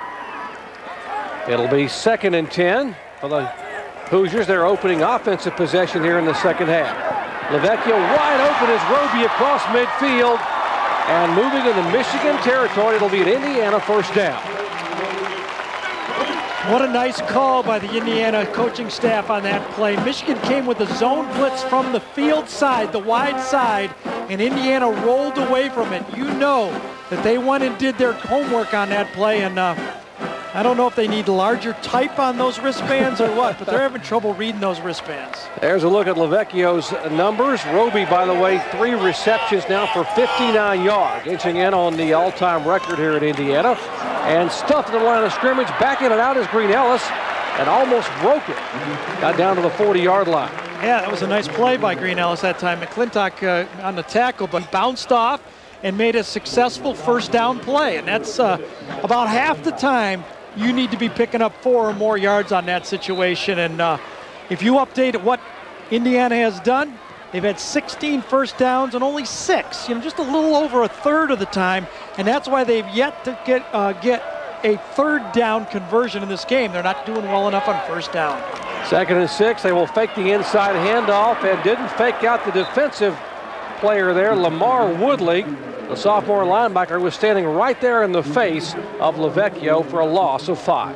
It'll be 2nd and 10 for the Hoosiers. Their opening offensive possession here in the second half. Lavecchio wide open as Roby across midfield. And moving into Michigan territory, it'll be an Indiana first down. What a nice call by the Indiana coaching staff on that play. Michigan came with a zone blitz from the field side, the wide side, and Indiana rolled away from it. You know that they went and did their homework on that play, and I don't know if they need larger type on those wristbands or what, but they're having trouble reading those wristbands. There's a look at Lavecchio's numbers. Roby, by the way, 3 receptions now for 59 yards, inching in on the all-time record here at Indiana. And stuffed in the line of scrimmage, back in and out is Green Ellis, and almost broke it. Got down to the 40-yard line. Yeah, that was a nice play by Green Ellis that time. McClintock on the tackle, but bounced off and made a successful first down play. And that's about half the time you need to be picking up 4 or more yards on that situation. And if you update what Indiana has done, they've had 16 first downs and only 6, just a little over a third of the time. And that's why they've yet to get a third down conversion in this game. They're not doing well enough on first down. 2nd and 6, they will fake the inside handoff and didn't fake out the defensive player there. Lamar Woodley, the sophomore linebacker, was standing right there in the face of LaVecchio for a loss of 5.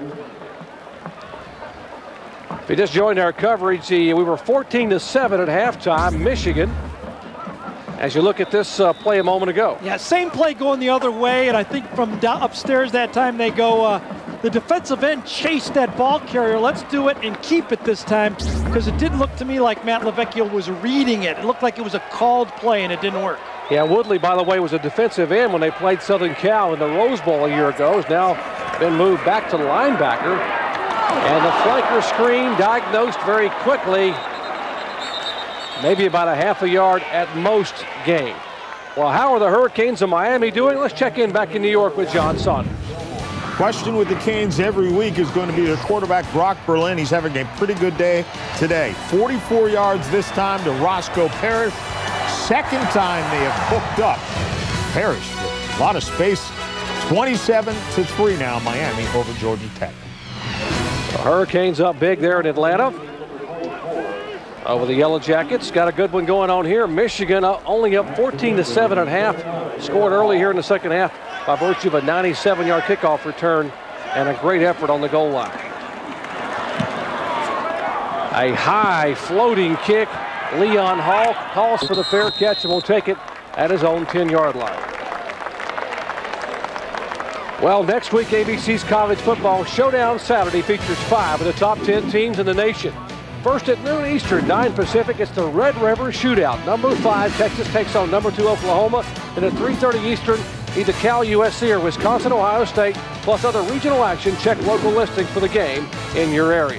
If you just joined our coverage, we were 14-7 at halftime, Michigan. As you look at this play a moment ago. Yeah, same play going the other way, and I think from upstairs that time they go, the defensive end chased that ball carrier. Let's do it and keep it this time, because it didn't look to me like Matt LaVecchio was reading it. It looked like it was a called play, and it didn't work. Yeah, Woodley, by the way, was a defensive end when they played Southern Cal in the Rose Bowl a year ago. Has now been moved back to linebacker. And the flanker screen diagnosed very quickly. Maybe about a half a yard at most gain. Well, how are the Hurricanes of Miami doing? Let's check in back in New York with John Sonner. Question with the Canes every week is going to be their quarterback, Brock Berlin. He's having a pretty good day today. 44 yards this time to Roscoe Parrish. Second time they have hooked up. Parrish with a lot of space. 27-3 now, Miami over Georgia Tech. The Hurricanes up big there in Atlanta. Over the Yellow Jackets. Got a good one going on here. Michigan only up 14-7 at half. Scored early here in the second half by virtue of a 97-yard kickoff return and a great effort on the goal line. A high floating kick. Leon Hall calls for the fair catch and will take it at his own 10-yard line. Well, next week, ABC's College Football Showdown Saturday features 5 of the top 10 teams in the nation. First at noon Eastern, 9 Pacific, it's the Red River Shootout. Number 5, Texas takes on number 2, Oklahoma. And at 3:30 Eastern, either Cal, USC, or Wisconsin, Ohio State, plus other regional action. Check local listings for the game in your area.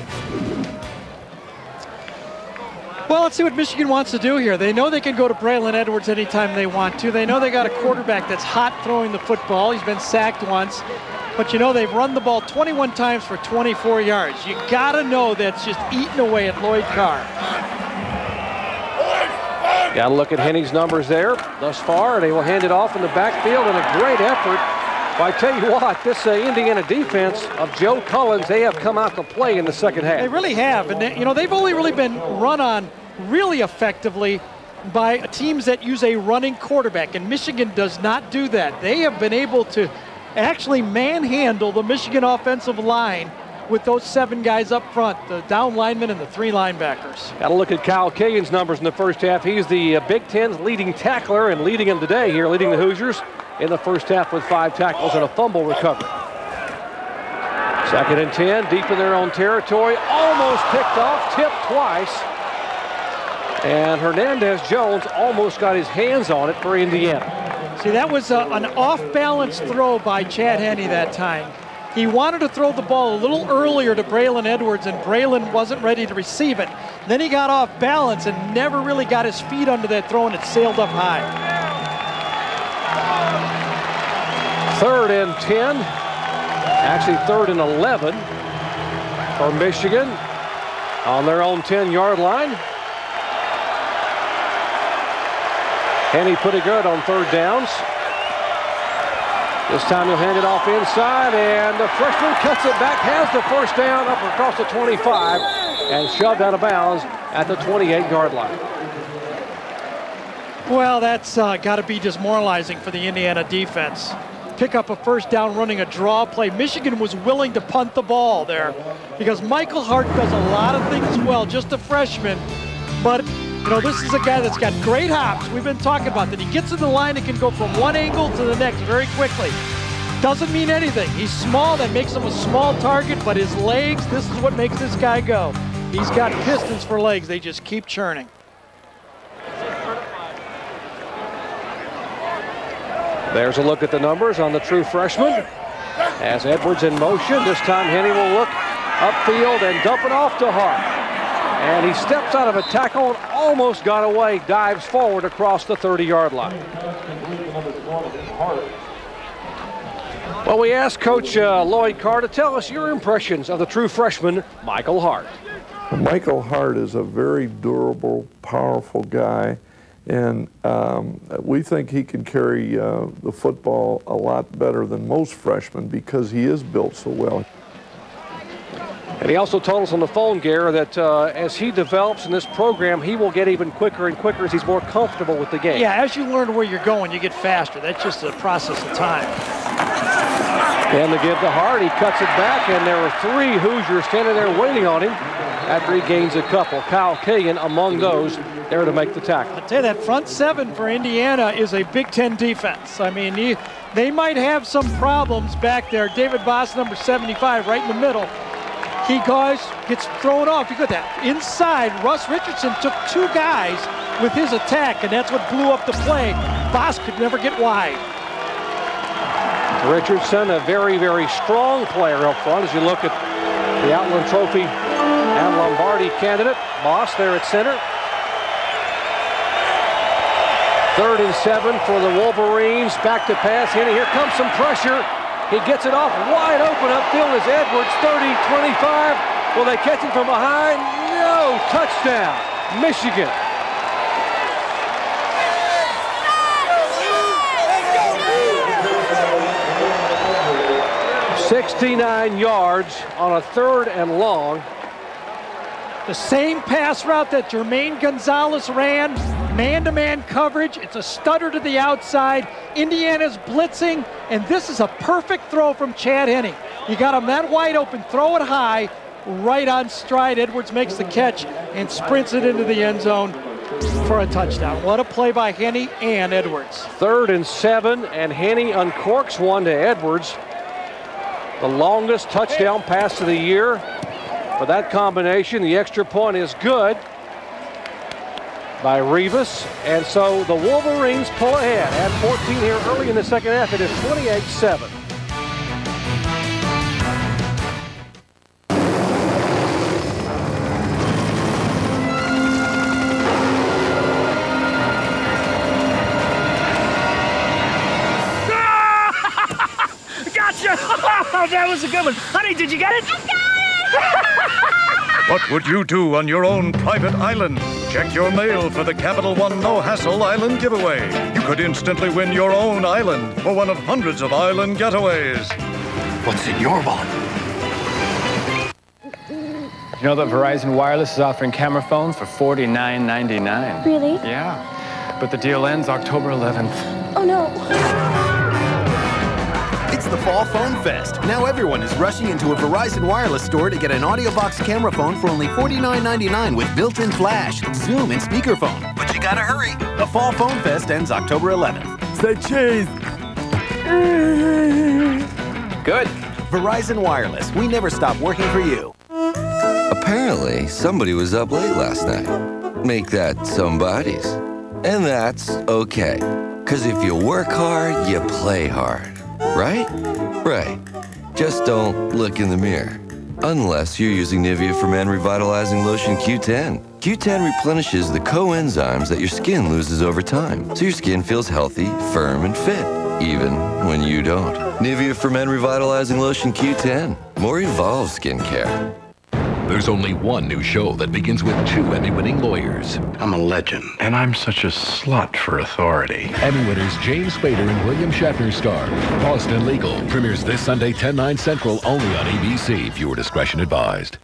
Well, let's see what Michigan wants to do here. They know they can go to Braylon Edwards anytime they want to. They know they got a quarterback that's hot throwing the football. He's been sacked once. But they've run the ball 21 times for 24 yards. You got to know that's just eating away at Lloyd Carr. Got to look at Henny's numbers there thus far. They will hand it off in the backfield, and a great effort. But I tell you what, this Indiana defense of Joe Collins, they have come out to play in the second half. They really have. And they've only really been run on really effectively by teams that use a running quarterback. And Michigan does not do that. They have been able to actually manhandle the Michigan offensive line with those 7 guys up front, the down linemen and the 3 linebackers. Got to look at Kyle Killian's numbers in the first half. He's the Big Ten's leading tackler and leading them today here, leading the Hoosiers in the first half with 5 tackles and a fumble recovery. 2nd and 10, deep in their own territory, almost picked off, tipped twice. And Hernandez-Jones almost got his hands on it for Indiana. See, that was an off-balance throw by Chad Henne that time. He wanted to throw the ball a little earlier to Braylon Edwards, and Braylon wasn't ready to receive it. Then he got off balance and never really got his feet under that throw, and it sailed up high. 3rd and 10. Actually, 3rd and 11 for Michigan on their own 10-yard line. Henne pretty good on 3rd downs. This time he'll hand it off inside, and the freshman cuts it back, has the first down up across the 25, and shoved out of bounds at the 28-yard line. Well, that's got to be demoralizing for the Indiana defense. Pick up a first down running a draw play. Michigan was willing to punt the ball there because Michael Hart does a lot of things well, just a freshman, but this is a guy that's got great hops. We've been talking about that. He gets in the line and can go from one angle to the next very quickly. Doesn't mean anything. He's small. That makes him a small target, but his legs, this is what makes this guy go. He's got pistons for legs. They just keep churning. There's a look at the numbers on the true freshman. As Edwards in motion, this time Henne will look upfield and dump it off to Hart. And he steps out of a tackle and almost got away, dives forward across the 30-yard line. Well, we asked Coach Lloyd Carr to tell us your impressions of the true freshman, Michael Hart. Michael Hart is a very durable, powerful guy, and we think he can carry the football a lot better than most freshmen because he is built so well. And he also told us on the phone, Gary, that as he develops in this program, he will get even quicker and quicker as he's more comfortable with the game. Yeah, as you learn where you're going, you get faster. That's just a process of time. And to give to Hart, he cuts it back, and there are 3 Hoosiers standing there waiting on him after he gains a couple. Kyle Kagan among those there to make the tackle. I'll tell you, that front 7 for Indiana is a Big Ten defense. I mean, they might have some problems back there. David Boss, number 75, right in the middle. He gets thrown off. You got that inside. Russ Richardson took 2 guys with his attack, and that's what blew up the play. Boss could never get wide. Richardson, a very, very strong player up front as you look at the Outland Trophy and Lombardi candidate. Boss there at center. 3rd and 7 for the Wolverines. Back to pass. Here comes some pressure. He gets it off wide open upfield as Edwards, 30, 25. Will they catch him from behind? No, touchdown, Michigan. "69 yards on a 3rd and long. The same pass route that Jermaine Gonzalez ran, man-to-man coverage. It's a stutter to the outside. Indiana's blitzing, and this is a perfect throw from Chad Henne. You got him that wide open, throw it high, right on stride. Edwards makes the catch and sprints it into the end zone for a touchdown. What a play by Henne and Edwards. 3rd and 7, and Henne uncorks one to Edwards. The longest touchdown pass of the year. For that combination, the extra point is good by Rivas. And so the Wolverines pull ahead at 14 here early in the second half. It is 28-7. Gotcha! Oh, that was a good one. Honey, did you get it? I got it! What would you do on your own private island? Check your mail for the Capital One No Hassle Island giveaway. You could instantly win your own island for one of hundreds of island getaways. What's in your wallet? You know that Verizon Wireless is offering camera phones for $49.99. Really? Yeah. But the deal ends October 11th. Oh, no. It's the Fall Phone Fest. Now everyone is rushing into a Verizon Wireless store to get an AudioBox camera phone for only $49.99 with built-in flash, zoom, and speakerphone. But you gotta hurry. The Fall Phone Fest ends October 11th. Say cheese. Good. Verizon Wireless. We never stop working for you. Apparently, somebody was up late last night. Make that somebody's. And that's okay. 'Cause if you work hard, you play hard. Right? Right. Just don't look in the mirror. Unless you're using Nivea for Men Revitalizing Lotion Q10. Q10 replenishes the coenzymes that your skin loses over time, so your skin feels healthy, firm, and fit, even when you don't. Nivea for Men Revitalizing Lotion Q10. More evolved skincare. There's only one new show that begins with 2 Emmy-winning lawyers. I'm a legend, and I'm such a slut for authority. Emmy winners James Spader and William Shatner star. Boston Legal premieres this Sunday, 10/9 Central, only on ABC. Viewer discretion advised.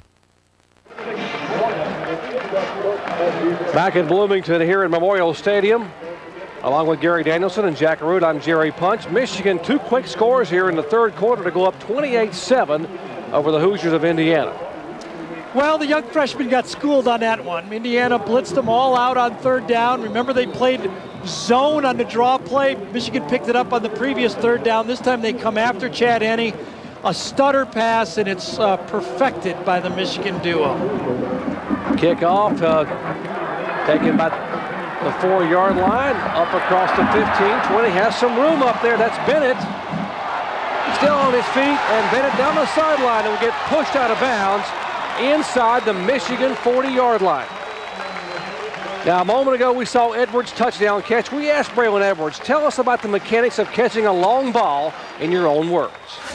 Back in Bloomington here at Memorial Stadium, along with Gary Danielson and Jack Root, I'm Jerry Punch. Michigan, 2 quick scores here in the 3rd quarter to go up 28-7 over the Hoosiers of Indiana. Well, the young freshman got schooled on that one. Indiana blitzed them all out on 3rd down. Remember, they played zone on the draw play. Michigan picked it up on the previous 3rd down. This time they come after Chad Henne. A stutter pass, and it's perfected by the Michigan duo. Kickoff taken by the 4-yard line, up across the 15, 20. Has some room up there. That's Bennett. Still on his feet, and Bennett down the sideline and will get pushed out of bounds inside the Michigan 40-yard line. Now, a moment ago, we saw Edwards' touchdown catch. We asked Braylon Edwards, tell us about the mechanics of catching a long ball in your own words.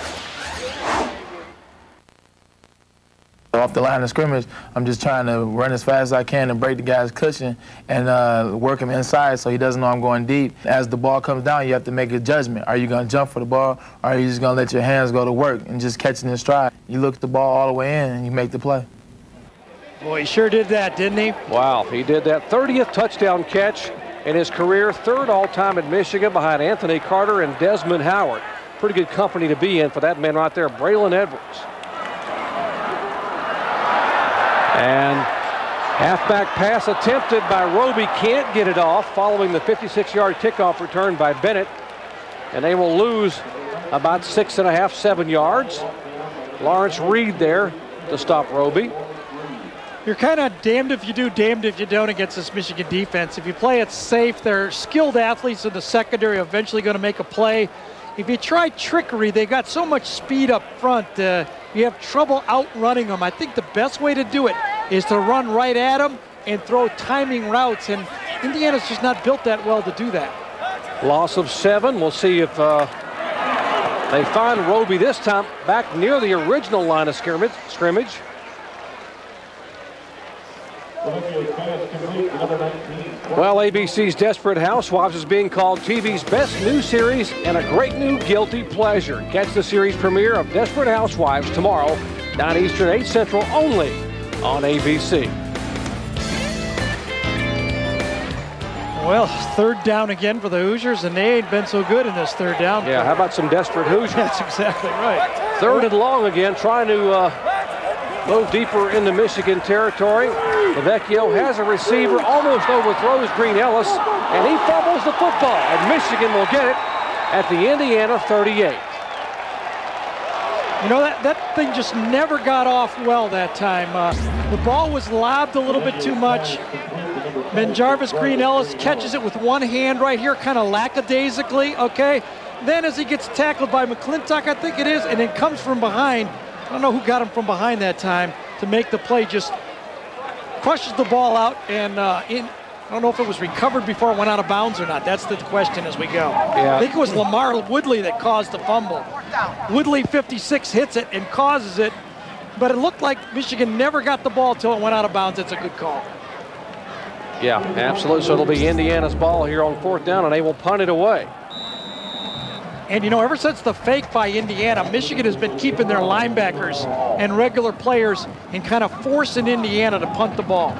Off the line of scrimmage, I'm just trying to run as fast as I can and break the guy's cushion and work him inside so he doesn't know I'm going deep. As the ball comes down, you have to make a judgment. Are you going to jump for the ball, or are you just going to let your hands go to work and just catch it in stride? You look at the ball all the way in and you make the play. Boy, he sure did that, didn't he? Wow, he did that. 30th touchdown catch in his career, 3rd all-time at Michigan behind Anthony Carter and Desmond Howard. Pretty good company to be in for that man right there, Braylon Edwards. And halfback pass attempted by Roby, can't get it off following the 56-yard kickoff return by Bennett. And they will lose about 6.5, 7 yards. Lawrence Reed there to stop Roby. You're kind of damned if you do, damned if you don't against this Michigan defense. If you play it safe, they're skilled athletes in the secondary, eventually going to make a play. If you try trickery, they got so much speed up front, you have trouble outrunning them. I think the best way to do it is to run right at them and throw timing routes, and Indiana's just not built that well to do that. Loss of 7. We'll see if they find Roby this time back near the original line of scrimmage. Well, ABC's Desperate Housewives is being called TV's best new series and a great new guilty pleasure. Catch the series premiere of Desperate Housewives tomorrow, 9 Eastern, 8 Central, only on ABC. Well, 3rd down again for the Hoosiers, and they ain't been so good in this 3rd down. Yeah, how about some desperate Hoosiers? That's exactly right. 3rd and long again, trying to move deeper into Michigan territory. Lavecchio has a receiver, almost overthrows Green Ellis, and he fumbles the football, and Michigan will get it at the Indiana 38. You know, that thing just never got off well that time. The ball was lobbed a little bit too much. Jarvis Green Ellis catches it with one hand right here, kind of lackadaisically, okay? Then as he gets tackled by McClintock, I think it is, and then comes from behind. I don't know who got him from behind that time to make the play, just crushes the ball out, and I don't know if it was recovered before it went out of bounds or not. That's the question as we go. Yeah. I think it was Lamar Woodley that caused the fumble. Woodley, 56, hits it and causes it, but it looked like Michigan never got the ball till it went out of bounds. It's a good call. Yeah, absolutely. So it'll be Indiana's ball here on 4th down, and they will punt it away. And, you know, ever since the fake by Indiana, Michigan has been keeping their linebackers and regular players and kind of forcing Indiana to punt the ball.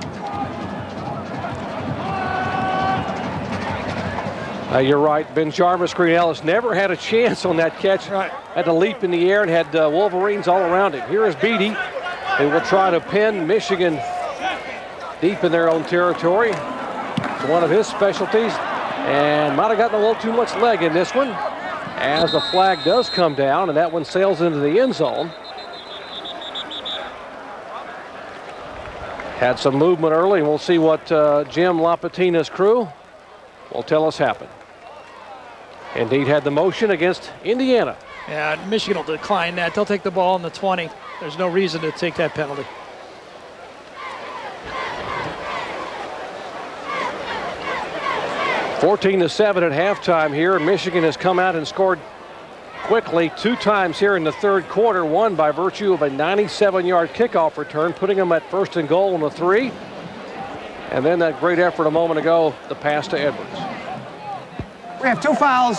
You're right. Jarvis Green Ellis never had a chance on that catch. Right. Had to leap in the air and had Wolverines all around him. Here is Beatty, who will try to pin Michigan deep in their own territory. It's one of his specialties, and might have gotten a little too much leg in this one, as the flag does come down, and that one sails into the end zone. Had some movement early, and we'll see what Jim Lapatina's crew will tell us happened. Indeed had the motion against Indiana. Yeah, Michigan will decline that. They'll take the ball in the 20. There's no reason to take that penalty. (14-7) at halftime here, and Michigan has come out and scored quickly 2 times here in the 3rd quarter, one by virtue of a 97-yard kickoff return, putting them at 1st and goal on the 3. And then that great effort a moment ago, the pass to Edwards. We have 2 fouls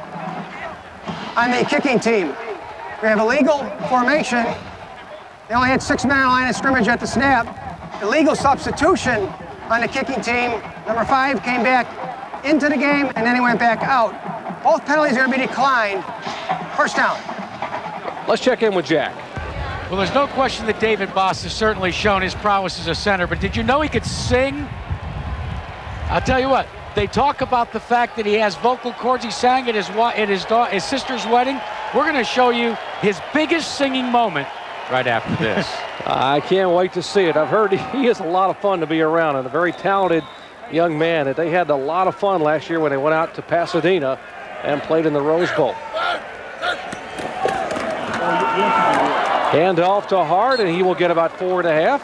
on the kicking team. We have illegal formation. They only had 6 men on the line of scrimmage at the snap. Illegal substitution on the kicking team. Number 5 came back into the game, and then he went back out. Both penalties are going to be declined. 1st down. Let's check in with Jack. Well, there's no question that David Boss has certainly shown his prowess as a center, but did you know he could sing? I'll tell you what, they talk about the fact that he has vocal cords. He sang at his sister's wedding. We're going to show you his biggest singing moment right after this. I can't wait to see it. I've heard he is a lot of fun to be around, and a very talented young man. They had a lot of fun last year when they went out to Pasadena and played in the Rose Bowl. Hand off to Hart, and he will get about 4.5.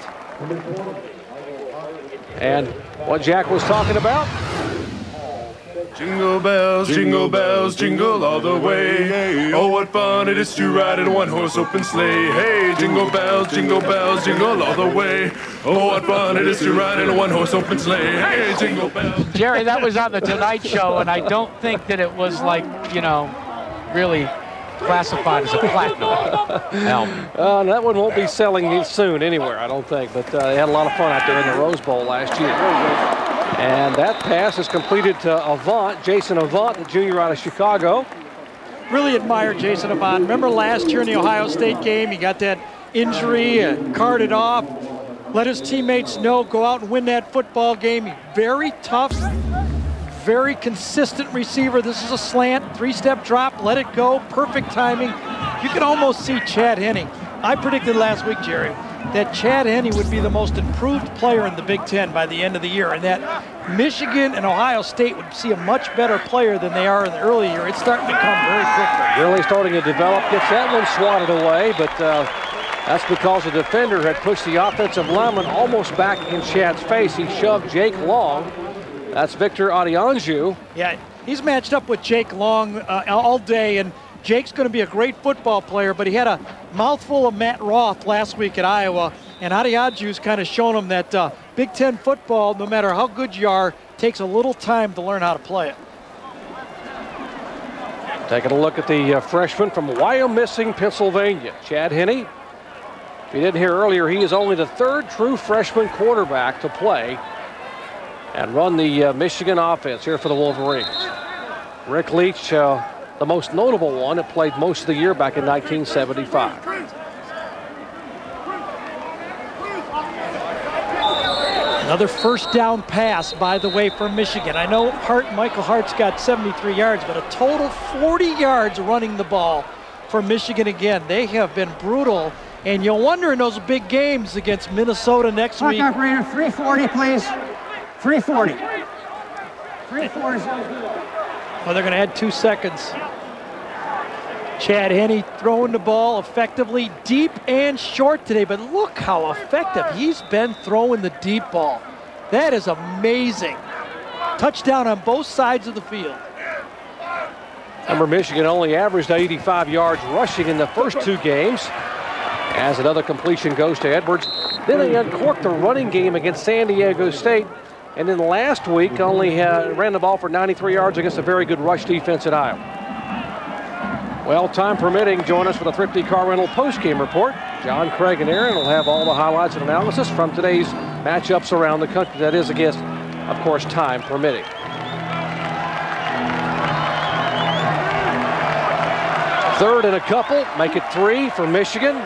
And what Jack was talking about? Jingle bells, jingle all the way. Oh, what fun it is to ride in a one-horse open sleigh. Hey, jingle bells, jingle all the way. Oh, what fun it is to ride in a one-horse open sleigh. Hey, jingle bells. Jerry, that was on the Tonight Show, and I don't think that it was like, you know, really classified as a platinum album. That one won't be selling soon anywhere, I don't think. But they had a lot of fun out there in the Rose Bowl last year. And that pass is completed to Avant, Jason Avant, the junior out of Chicago. Really admire Jason Avant. Remember last year in the Ohio State game, he got that injury and carted off. Let his teammates know, go out and win that football game. Very tough, very consistent receiver. This is a slant, 3-step drop, let it go, perfect timing. You can almost see Chad Henne. I predicted last week, Jerry, that Chad Henne would be the most improved player in the Big Ten by the end of the year, and that Michigan and Ohio State would see a much better player than they are in the early year. It's starting to come very quickly. Really starting to develop. Gets that one swatted away, but that's because the defender had pushed the offensive lineman almost back in Chad's face. He shoved Jake Long. That's Victor Adianju. Yeah, he's matched up with Jake Long all day, and Jake's going to be a great football player, but he had a mouthful of Matt Roth last week at Iowa, and Adianju's kind of shown him that Big Ten football, no matter how good you are, takes a little time to learn how to play it. Taking a look at the freshman from Wyomissing, Pennsylvania, Chad Henne. If you didn't hear earlier, he is only the third true freshman quarterback to play and run the Michigan offense here for the Wolverines. Rick Leach, the most notable one, that played most of the year back in 1975. Another first down pass, by the way, for Michigan. I know Michael Hart's got 73 yards, but a total 40 yards running the ball for Michigan again. They have been brutal, and you'll wonder in those big games against Minnesota next week. Operator, 340, please. 340. 340. Well, they're going to add 2 seconds. Chad Henne throwing the ball effectively, deep and short today, but look how effective he's been throwing the deep ball. That is amazing. Touchdown on both sides of the field. Remember, Michigan only averaged 85 yards rushing in the first 2 games, as another completion goes to Edwards. Then they uncorked the running game against San Diego State, and then last week only ran the ball for 93 yards against a very good rush defense at Iowa. Well, time permitting, join us for the Thrifty Car Rental post-game report. John, Craig, and Aaron will have all the highlights and analysis from today's matchups around the country. That is, against, of course, time permitting. Third and a couple, make it 3 for Michigan.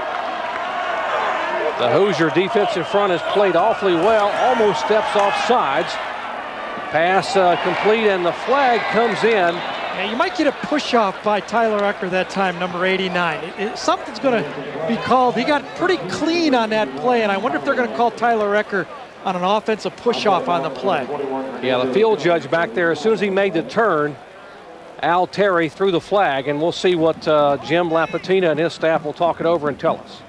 The Hoosier defense in front has played awfully well, almost steps off sides. Pass complete, and the flag comes in. Yeah, you might get a push-off by Tyler Ecker that time, number 89. Something's going to be called. He got pretty clean on that play, and I wonder if they're going to call Tyler Ecker on an offensive push-off on the play. Yeah, the field judge back there, as soon as he made the turn, Al Terry threw the flag, and we'll see what Jim Lapatina and his staff will talk it over and tell us.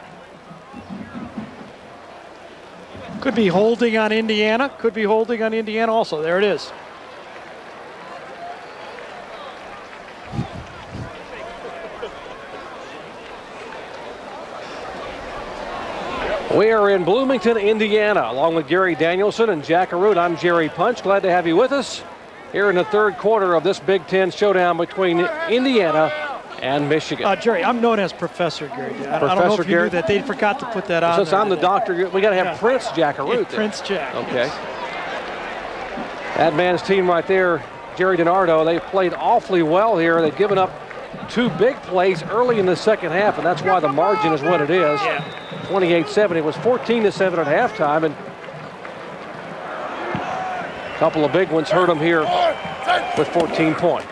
Could be holding on Indiana. Could be holding on Indiana also. There it is. We are in Bloomington, Indiana, along with Gary Danielson and Jack Arute. I'm Jerry Punch. Glad to have you with us here in the third quarter of this Big Ten showdown between Indiana and Michigan. Jerry, I'm known as Professor Gary. I don't know if you knew that. They forgot to put that on. Since I'm the doctor, we got to have Prince Jack Arute. Prince Jack. Okay. That man's team right there, Gerry DiNardo, they've played awfully well here. They've given up 2 big plays early in the second half, and that's why the margin is what it is. 28-7. It was 14-7 at halftime, and a couple of big ones hurt them here with 14 points.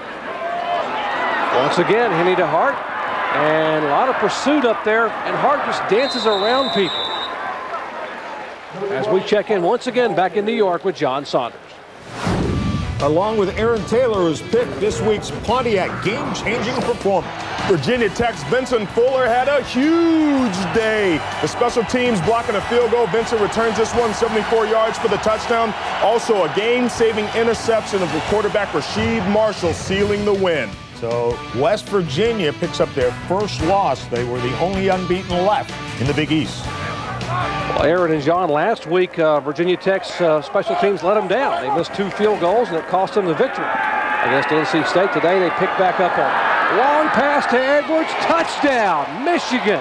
Once again, Henne to Hart, and a lot of pursuit up there, and Hart just dances around people. As we check in once again back in New York with John Saunders. along with Aaron Taylor, who's picked this week's Pontiac game-changing performance. Virginia Tech's Vincent Fuller had a huge day. The special teams blocking a field goal. Vincent returns this one 74 yards for the touchdown. Also a game-saving interception of the quarterback Rasheed Marshall sealing the win. So West Virginia picks up their first loss. They were the only unbeaten left in the Big East. Well, Aaron and John, last week Virginia Tech's special teams let them down. They missed 2 field goals and it cost them the victory against NC State. Today they picked back up on it. Long pass to Edwards, touchdown, Michigan.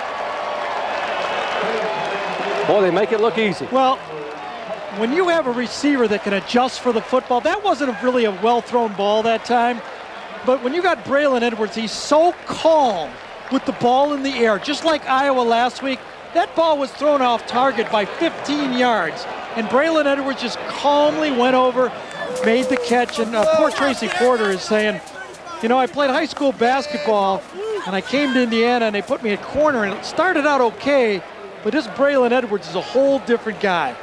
Boy, they make it look easy. Well, when you have a receiver that can adjust for the football, that wasn't really a well-thrown ball that time. But when you got Braylon Edwards, he's so calm with the ball in the air, just like Iowa last week. That ball was thrown off target by 15 yards. And Braylon Edwards just calmly went over, made the catch. And poor Tracy Porter is saying, you know, I played high school basketball, and I came to Indiana, and they put me at corner, and it started out okay, but this Braylon Edwards is a whole different guy.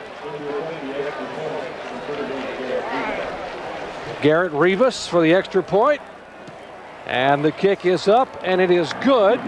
Garrett Rivas for the extra point. And the kick is up, and it is good.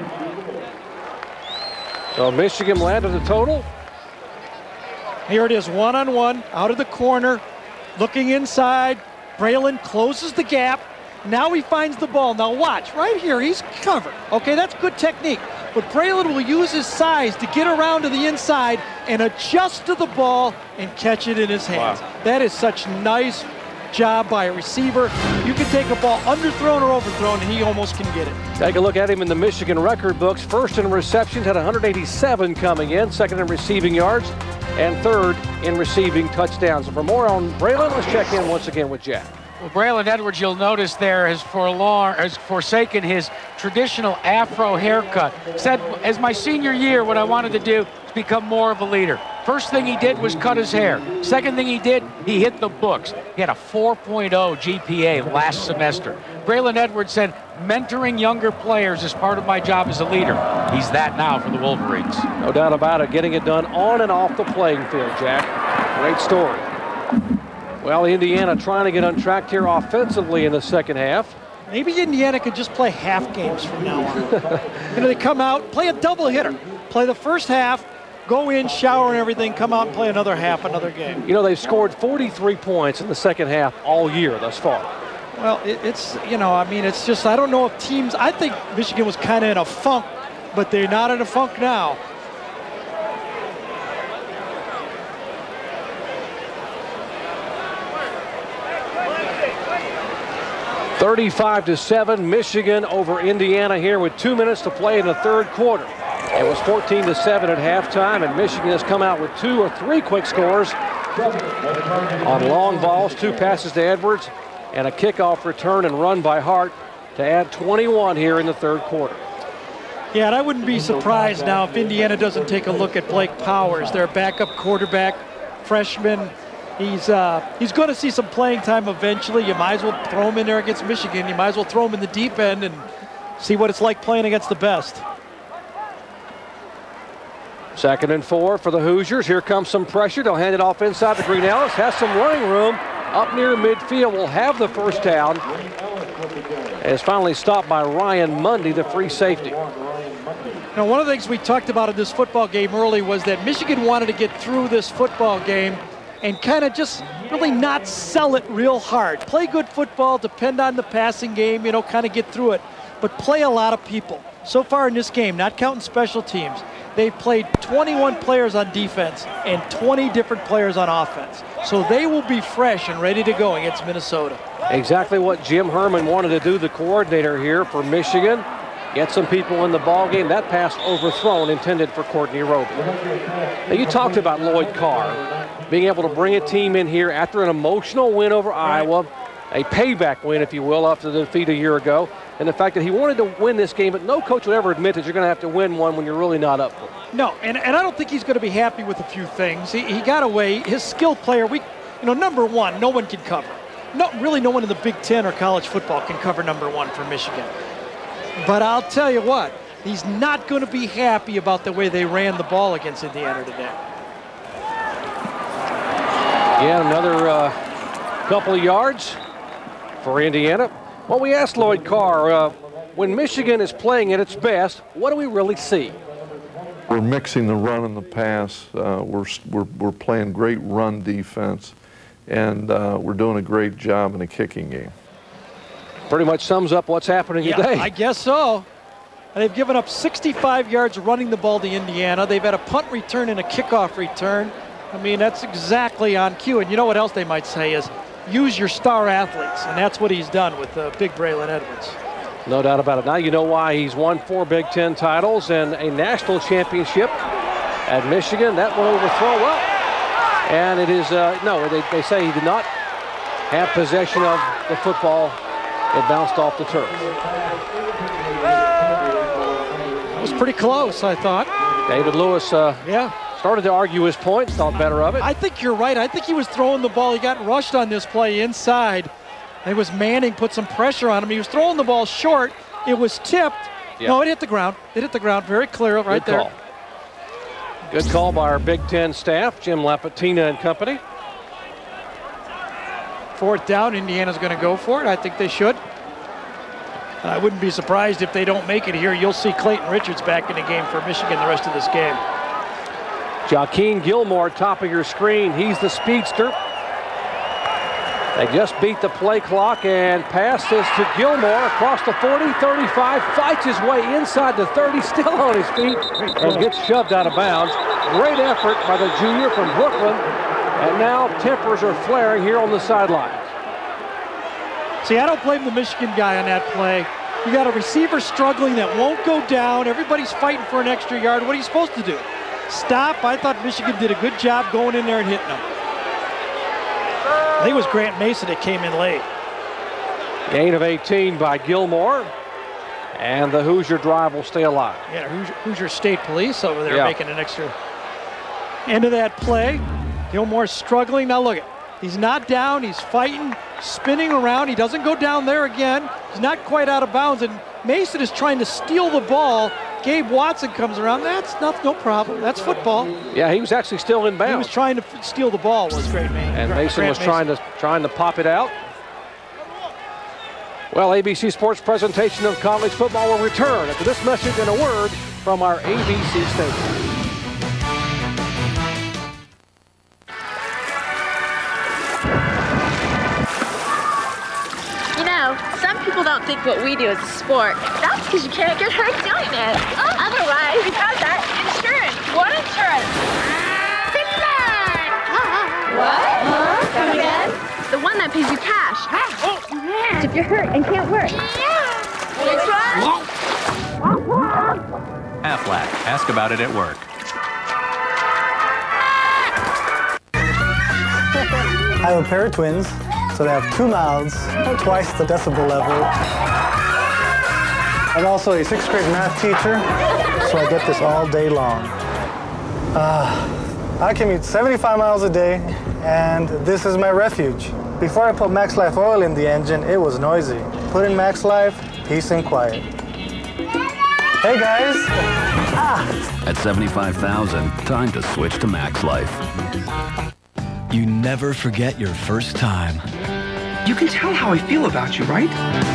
So Michigan landed the total. Here it is, one-on-one, out of the corner, looking inside. Braylon closes the gap. Now he finds the ball. Now watch, right here, he's covered. Okay, that's good technique. But Braylon will use his size to get around to the inside and adjust to the ball and catch it in his hands. Wow. That is such nice job by a receiver. You can take a ball underthrown or overthrown, and he almost can get it. Take a look at him in the Michigan record books. First in receptions, had 187 coming in. Second in receiving yards, and third in receiving touchdowns. And for more on Braylon, let's check in once again with Jack. Well, Braylon Edwards, you'll notice there, has forsaken his traditional afro haircut. Said, as my senior year, what I wanted to do is become more of a leader. First thing he did was cut his hair. Second thing he did, he hit the books. He had a 4.0 GPA last semester. Braylon Edwards said, mentoring younger players is part of my job as a leader. He's that now for the Wolverines. No doubt about it, getting it done on and off the playing field, Jack. Great story. Well, Indiana trying to get on track here offensively in the second half. Maybe Indiana could just play half games from now on. You know, they come out, play a double hitter. Play the first half, go in, shower and everything, come out and play another half, another game. You know, they've scored 43 points in the second half all year thus far. Well, it's, you know, I mean, it's just, I don't know if teams, I think Michigan was kind of in a funk, but they're not in a funk now. (35-7), Michigan over Indiana here with 2 minutes to play in the third quarter. It was 14-7 at halftime, and Michigan has come out with 2 or 3 quick scores on long balls, 2 passes to Edwards, and a kickoff return and run by Hart to add 21 here in the third quarter. Yeah, and I wouldn't be surprised now if Indiana doesn't take a look at Blake Powers, their backup quarterback, freshman. He's going to see some playing time eventually. You might as well throw him in there against Michigan. You might as well throw him in the deep end and see what it's like playing against the best. 2nd and 4 for the Hoosiers. Here comes some pressure. They'll hand it off inside to Green Ellis. Has some running room up near midfield. Will have the first down. And it's finally stopped by Ryan Mundy, the free safety. Now, one of the things we talked about in this football game early was that Michigan wanted to get through this football game and kind of just really not sell it real hard. Play good football, depend on the passing game, you know, kind of get through it, but play a lot of people. So far in this game, not counting special teams, they've played 21 players on defense and 20 different players on offense. So they will be fresh and ready to go against Minnesota. Exactly what Jim Herman wanted to do, the coordinator here for Michigan. Get some people in the ball game. That pass overthrown, intended for Courtney Roby. Now, you talked about Lloyd Carr being able to bring a team in here after an emotional win over Iowa, a payback win, if you will, after the defeat a year ago, and the fact that he wanted to win this game, but no coach would ever admit that you're going to have to win one when you're really not up for it. No, and I don't think he's going to be happy with a few things. He got away. His skilled player, number one, no one can cover. No one in the Big Ten or college football can cover number one for Michigan. But I'll tell you what, he's not going to be happy about the way they ran the ball against Indiana today. Yeah, another Couple of yards for Indiana. Well, we asked Lloyd Carr, when Michigan is playing at its best, what do we really see? We're mixing the run and the pass. We're playing great run defense, and we're doing a great job in the kicking game. Pretty much sums up what's happening today. I guess so. They've given up 65 yards running the ball to Indiana. They've had a punt return and a kickoff return. I mean, that's exactly on cue. And you know what else they might say is use your star athletes. And that's what he's done with Big Braylon Edwards. No doubt about it. Now you know why he's won 4 Big Ten titles and a national championship at Michigan. That one overthrown well. And it is, no, they say he did not have possession of the football. It bounced off the turf. It was pretty close, I thought. David Lewis started to argue his point, thought better of it. I think you're right. I think he was throwing the ball. He got rushed on this play inside. It was Manning, put some pressure on him. He was throwing the ball short. It was tipped. Yeah. No, it hit the ground. It hit the ground very clear right there. Good call by our Big Ten staff, Jim Lapatina and company. 4th down, Indiana's going to go for it. I think they should. I wouldn't be surprised if they don't make it here. You'll see Clayton Richards back in the game for Michigan the rest of this game. Joaquin Gilmore, top of your screen. He's the speedster. They just beat the play clock and passes to Gilmore across the 40, 35, fights his way inside the 30, still on his feet, and gets shoved out of bounds. Great effort by the junior from Brooklyn, and now tempers are flaring here on the sidelines. See, I don't blame the Michigan guy on that play. You got a receiver struggling that won't go down. Everybody's fighting for an extra yard. What are you supposed to do? Stop? I thought Michigan did a good job going in there and hitting them. I think it was Grant Mason that came in late. Gain of 18 by Gilmore, and the Hoosier drive will stay alive. Yeah, Hoosier State Police over there making an extra end of that play. Gilmore's struggling. Now look at, he's not down. He's fighting, spinning around. He doesn't go down there again. He's not quite out of bounds, and Mason is trying to steal the ball. Gabe Watson comes around. That's no problem. That's football. Yeah, he was actually still in bounds. He was trying to steal the ball. Was great, man. And Mason was trying to pop it out. Well, ABC Sports presentation of college football will return after this message and a word from our ABC station. Some people don't think what we do is a sport. That's because you can't get hurt doing it. Otherwise, we have that insurance. What insurance? What? Come again? The one that pays you cash. If you're hurt and can't work. Which one? Aflac. Ask about it at work. I have a pair of twins. So they have 2 mouths, twice the decibel level. I'm also a 6th grade math teacher, so I get this all day long. I commute 75 miles a day, and this is my refuge. Before I put Max Life oil in the engine, it was noisy. Put in Max Life, peace and quiet. Hey guys! At 75,000, time to switch to Max Life. You never forget your first time. You can tell how I feel about you, right?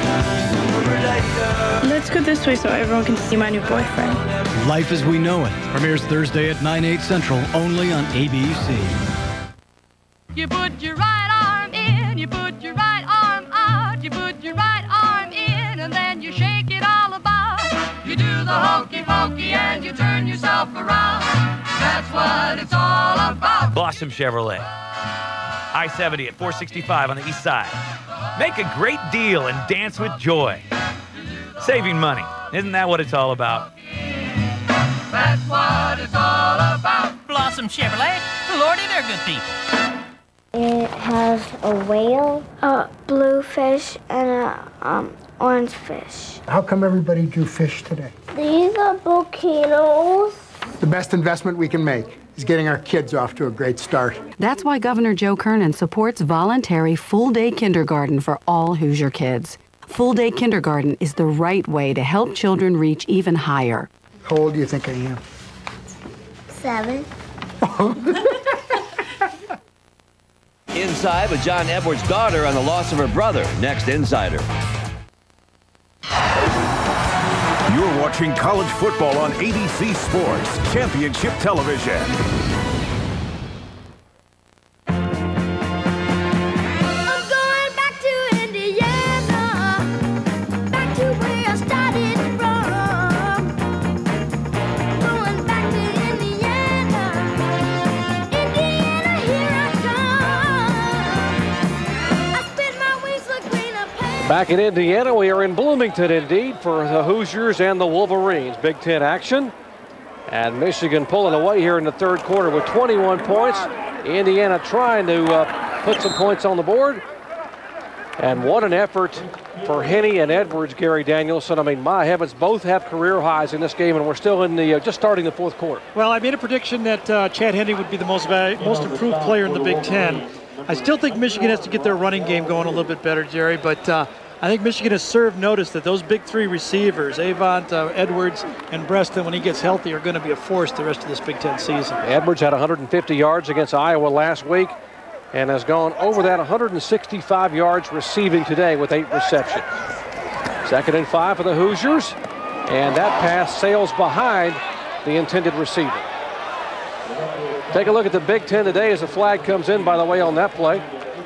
Let's go this way so everyone can see my new boyfriend. Life as We Know It premieres Thursday at 9/8 Central, only on ABC. You put your right arm in, you put your right arm out, you put your right arm in, and then you shake it all about. You do the hokey pokey and you turn yourself around. That's what it's all about. Blossom Chevrolet. I-70 at 465 on the east side. Make a great deal and dance with joy. Saving money. Isn't that what it's all about? That's what it's all about. Blossom Chevrolet. Lordy, they're good people. It has a whale, a blue fish, and a orange fish. How come everybody drew fish today? These are volcanoes. The best investment we can make is getting our kids off to a great start. That's why Governor Joe Kernan supports voluntary full-day kindergarten for all Hoosier kids. Full-day kindergarten is the right way to help children reach even higher. How old do you think I am? 7. Inside with John Edwards' daughter on the loss of her brother. Next Insider. You're watching college football on ABC Sports Championship Television. Back in Indiana, we are in Bloomington indeed for the Hoosiers and the Wolverines. Big Ten action. And Michigan pulling away here in the third quarter with 21 points. Indiana trying to put some points on the board. And what an effort for Henne and Edwards, Gary Danielson. I mean, my heavens, both have career highs in this game, and we're still in the just starting the fourth quarter. Well, I made a prediction that Chad Henne would be the most improved player in the Big Ten. I still think Michigan has to get their running game going a little bit better, Jerry, but I think Michigan has served notice that those big three receivers, Avant, Edwards, and Breaston, when he gets healthy, are going to be a force the rest of this Big Ten season. Edwards had 150 yards against Iowa last week and has gone over that 165 yards receiving today with 8 receptions. 2nd and 5 for the Hoosiers, and that pass sails behind the intended receiver. Take a look at the Big Ten today as the flag comes in, by the way, on that play.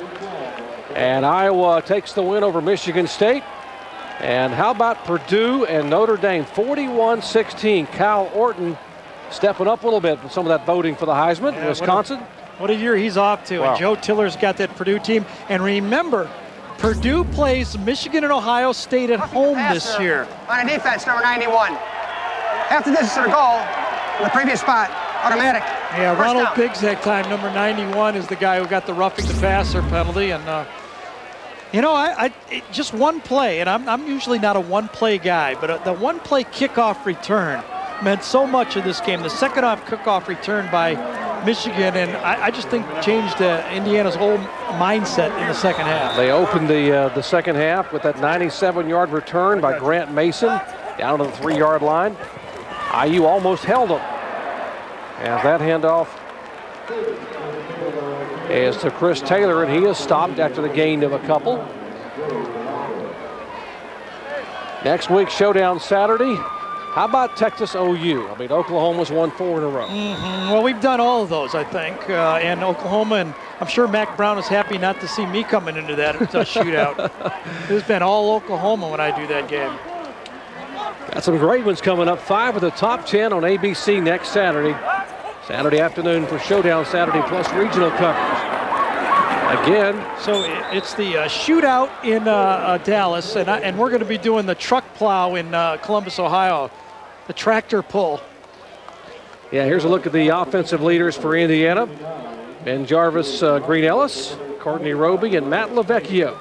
And Iowa takes the win over Michigan State. And how about Purdue and Notre Dame? 41-16. Kyle Orton stepping up a little bit with some of that voting for the Heisman. Yeah, Wisconsin. What a year he's off to. Wow. And Joe Tiller's got that Purdue team. And remember, Purdue plays Michigan and Ohio State at home this year. On a defense, number 91. After this is their goal, in the previous spot, automatic. Yeah, Ronald Biggs that time, number 91, is the guy who got the roughing the passer penalty. And, you know, just one play, and I'm usually not a one-play guy, but the one-play kickoff return meant so much in this game. The second-off kickoff return by Michigan, and I just think changed Indiana's whole mindset in the second half. They opened the second half with that 97-yard return by Grant Mason down to the 3-yard line. IU almost held them. As that handoff is to Chris Taylor, and he is stopped after the gain of a couple. Next week, showdown Saturday. How about Texas OU? I mean, Oklahoma's won 4 in a row. Well, we've done all of those, I think. And Oklahoma, and I'm sure Mac Brown is happy not to see me coming into that shootout. It's been all Oklahoma when I do that game. Got some great ones coming up. 5 of the top 10 on ABC next Saturday. Saturday afternoon for Showdown Saturday plus regional coverage. Again. So it's the shootout in Dallas, and we're going to be doing the truck plow in Columbus, Ohio, the tractor pull. Yeah, here's a look at the offensive leaders for Indiana. Ben Jarvis, Green Ellis, Courtney Roby, and Matt LaVecchio.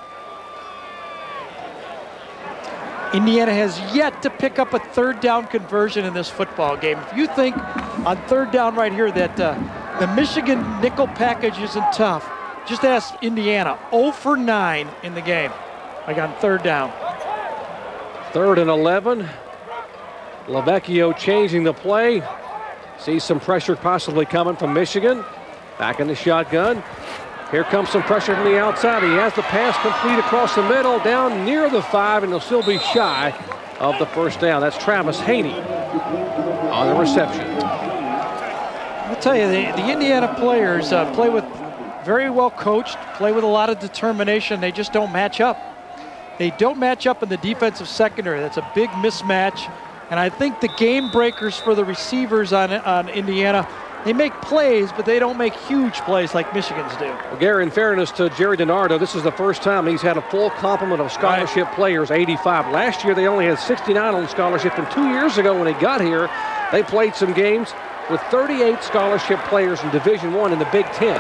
Indiana has yet to pick up a third down conversion in this football game. If you think on third down right here that the Michigan nickel package isn't tough, just ask Indiana. 0 for 9 in the game, like on third down. 3rd and 11. LaVecchio changing the play. Sees some pressure possibly coming from Michigan. Back in the shotgun. Here comes some pressure from the outside. He has the pass complete across the middle, down near the 5, and he'll still be shy of the first down. That's Travis Haney on the reception. I'll tell you, the Indiana players play with very well coached, play with a lot of determination. They just don't match up. They don't match up in the defensive secondary. That's a big mismatch. And I think the game breakers for the receivers on Indiana, they make plays, but they don't make huge plays like Michigan's do. Well, Gary, in fairness to Gerry DiNardo, this is the first time he's had a full complement of scholarship players, 85. Last year, they only had 69 on scholarship, and 2 years ago when he got here, they played some games with 38 scholarship players in Division I in the Big Ten.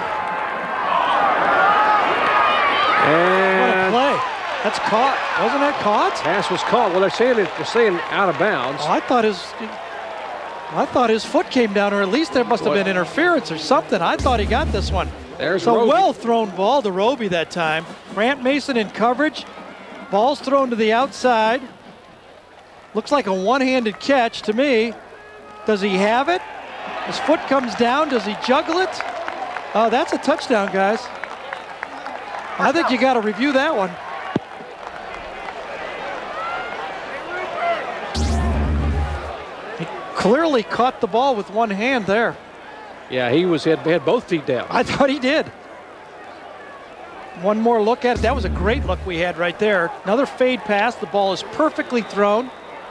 And what a play. That's caught. Wasn't that caught? Pass was caught. Well, they're saying out of bounds. Oh, I thought his foot came down, or at least there must have been interference or something. I thought he got this one. There's a Roby. well-thrown ball to Roby that time. Grant Mason in coverage. Ball's thrown to the outside. Looks like a one-handed catch to me. Does he have it? His foot comes down. Does he juggle it? Oh, that's a touchdown, guys. I think you got to review that one. He clearly caught the ball with one hand there. Yeah, he had both feet down. I thought he did. One more look at it. That was a great look we had right there. Another fade pass. The ball is perfectly thrown.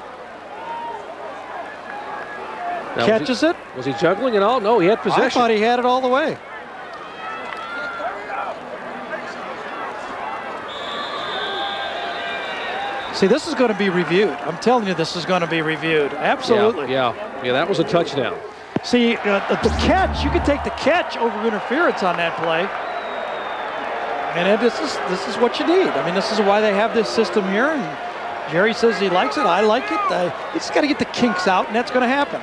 Now, catches it. Was he juggling it all? No, he had possession. I thought he had it all the way. See, this is going to be reviewed. I'm telling you, this is going to be reviewed. Absolutely. Yeah, that was a touchdown. See, the catch, you could take the catch over interference on that play. And this is what you need. I mean, this is why they have this system here. And Gerry says he likes it. I like it. You just got to get the kinks out, and that's going to happen.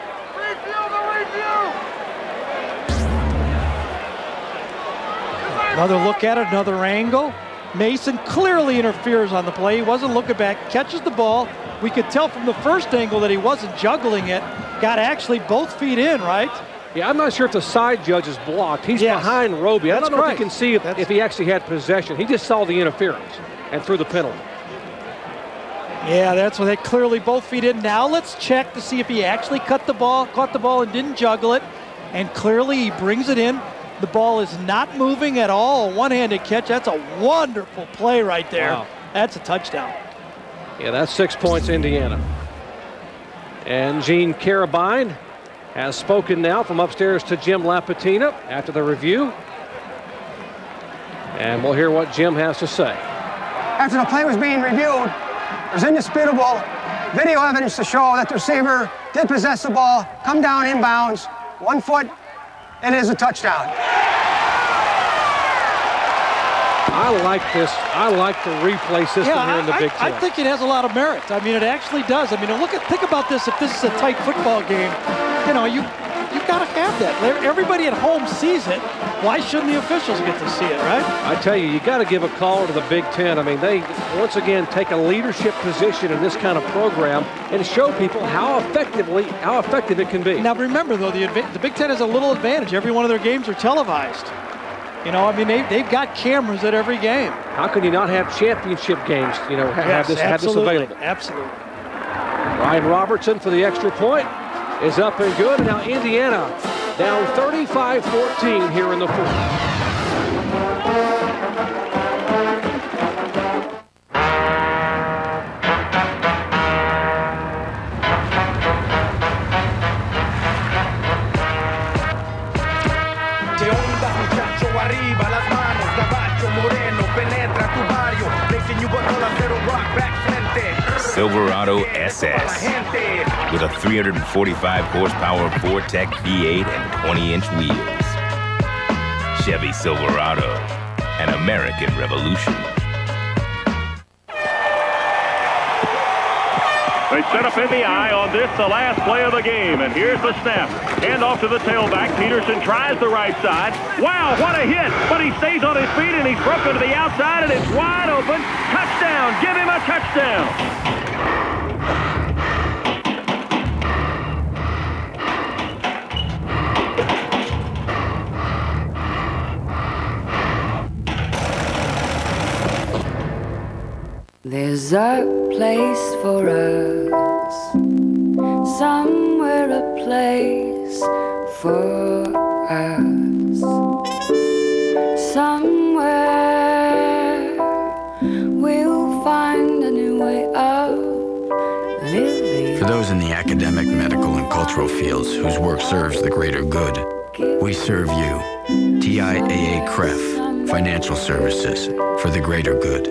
Another look at it, another angle. Mason clearly interferes on the play. He wasn't looking back, catches the ball. We could tell from the first angle that he wasn't juggling it. Got actually both feet in, right? Yeah, I'm not sure if the side judge is blocked. He's behind Roby. I don't know if he can see if he actually had possession. He just saw the interference and threw the penalty. Yeah, that's what they clearly both feet in. Now let's check to see if he actually caught the ball and didn't juggle it. And clearly he brings it in. The ball is not moving at all. A one-handed catch. That's a wonderful play right there. Wow. That's a touchdown. Yeah, that's 6 points, Indiana. And Gene Carabine has spoken now from upstairs to Jim Lapatina after the review. And we'll hear what Jim has to say. After the play was being reviewed, there's indisputable video evidence to show that the receiver did possess the ball, come down inbounds, 1 foot, and it is a touchdown. I like this. I like the replay system here in the Big Ten. I think it has a lot of merit. I mean, it actually does. I mean, think about this. If this is a tight football game, you know, you got to have that. Everybody at home sees it. Why shouldn't the officials get to see it, right? I tell you, you got to give a call to the Big Ten. I mean, they once again take a leadership position in this kind of program and show people how effective it can be. Now, remember though, the Big Ten has a little advantage. Every one of their games are televised. You know, I mean, they've got cameras at every game. How can you not have championship games? You know, have this available? Absolutely. Ryan Robertson for the extra point is up and good. And now Indiana down 35-14 here in the fourth. Silverado SS with a 345 horsepower Vortec V8 and 20-inch wheels. Chevy Silverado, an American revolution. They set up in the eye on this, the last play of the game, and here's the snap. Hand off to the tailback. Peterson tries the right side. Wow, what a hit! But he stays on his feet, and he's broken to the outside, and it's wide open. Touchdown! Give him a touchdown! There's a place for us, somewhere a place for us, somewhere we'll find a new way of living. For those in the academic, medical, and cultural fields whose work serves the greater good, we serve you. TIAA CREF, Financial Services for the greater good.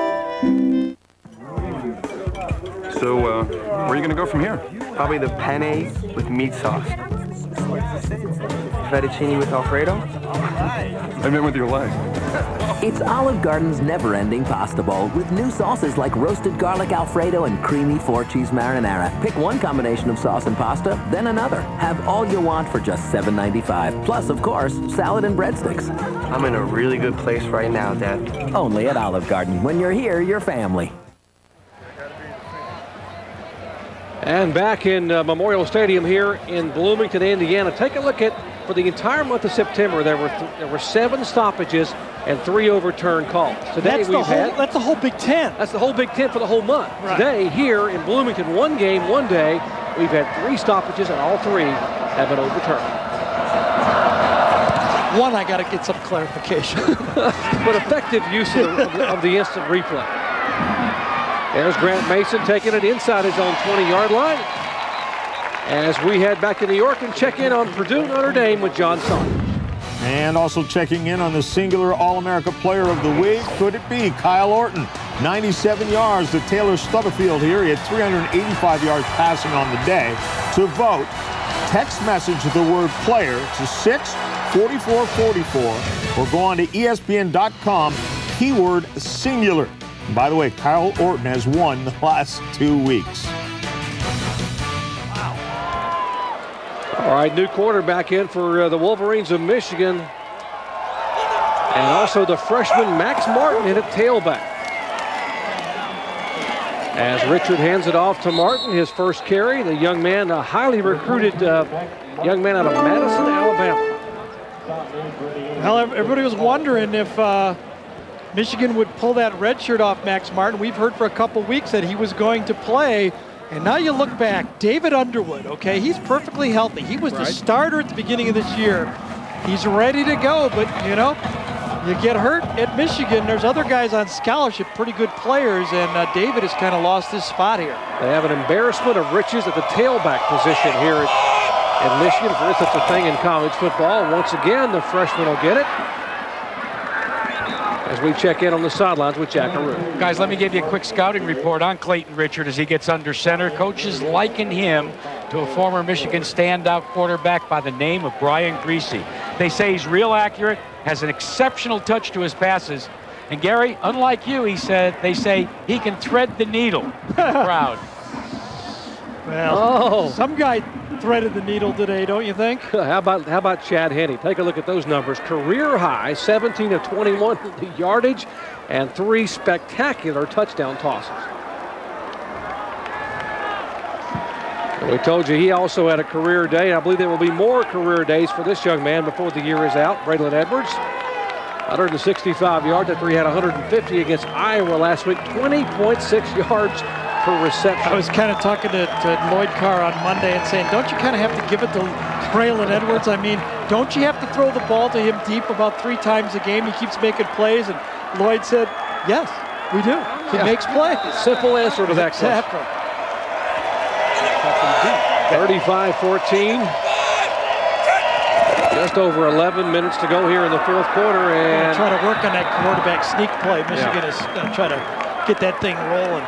So, where are you going to go from here? Probably the penne with meat sauce. Fettuccine with Alfredo. I meant with your leg. It's Olive Garden's never-ending pasta bowl with new sauces like roasted garlic Alfredo and creamy 4-cheese marinara. Pick one combination of sauce and pasta, then another. Have all you want for just $7.95. Plus, of course, salad and breadsticks. I'm in a really good place right now, Dad. Only at Olive Garden. When you're here, you're family. And back in Memorial Stadium here in Bloomington, Indiana. Take a look at, for For the entire month of September, there were 7 stoppages and 3 overturned calls. Today that's the whole Big Ten. That's the whole Big Ten for the whole month. Right. Today, here in Bloomington, 1 game, 1 day, we've had 3 stoppages, and all 3 have been overturned. One, I got to get some clarification. But effective use of the instant replay. There's Grant Mason taking it inside his own 20-yard line. As we head back to New York and check in on Purdue Notre Dame with John Saunders. And also checking in on the singular All-America Player of the Week. Could it be Kyle Orton? 97 yards to Taylor Stubblefield here. He had 385 yards passing on the day. To vote, text message the word player to 64444 or go on to ESPN.com, keyword singular. And by the way, Kyle Orton has won the last 2 weeks. All right, new quarterback in for the Wolverines of Michigan. And also the freshman Max Martin in at tailback. As Richard hands it off to Martin, his first carry, the young man, a highly recruited young man out of Madison, Alabama. Well, everybody was wondering if Michigan would pull that red shirt off Max Martin. We've heard for a couple weeks that he was going to play. And now you look back, David Underwood, okay, he's perfectly healthy. He was the starter at the beginning of this year. He's ready to go, but, you know, you get hurt at Michigan. There's other guys on scholarship, pretty good players, and David has kind of lost his spot here. They have an embarrassment of riches at the tailback position here at Michigan. If there is such a thing in college football. Once again, the freshman will get it. As we check in on the sidelines with Jack Arute. Guys, let me give you a quick scouting report on Clayton Richard as he gets under center. Coaches liken him to a former Michigan standout quarterback by the name of Brian Griese. They say he's real accurate, has an exceptional touch to his passes. And Gary, unlike you, they say he can thread the needle. Proud. Well, some guy threaded the needle today, don't you think? How about Chad Henne? Take a look at those numbers. Career high, 17 of 21 the yardage, and 3 spectacular touchdown tosses. And we told you he also had a career day. I believe there will be more career days for this young man before the year is out. Braylon Edwards, 165 yards after he had 150 against Iowa last week. 20.6 yards per reception. I was kind of talking to Lloyd Carr on Monday and saying, don't you kind of have to give it to Braylon Edwards? I mean, don't you have to throw the ball to him deep about 3 times a game? He keeps making plays. And Lloyd said, yes, we do. He makes plays. Simple answer to that question. 35-14. Just over 11 minutes to go here in the 4th quarter. And try to work on that quarterback sneak play. Michigan is going to try to get that thing rolling.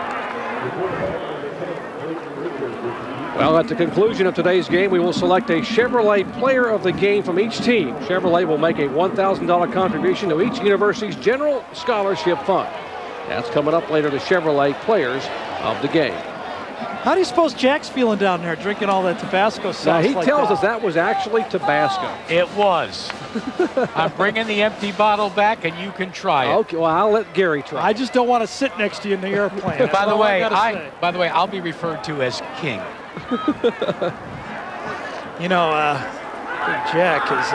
Well, at the conclusion of today's game, we will select a Chevrolet player of the game from each team. Chevrolet will make a $1,000 contribution to each university's general scholarship fund. That's coming up later, the Chevrolet players of the game. How do you suppose Jack's feeling down there drinking all that Tabasco sauce? Now, he tells us that was actually Tabasco. It was. I'm bringing the empty bottle back, and you can try it. Okay, well, I'll let Gary try. I just don't want to sit next to you in the airplane. By the way, I'll be referred to as King. You know, Jack is.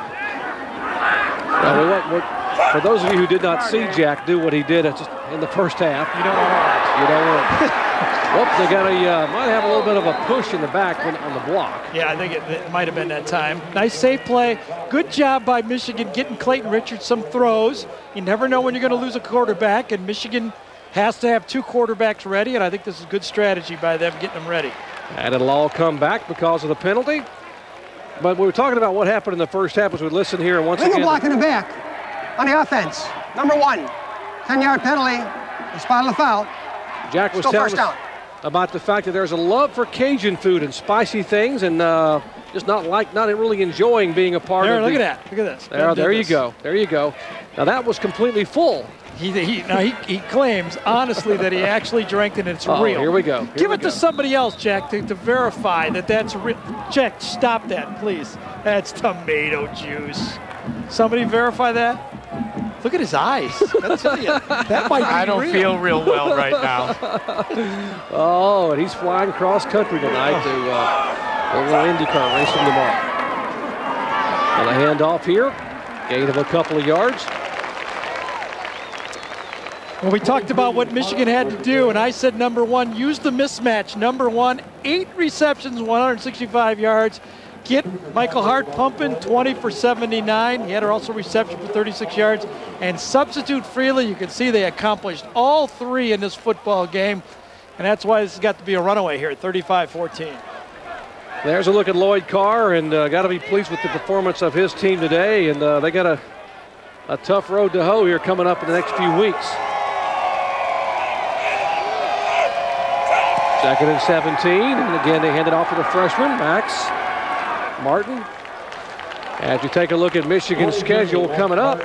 Well, for those of you who did not see Jack do what he did in the first half, you don't want to watch. You don't want to. Whoops, they got might have a little bit of a push in the back on the block. Yeah, I think it might have been that time. Nice safe play. Good job by Michigan getting Clayton Richard some throws. You never know when you're going to lose a quarterback, and Michigan has to have 2 quarterbacks ready, and I think this is good strategy by them getting them ready. And it'll all come back because of the penalty. But we were talking about what happened in the first half as we listen here once again. Legal block in the back on the offense. Number 1, 10-yard penalty. He spotted the foul. Jack was telling us about the fact that there's a love for Cajun food and spicy things, and just not really enjoying being a part of. Look at that. Look at this. There you go. There you go. Now that was completely full. He claims honestly that he actually drank it and it's real. Here we go. Give it to somebody else, Jack, to verify that that's real. Jack, stop that, please. That's tomato juice. Somebody verify that? Look at his eyes. That might be I don't real. feel real well right now. Oh, and he's flying cross country tonight to a little IndyCar racing tomorrow. And a handoff here. Gain of a couple of yards. Well, we talked about what Michigan had to do, and I said number one, use the mismatch. Number one, 8 receptions, 165 yards. Get Michael Hart pumping, 20 for 79. He had also reception for 36 yards. And substitute freely. You can see they accomplished all 3 in this football game. And that's why this has got to be a runaway here, 35-14. There's a look at Lloyd Carr, and got to be pleased with the performance of his team today. And they got a tough road to hoe here coming up in the next few weeks. 2nd and 17, and again they hand it off to the freshman, Max Martin. As you take a look at Michigan's schedule coming up,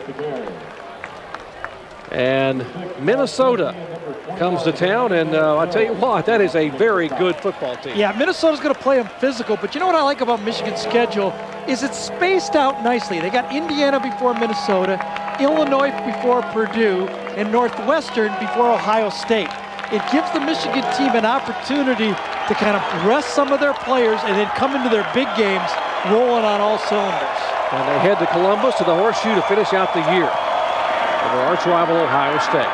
and Minnesota comes to town, and I tell you what, that is a very good football team. Yeah, Minnesota's going to play them physical, but you know what I like about Michigan's schedule is it's spaced out nicely. They got Indiana before Minnesota, Illinois before Purdue, and Northwestern before Ohio State. It gives the Michigan team an opportunity to kind of rest some of their players and then come into their big games rolling on all cylinders. And they head to Columbus to the Horseshoe to finish out the year over arch rival Ohio State.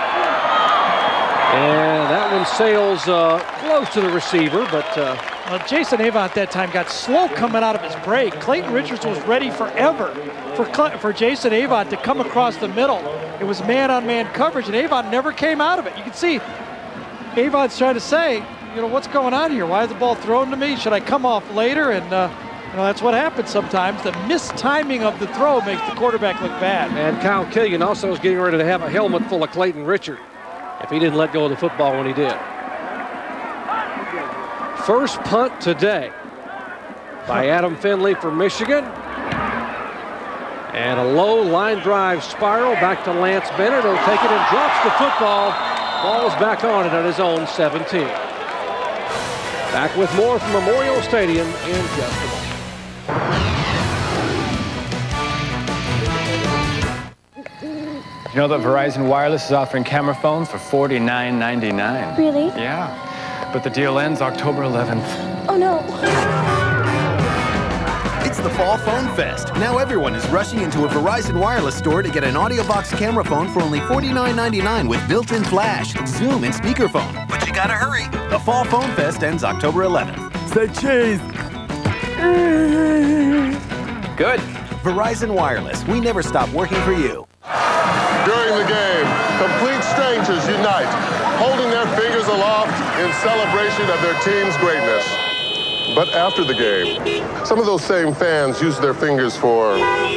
And that one sails close to the receiver, but well, Jason Avant at that time got slow coming out of his break. Clayton Richards was ready forever for Jason Avant to come across the middle. It was man-on-man coverage, and Avant never came out of it. You can see Avant's trying to say, you know, what's going on here? Why is the ball thrown to me? Should I come off later? And you know, that's what happens sometimes. The mistiming of the throw makes the quarterback look bad. And Kyle Killian also was getting ready to have a helmet full of Clayton Richard if he didn't let go of the football when he did. First punt today by Adam Finley for Michigan. And a low line drive spiral back to Lance Bennett. He'll take it and drops the football. Ball's back on it at his own 17. Back with more from Memorial Stadium in just a moment. You know that Verizon Wireless is offering camera phones for $49.99. Really? Yeah, but the deal ends October 11th. Oh no. It's the Fall Phone Fest. Now everyone is rushing into a Verizon Wireless store to get an AudioBox camera phone for only $49.99 with built-in flash, zoom, and speakerphone. But you gotta hurry. The Fall Phone Fest ends October 11th. Say cheese. Good. Verizon Wireless. We never stop working for you. During the game, complete strangers unite, holding their fingers aloft in celebration of their team's greatness. But after the game, some of those same fans use their fingers for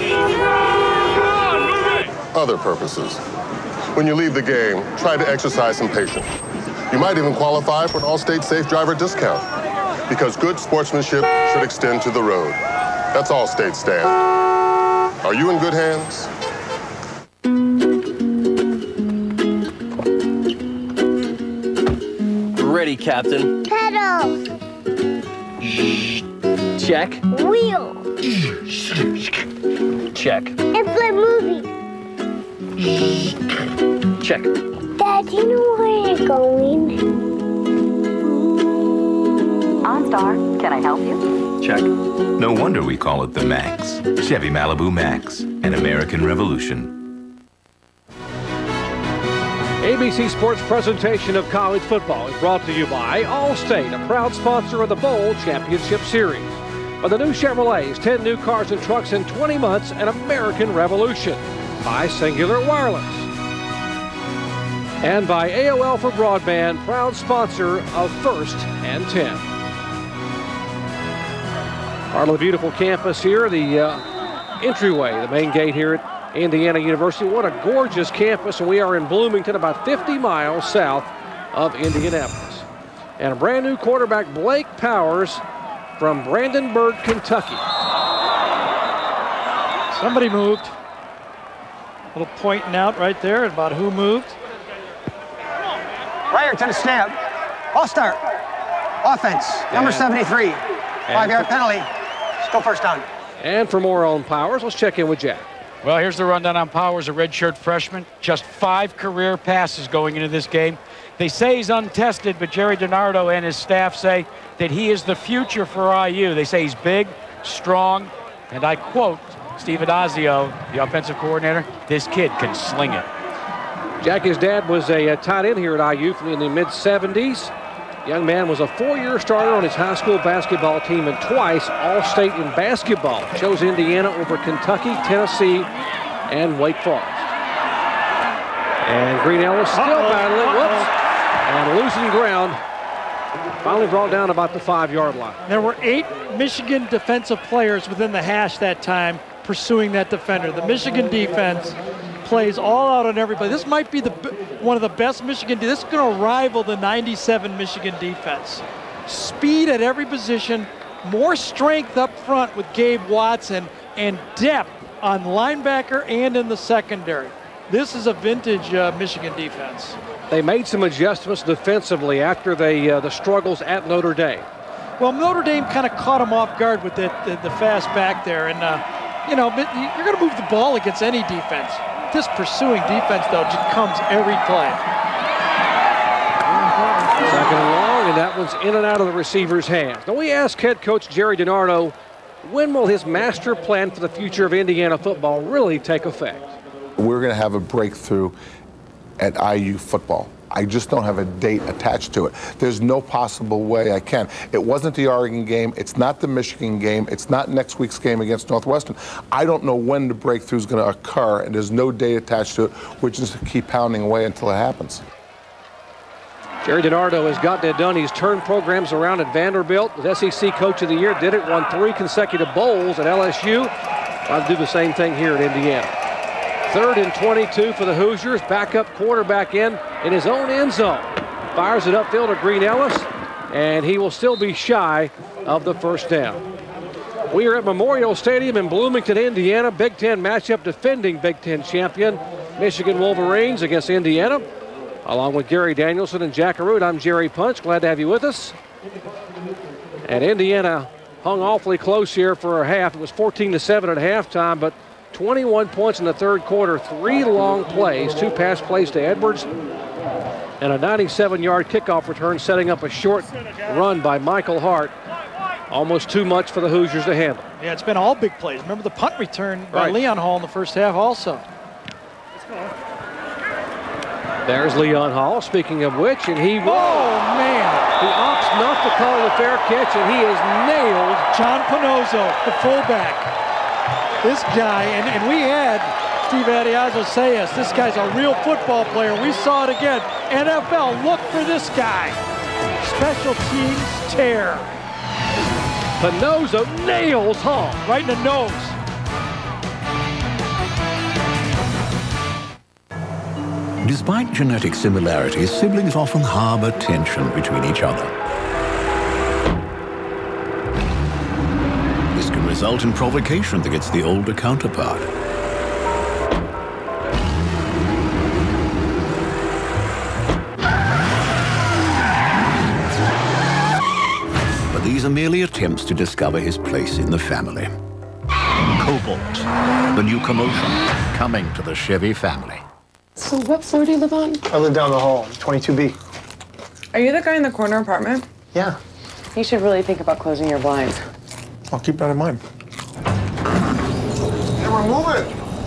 other purposes. When you leave the game, try to exercise some patience. You might even qualify for an Allstate Safe Driver discount, because good sportsmanship should extend to the road. That's Allstate stand. Are you in good hands? Ready, Captain. Pedal. Check. Wheel. Check. Inflate movie. Check. Dad, do you know where you're going? OnStar, can I help you? Check. No wonder we call it the Max. Chevy Malibu Max, an American revolution. ABC Sports presentation of college football is brought to you by Allstate, a proud sponsor of the Bowl Championship Series. By the new Chevrolets, 10 new cars and trucks in 20 months, an American revolution. By Singular Wireless. And by AOL for Broadband, proud sponsor of First and 10. Part of the beautiful campus here, the entryway, the main gate here at Indiana University. What a gorgeous campus, and we are in Bloomington, about 50 miles south of Indianapolis. And a brand new quarterback, Blake Powers, from Brandenburg, Kentucky. Somebody moved. A little pointing out right there about who moved. Ryder to the snap. Ball start. Offense, number 73. 5-yard penalty. Let's go first down. And for more on Powers, let's check in with Jack. Well, here's the rundown on Powers, a redshirt freshman. Just 5 career passes going into this game. They say he's untested, but Gerry DiNardo and his staff say that he is the future for IU. They say he's big, strong, And I quote Steve Adazio, the offensive coordinator, this kid can sling it. Jackie's dad was a tight end here at IU in the mid-70s. Young man was a 4-year starter on his high school basketball team and twice All-State in basketball. Chose Indiana over Kentucky, Tennessee, and Wake Forest. And Green Ellis still battling. Whoops. And losing ground. Finally brought down about the 5-yard line. There were 8 Michigan defensive players within the hash that time pursuing that defender. The Michigan defense plays all out on everybody. This might be one of the best Michigan. This is going to rival the '97 Michigan defense. Speed at every position, more strength up front with Gabe Watson, and depth on linebacker and in the secondary. This is a vintage Michigan defense. They made some adjustments defensively after the struggles at Notre Dame. Well, Notre Dame kind of caught them off guard with the fast back there, and you know, you're going to move the ball against any defense. This pursuing defense, though, just comes every play. Second and long, and that one's in and out of the receiver's hands. Now, we asked head coach Gerry DiNardo, when will his master plan for the future of Indiana football really take effect? We're going to have a breakthrough at IU football. I just don't have a date attached to it. There's no possible way I can. It wasn't the Oregon game. It's not the Michigan game. It's not next week's game against Northwestern. I don't know when the breakthrough is going to occur, and there's no date attached to it. We're just going to keep pounding away until it happens. Gerry DiNardo has gotten it done. He's turned programs around at Vanderbilt. Was SEC Coach of the Year, did it, won 3 consecutive bowls at LSU. I'll do the same thing here at Indiana. 3rd and 22 for the Hoosiers. Backup quarterback in his own end zone. Fires it upfield to Green Ellis, and he will still be shy of the first down. We are at Memorial Stadium in Bloomington, Indiana. Big Ten matchup, defending Big Ten champion Michigan Wolverines against Indiana. Along with Gary Danielson and Jack Arute, I'm Jerry Punch. Glad to have you with us. And Indiana hung awfully close here for a half. It was 14-7 at halftime, but 21 points in the third quarter, 3 long plays, 2 pass plays to Edwards, and a 97-yard kickoff return, setting up a short run by Michael Hart. Almost too much for the Hoosiers to handle. Yeah, it's been all big plays. Remember the punt return by Leon Hall in the first half also. There's Leon Hall, speaking of which, and he opts not to call the fair catch, and he has nailed John Panozzo, the fullback. This guy, and we had Steve Adazio say us, this guy's a real football player. We saw it again. NFL, look for this guy. Special teams tear. Panozzo nails Hall right in the nose. Despite genetic similarities, siblings often harbor tension between each other. This can result in provocation against the older counterpart. But these are merely attempts to discover his place in the family. Cobalt, the new commotion, coming to the Chevy family. So what floor do you live on? I live down the hall, 22B. Are you the guy in the corner apartment? Yeah. You should really think about closing your blinds. I'll keep that in mind. Hey, we're moving!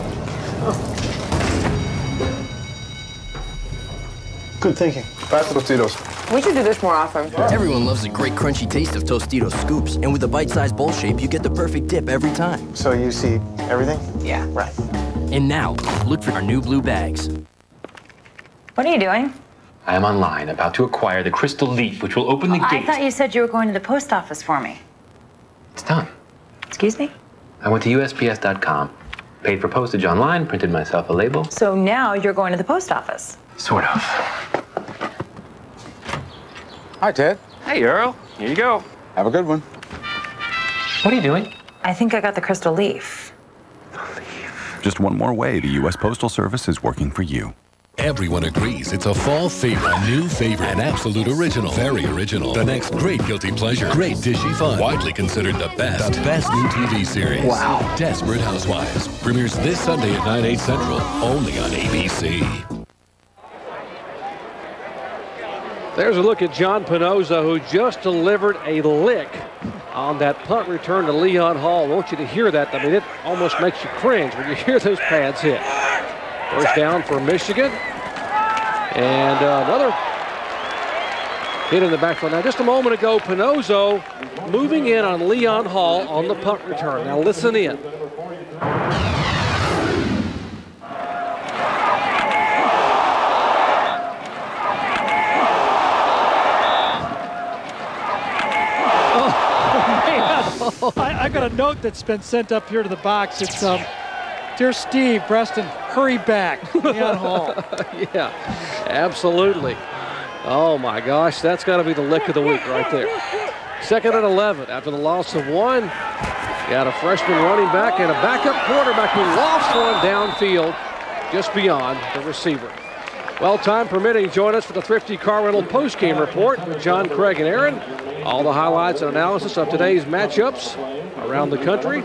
Good thinking. Pass the Tostitos. We should do this more often. Everyone loves the great crunchy taste of Tostitos scoops, and with the bite-sized bowl shape, you get the perfect dip every time. So you see everything? Yeah. Right. And now, look for our new blue bags. What are you doing? I am online, about to acquire the crystal leaf, which will open the gate. I thought you said you were going to the post office for me. It's done. Excuse me? I went to USPS.com, paid for postage online, printed myself a label. So now you're going to the post office? Sort of. Hi, Ted. Hey, Earl. Here you go. Have a good one. What are you doing? I think I got the crystal leaf. Just one more way the U.S. Postal Service is working for you. Everyone agrees it's a fall favorite, a new favorite, an absolute original, very original. The next great guilty pleasure, great dishy fun, widely considered the best new TV series. Wow. Desperate Housewives premieres this Sunday at 9/8 Central, only on ABC. There's a look at John Panozzo, who just delivered a lick on that punt return to Leon Hall. I want you to hear that. I mean, it almost makes you cringe when you hear those pads hit. First down for Michigan. And another hit in the backfield. Now, just a moment ago, Pinozzo moving in on Leon Hall on the punt return. Now, listen in. I got a note that's been sent up here to the box. It's, dear Steve, Preston, hurry back. Leon Hall. Yeah, absolutely. Oh my gosh, that's got to be the lick of the week right there. 2nd and 11 after the loss of 1. Got a freshman running back and a backup quarterback who lost one downfield just beyond the receiver. Well, time permitting, join us for the Thrifty Car Rental post-game report with John, Craig, and Aaron. All the highlights and analysis of today's matchups around the country.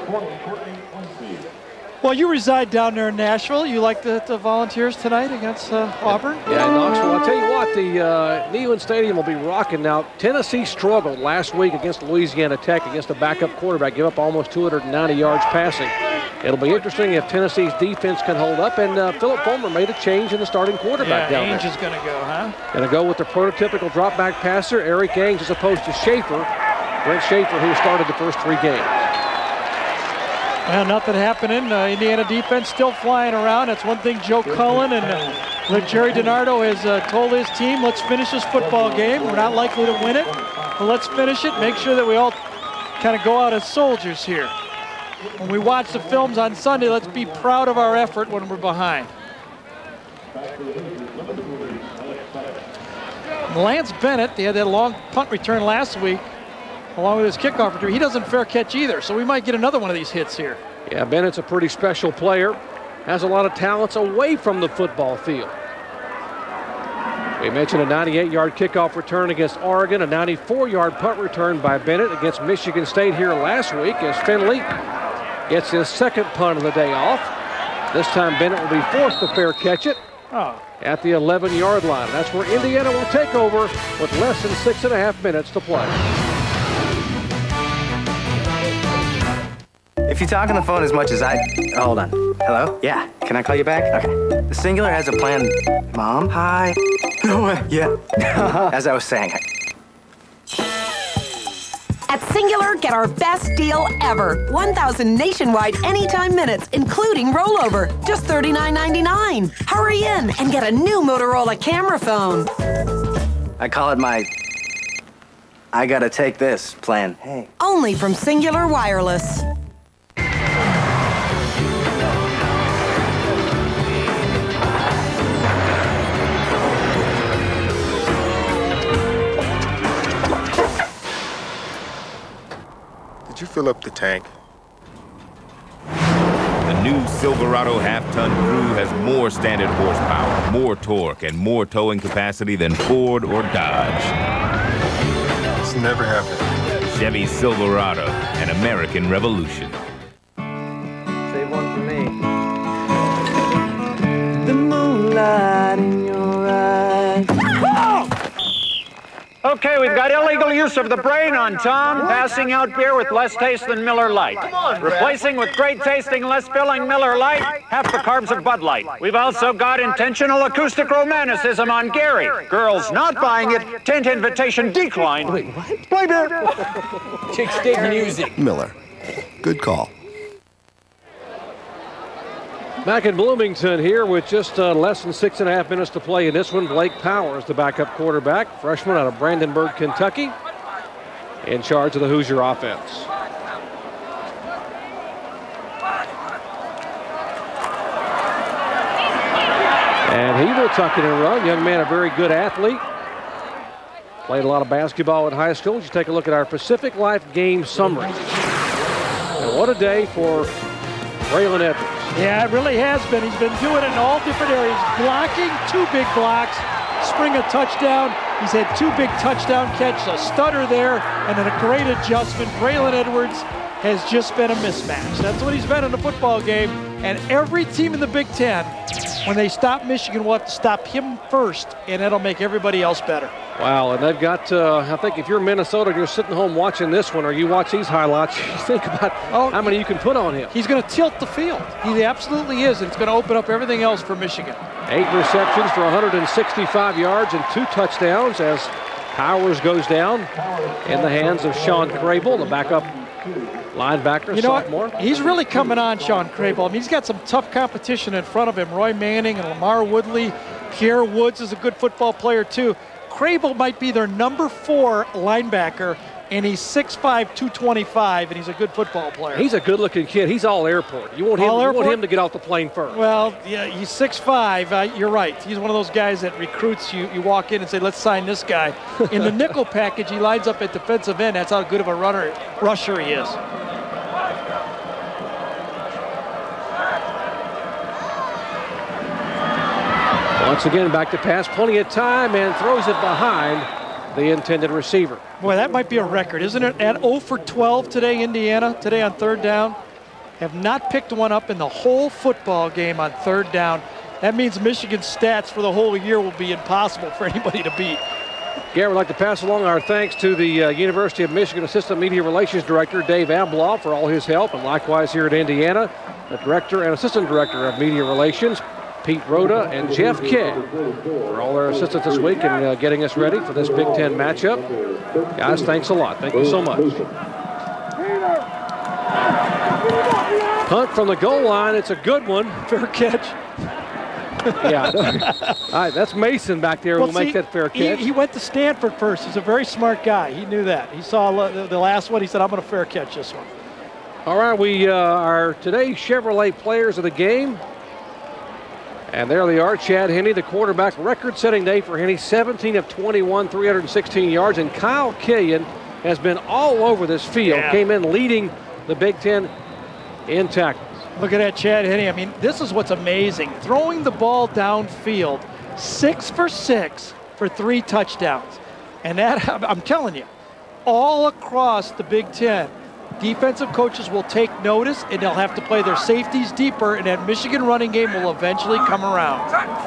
Well, you reside down there in Nashville. You like the Volunteers tonight against Auburn? Yeah, in Knoxville. I'll tell you what, the Neyland Stadium will be rocking. Now, Tennessee struggled last week against Louisiana Tech against a backup quarterback, give up almost 290 yards passing. It'll be interesting if Tennessee's defense can hold up, and Philip Fulmer made a change in the starting quarterback down there. Ainge is going to go, huh? Going to go with the prototypical drop-back passer, Eric Ainge, as opposed to Schaefer, Brent Schaefer, who started the first 3 games. Well, nothing happening. Indiana defense still flying around. That's one thing Joe Cullen and Gerry DiNardo has told his team, let's finish this football game. We're not likely to win it, but let's finish it. Make sure that we all kind of go out as soldiers here. When we watch the films on Sunday, let's be proud of our effort when we're behind. Lance Bennett, they had that long punt return last week, along with his kickoff return. He doesn't fair catch either, so we might get another one of these hits here. Yeah, Bennett's a pretty special player. Has a lot of talents away from the football field. We mentioned a 98-yard kickoff return against Oregon, a 94-yard punt return by Bennett against Michigan State here last week as Finley gets his 2nd punt of the day off. This time Bennett will be forced to fair catch it at the 11-yard line. That's where Indiana will take over with less than 6.5 minutes to play. If you talk on the phone as much as I... Hold on. Hello? Yeah. Can I call you back? Okay. The Singular has a plan. Mom? Hi. No way. Yeah. As I was saying. At Singular, get our best deal ever. 1,000 nationwide anytime minutes, including rollover. Just $39.99. Hurry in and get a new Motorola camera phone. I call it my... I gotta take this plan. Hey. Only from Singular Wireless. Did you fill up the tank? The new Silverado half-ton crew has more standard horsepower, more torque, and more towing capacity than Ford or Dodge. It's never happened. Chevy Silverado, an American revolution. Save one for me. The moonlight in your eyes. Okay, we've got illegal use of the brain on Tom, passing out beer with less taste than Miller Lite. Replacing with great tasting, less filling Miller Lite, half the carbs of Bud Light. We've also got intentional acoustic romanticism on Gary. Girls not buying it, tent invitation declined. Wait, what? Play beer. Chicks dig music. Miller, good call. Back in Bloomington here with just less than 6.5 minutes to play in this one. Blake Powers, the backup quarterback, freshman out of Brandenburg, Kentucky, in charge of the Hoosier offense. And he will tuck it and run. Young man, a very good athlete. Played a lot of basketball in high school. You take a look at our Pacific Life game summary. And what a day for Braylon Edwards. Yeah, it really has been. He's been doing it in all different areas. Blocking, 2 big blocks, spring a touchdown. He's had 2 big touchdown catches, a stutter there, and then a great adjustment. Braylon Edwards has just been a mismatch. That's what he's been in the football game. And every team in the Big Ten, when they stop Michigan, will have to stop him first, and that'll make everybody else better. Wow, and they've got, I think if you're Minnesota and you're sitting home watching this one, or you watch these highlights, you think about how many you can put on him. He's going to tilt the field. He absolutely is, and it's going to open up everything else for Michigan. 8 receptions for 165 yards and 2 touchdowns as Powers goes down in the hands of Sean Crable, the backup linebacker, sophomore. He's really coming on, Sean Crable. I mean, he's got some tough competition in front of him. Roy Manning and Lamar Woodley. Pierre Woods is a good football player, too. Crable might be their number 4 linebacker, and he's 6'5", 225, and he's a good football player. He's a good-looking kid. He's all airport. You want him to get off the plane first. Well, yeah, he's 6'5". You're right. He's one of those guys that recruits you. You walk in and say, let's sign this guy. In the nickel package, he lines up at defensive end. That's how good of a rusher he is. Once again, back to pass, plenty of time, and throws it behind the intended receiver. Boy, that might be a record, isn't it? At 0 for 12 today, Indiana, today on 3rd down. Have not picked one up in the whole football game on 3rd down. That means Michigan's stats for the whole year will be impossible for anybody to beat. Gary would like to pass along our thanks to the University of Michigan Assistant Media Relations Director Dave Abloh for all his help, and likewise here at Indiana, the Director and Assistant Director of Media Relations, Pete Rhoda and Jeff Kay, for all their assistance this week and getting us ready for this Big Ten matchup. Guys, thanks a lot. Thank you so much. Punt from the goal line. It's a good one. Fair catch. Yeah. All right, that's Mason back there who will make that fair catch. He went to Stanford first. He's a very smart guy. He knew that. He saw the last one. He said, I'm going to fair catch this one. All right, we are today's Chevrolet players of the game. And there they are, Chad Henne, the quarterback, record-setting day for Henne, 17 of 21, 316 yards. And Kyle Killian has been all over this field, came in leading the Big Ten in tackles. Look at that, Chad Henne. I mean, this is what's amazing. Throwing the ball downfield, 6 for 6 for 3 touchdowns. And that, I'm telling you, all across the Big Ten, defensive coaches will take notice, and they'll have to play their safeties deeper, and that Michigan running game will eventually come around.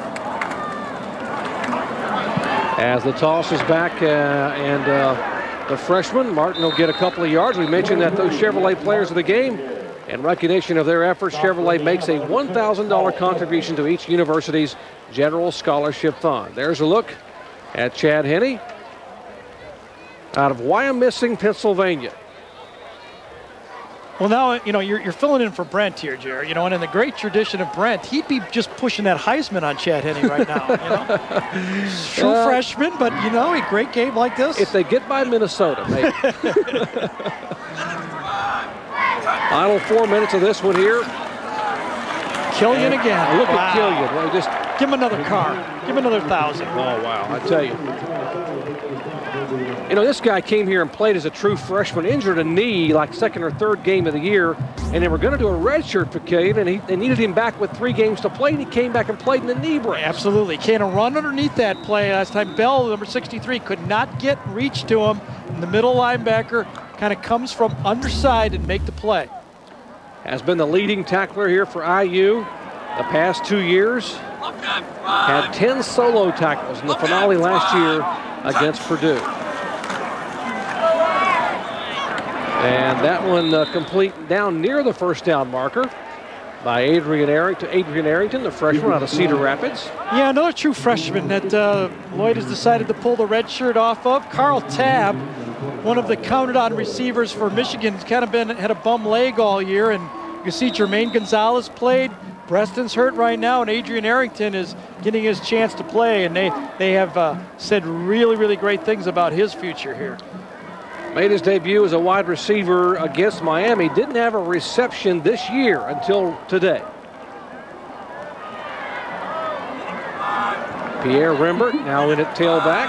As the toss is back, and the freshman, Martin, will get a couple of yards. We mentioned that those Chevrolet players of the game, in recognition of their efforts, Chevrolet makes a $1,000 contribution to each university's general scholarship fund. There's a look at Chad Henne out of Wyomissing, Pennsylvania. Well, now, you know, you're filling in for Brent here, Jerry. You know, and in the great tradition of Brent, he'd be just pushing that Heisman on Chad Henne right now, you know. True freshman, but, you know, a great game like this. If they get by Minnesota, maybe. Final 4 minutes of this one here. Killian again. Look at Killian. Well, just give him another car. Give him another 1,000. Oh, wow. I tell you. You know, this guy came here and played as a true freshman, injured a knee like 2nd or 3rd game of the year, and they were going to do a red shirt for Killian, and they needed him back with 3 games to play, and he came back and played in the knee brace. Absolutely. Can't run underneath that play last time. Bell, number 63, could not get reach to him. And the middle linebacker kind of comes from underside and make the play. Has been the leading tackler here for IU the past 2 years. Had 10 solo tackles in the finale last year against Purdue. And that one complete down near the 1st down marker by Adrian Arrington, the freshman out of Cedar Rapids. Yeah, another true freshman that Lloyd has decided to pull the red shirt off of. Carl Tabb, one of the counted-on receivers for Michigan, kind of had a bum leg all year, and you see Jermaine Gonzalez played. Preston's hurt right now, and Adrian Arrington is getting his chance to play, and they have said really, really great things about his future here. Made his debut as a wide receiver against Miami. Didn't have a reception this year until today. Pierre Rimbert now in at tailback.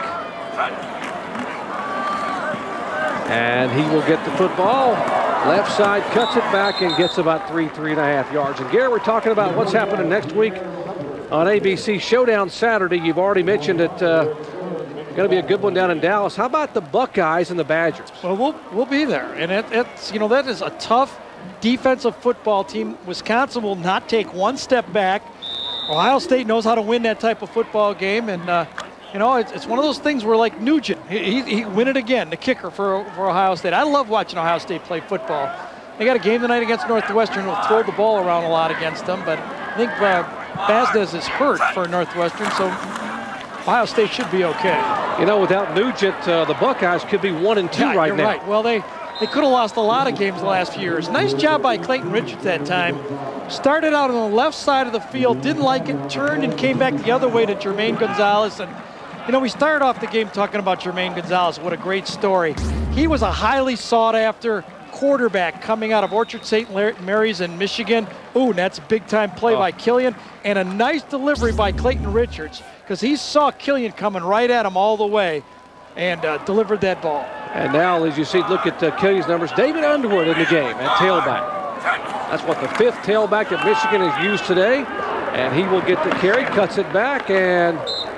And he will get the football. Left side, cuts it back and gets about 3.5 yards. And Gary, we're talking about what's happening next week on ABC Showdown Saturday. You've already mentioned it. Going to be a good one down in Dallas. How about the Buckeyes and the Badgers? Well, we'll be there, and it's, you know, that is a tough defensive football team. Wisconsin will not take one step back. Ohio State knows how to win that type of football game, and you know, it's one of those things where, like Nugent, he win it again, the kicker for Ohio State. I love watching Ohio State play football. They got a game tonight against Northwestern. Will throw the ball around a lot against them, but I think Bazdez is hurt for Northwestern, so Ohio State should be okay. You know, without Nugent, the Buckeyes could be 1-2 right you're now. Right. Well, they could have lost a lot of games the last few years. Nice job by Clayton Richards that time. Started out on the left side of the field, didn't like it, turned and came back the other way to Jermaine Gonzalez. And, you know, we started off the game talking about Jermaine Gonzalez. What a great story. He was a highly sought-after quarterback coming out of Orchard St. Mary's in Michigan. Ooh, that's a big-time play by Killian. And a nice delivery by Clayton Richards, because he saw Killian coming right at him all the way and delivered that ball. And now, as you see, look at Killian's numbers. David Underwood in the game at tailback. That's what, the 5th tailback that Michigan has used today. And he will get the carry, cuts it back, and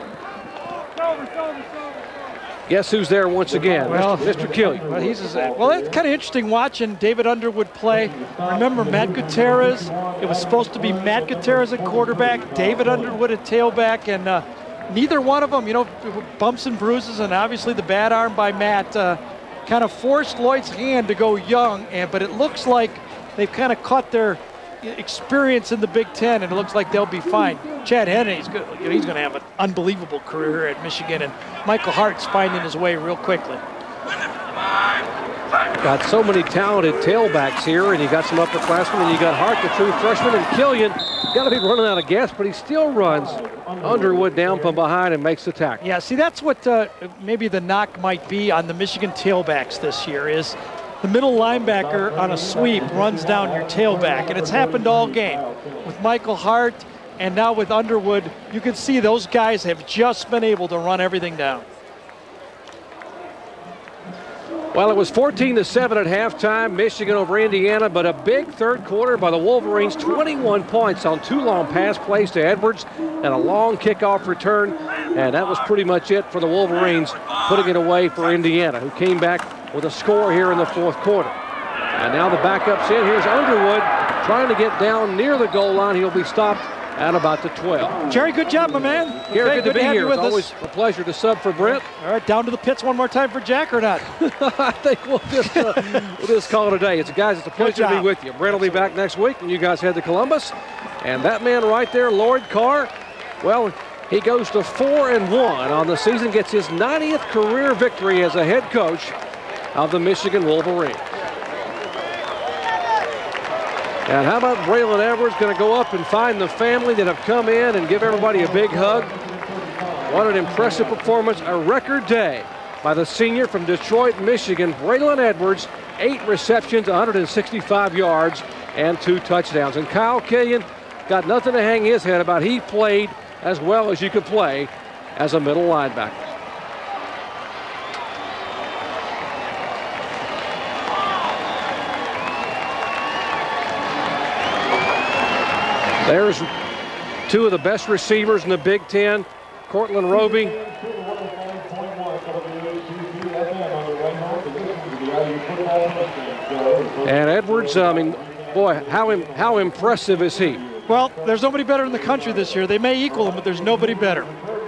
guess who's there once again? Well, Mr. Killian. Well, it's kind of interesting watching David Underwood play. Remember Matt Gutierrez? It was supposed to be Matt Gutierrez at quarterback, David Underwood at tailback, and neither one of them, you know, bumps and bruises, and obviously the bad arm by Matt kind of forced Lloyd's hand to go young, but it looks like they've kind of caught their experience in the Big Ten, and it looks like they'll be fine. Chad Henne's good. You know, he's going to have an unbelievable career here at Michigan, and Michael Hart's finding his way real quickly. Got so many talented tailbacks here, and you got some upperclassmen, and you got Hart, the true freshman, and Killian. Got to be running out of gas, but he still runs Underwood down from behind and makes the tackle. Yeah, see, that's what maybe the knock might be on the Michigan tailbacks this year is the middle linebacker on a sweep runs down your tailback, and it's happened all game. With Michael Hart and now with Underwood, you can see those guys have just been able to run everything down. Well, it was 14-7 at halftime, Michigan over Indiana, but a big third quarter by the Wolverines, 21 points on 2 long pass plays to Edwards and a long kickoff return, and that was pretty much it for the Wolverines, putting it away for Indiana, who came back with a score here in the 4th quarter. And now the backup's in. Here's Underwood trying to get down near the goal line. He'll be stopped at about the 12. Jerry, good job, my man. Gary, okay, good to be here. It's us. always a pleasure to sub for Brent. All right, down to the pits one more time for Jack or not? I think we'll just call it a day. Guys, it's a pleasure to be with you. Brent will be back next week, and you guys head to Columbus. And that man right there, Lloyd Carr, well, he goes to 4-1 on the season, gets his 90th career victory as a head coach of the Michigan Wolverines. And how about Braylon Edwards going to go up and find the family that have come in and give everybody a big hug? What an impressive performance, a record day by the senior from Detroit, Michigan, Braylon Edwards, 8 receptions, 165 yards, and 2 touchdowns. And Kyle Killian got nothing to hang his head about. He played as well as you could play as a middle linebacker. There's 2 of the best receivers in the Big Ten, Cortland Roby. And Edwards, I mean, boy, how impressive is he? Well, there's nobody better in the country this year. They may equal him, but there's nobody better.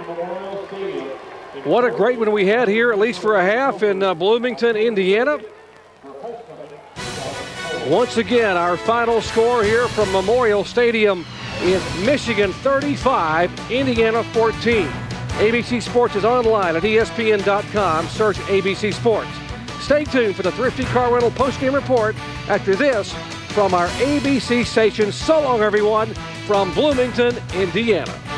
What a great one we had here, at least for a half, in Bloomington, Indiana. Once again, our final score here from Memorial Stadium is Michigan 35, Indiana 14. ABC Sports is online at ESPN.com. Search ABC Sports. Stay tuned for the Thrifty Car Rental postgame report after this from our ABC station. So long, everyone, from Bloomington, Indiana.